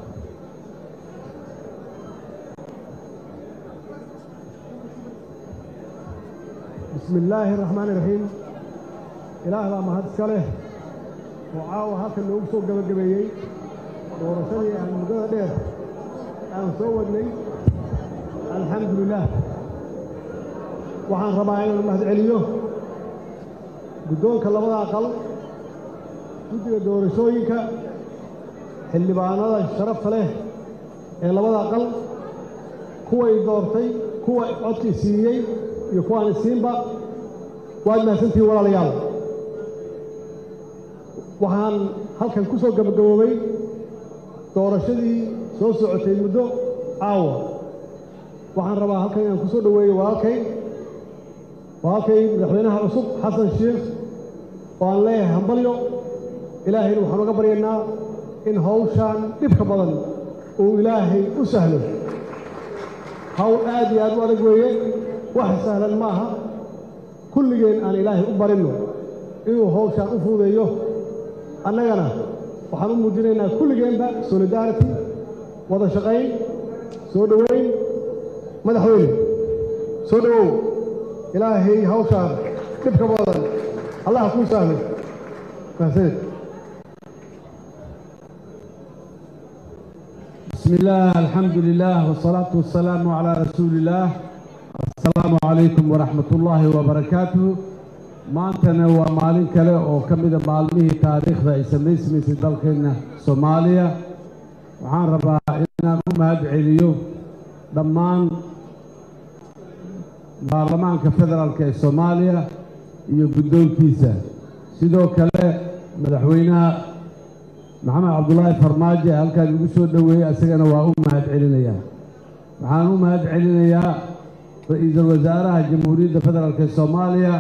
بسم الله الرحمن الرحيم إله ما هاد سكاله وعاو هاكا اللي أقصو قبل قبيي ورسالي عن مدى دير أن صوّدني الحمد لله وعن رباعين المهد عليو قدون كلمة أقل guddiga doorashooyinka xildhibaanada sharafta leh ee labada aqal kuway doortay kuwa codkii siiyey iyo kuwaan isiinba waad mahadsantihiin walaalayaal waxaan halkan ku soo gabagaboobay doorashadii soo socotay muddo caawa waxaan rabaa halkan inaan ku soo dhoweeyo walaalkay madaxweynaha cusub xasan sheekh oo aan leeyahay hambalyo ilaahayna waxaan uga baryaynaa in hawshaan dhibka badan uu ilaahay u sahlo hawl aad iyo aad u adag weeye wax sahlan ma aha kulligeen aan ilaahay u barinno inuu hawshaan u fuudeeyo annagana waxaan u muujinaynaa kulligeenba solidarity wada shaqayn soo dhoweyn madaxweyne soo dhowow ilaahay hawshaan dhibka badan allah kuu sahlo mahadsanid بسم الله الحمد لله والصلاة والسلام على رسول الله السلام عليكم ورحمة الله وبركاته maantana waa maalin kale oo ka mid ah maalmihii taariikhda ay samaysmaysay dalkeena Soomaaliya waxaan rabaa inaan u mahad celiyo dhammaan baarlamaanka federaalka ee Soomaaliya iyo guddoonkiisa sidoo kale madaxweynaha maxamed cabdullaahi farmaajo halkaan ugu soo dhoweeyey asagana waa u mahad celinayaa waxaan u mahad celinayaa ra'iisul wasaaraha jamhuuriyadda federaalka ee Soomaaliya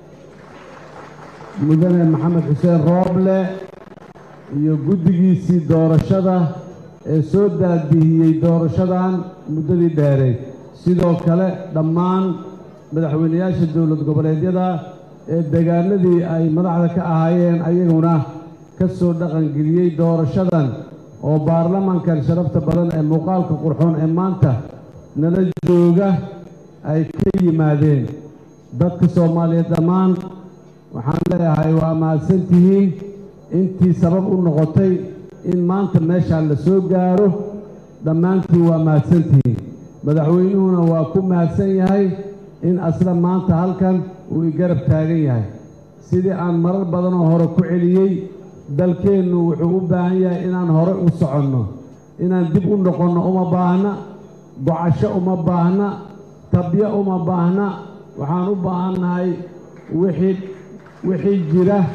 mudane maxamed xuseen rooble iyo guddigiisii doorashada ee soo daadihiyey doorashadan muddadii dheereed sidoo kale dhammaan madaxweynayaasha dowlad goboleedyada ee deegaanadii ay madaxda ka ahaayeen ayaguna ka soo dhaqangeliyey doorashadan oo baarlamaankan sharafta badan ee muuqaalka qurxoon ee maanta nala jooga ay ka yimaadeen dadka Soomaaliyeed dhammaan waxaan leeyahay waa mahadsantihiin intii sabab u noqotay in maanta meeshaan la soo gaaro dhammaantiin waa mahadsantihiin madaxweynuhuna waa ku mahadsan yahay in asla maanta halkan uu garab taagan yahay sidii aan marar badan oo hore ku celiyey dalkeennu wuxuu u baahan yahay inaan hore u soconno inaan dib u noqonno uma baahna gocasho uma baahna tabyo uma baahna waxaan u baahannahay wixii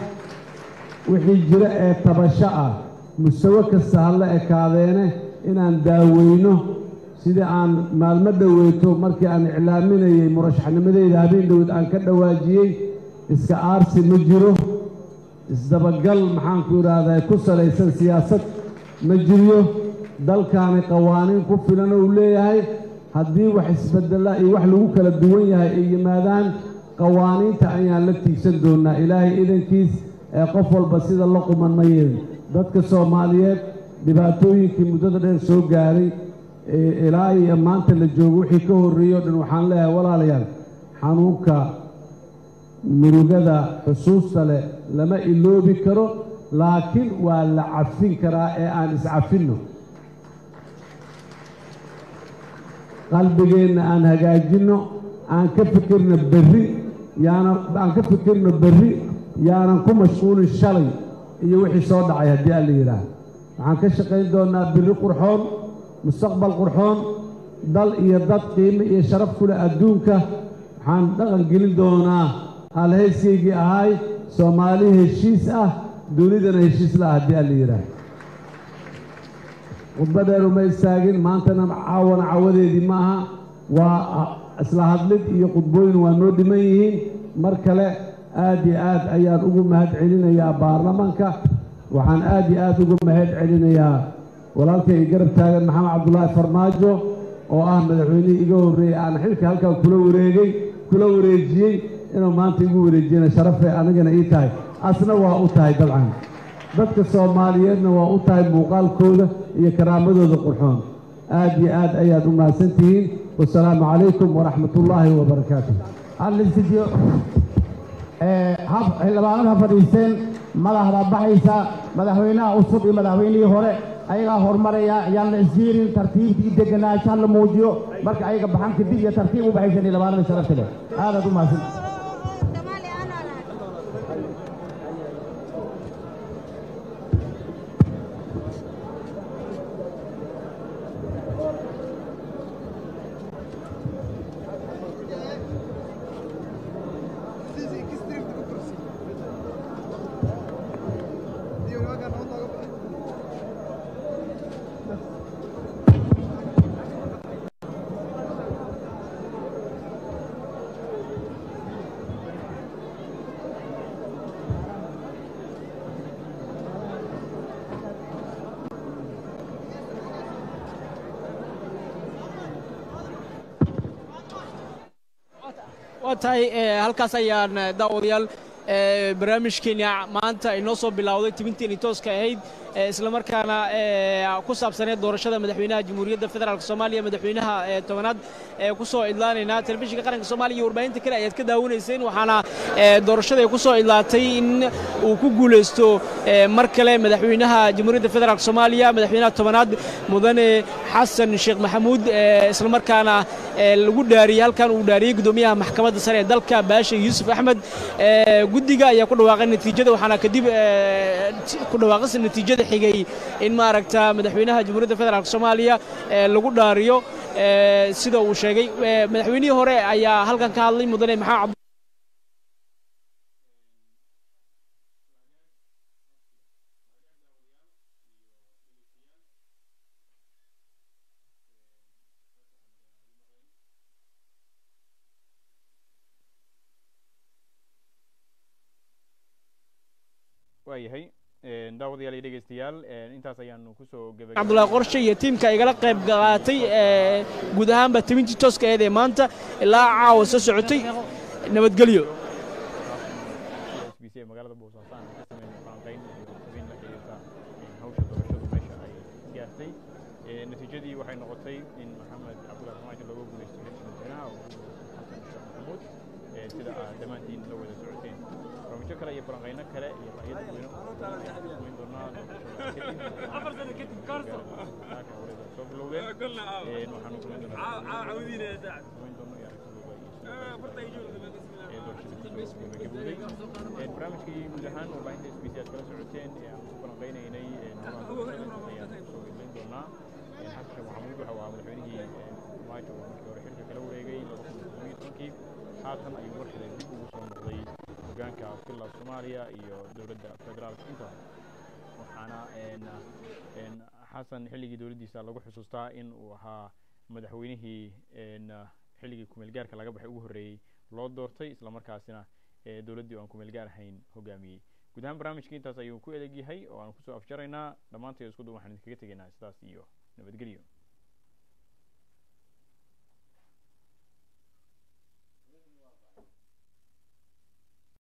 jira ee tabasho ah mustawa kasta ha la ekaadeene inaan daaweyno sidii aan maalmo dhoweyto markii aan iclaaminayey murashaxnimadeyda habeen dhowed aan ka dhawaajiyey iska aarsi ma jiro isdabagal maxaanku idhaahdaa ku salaysan siyaasad ma jiriyo dalkaani qawaaniin ku filan oo uu leeyahay haddii wax isbedela iyo wax lagu kala duwan yahay ay yimaadaan qawaaniinta ayaan la tiigsan doonaa ilaahay idankiis ee qof walba sida la quman ma yeelin dadka Soomaaliyeed dhibaatooyinkii muddada dheer soo gaaray ilaa iyo maanta la joogo wixii ka horreeyo dhan waxaan leeyahay walaalayaal xanuunka murugada xusuusta leh lama iloobi karo laakiin waa la cafin karaa ee aan iscafinno qalbigeenna aan hagaajinno aan ka fikirno berri yaanan ku mashquulin shalay iyo wixii soo dhacay haddii alla yidhaah waxaan ka shaqayn doonaa berri qurxoon mustaqbal qurxoon dal iyo dad qiimo iyo sharaf ku leh adduunka waxaan dhaqan gelin doonaa halhayskaygii ahay soomaali heshiis ah dunidana heshiis la haddii aan la yidhaah khudbadeenu ma istaagin maantana caawana cawadeedii ma aha waa isla hadlid iyo khudbooyin waa noo dhiman yihiin mar kale aad iyo aad ayaan ugu mahad celinayaa baarlamanka waxaan aad iyo aad ugu mahad celinayaa walaalkay garab taagan maxamed cabdulaahi farmaajo oo ah madaxweynihii iga horreeyey aan xilka halkan kula wareejiyey inuu maanta igu wareejiyana sharafay anigana ii tahay asna waa u tahay dabcan dadka soomaaliyeedna waa u tahay muuqaalkooda iyo karaamadooda qurxoon aad iyo aad ayaad u mahadsan tihiin wasalaamu calaykum waraxmatullaahi wabarakaatu xildhibaanada fadhiisteen madaxda baxaysa madaxweynaha cusub iyo madaxweynihii hore ayagaa horumaraya yaan la isjiirin tartiibtii deganaanshaha la muujiyo marka ayaga baxan kadib iyo tartiib u baxaysan xildhibaanada sharafta leh aadaad u mahadsan tahay halkaas ayaan daawadayaal barnaamijkeena maanta inoo soo bilowday tibinteeni tooska ahayd isla markaana ku saabsaneed doorashada madaxweynaha jamhuuriyadda federaalka soomaaliya madaxweynaha tobanaad ku soo idlaanaynaa telefishinka qaranka soomaaliya iyo warbaahinta kale ayaad ka daawanayseen waxaana doorashada ay ku soo idlaatay in uu ku guulaysto mar kale madaxweynaha jamhuuriyadda federaalka soomaaliya madaxweynaha tobanaad mudane xasan sheekh maxamuud isla markaana lagu dhaariyey halkan uu dhaariyey gudoomiyaha maxkamadda sare ee dalka baasha yuusuf axmed guddiga ayaa ku dhawaaqay natiijada waxaana kadib ku dhawaaqis natiijada xigay in maaragta madaxweynaha jamhuuriyadda federaalka soomaaliya lagu dhaariyo sida uu sheegay madaxweynihii hore ayaa halkan ka hadlay mudane maxamed waayahay daawadayaal iyo dhegeystayaal intaas ayaanu kusoo gabagabay cabdullaahi qorshe iyo tiimka igala qayb qaatay guud ahaanba tibintii tooska ahayd ee maanta ilaa caawa soo socotay nabadgelyo magaalada boosaasan ka sameeyay falanqayn iyo tabin la xiriirta hawsha doorashadu meesha ay gaartay natiijadii waxay noqotay in maxamed cabdullaahi farmaajo looga guulaysto madaxweynaha xasan sheekh maxamuud sida dhammaantiin la wada socoteen barnaamijyo kale iyo falanqayno kale iyo raayada weyne weyn doonaa soo bilowdeen waxaanu kulan barnaamijkii guud ahaan warbaahinta SBC aad kala socoteen aan ku falanqaynaynay ayaan soo idlayn doonaa xasan sheekh maxamuud waxa waa madaxweynihii farmaajo oo markii hore xilka kala wareegay 2019 haatan ayuu markale dib ugu soo noqday hoggaanka filla Soomaaliya iyo dowladda federaalka inta waxaana xasan xilligii dowladdiisa lagu xusuustaa in uu ahaa madaxweynihii xilligii kumeel gaarka laga baxay ugu horreeyay loo doortay isla markaasina dowladdii aan kumeel gaar ahayn hogaamiyey guud ahaan barnaamijkii intaas ayuu ku adeeg yahay oo aan kusoo afjaraynaa dhammaantii isku duwan waxaan idinkaga tegaynaa sidaas iyo nabadgelyo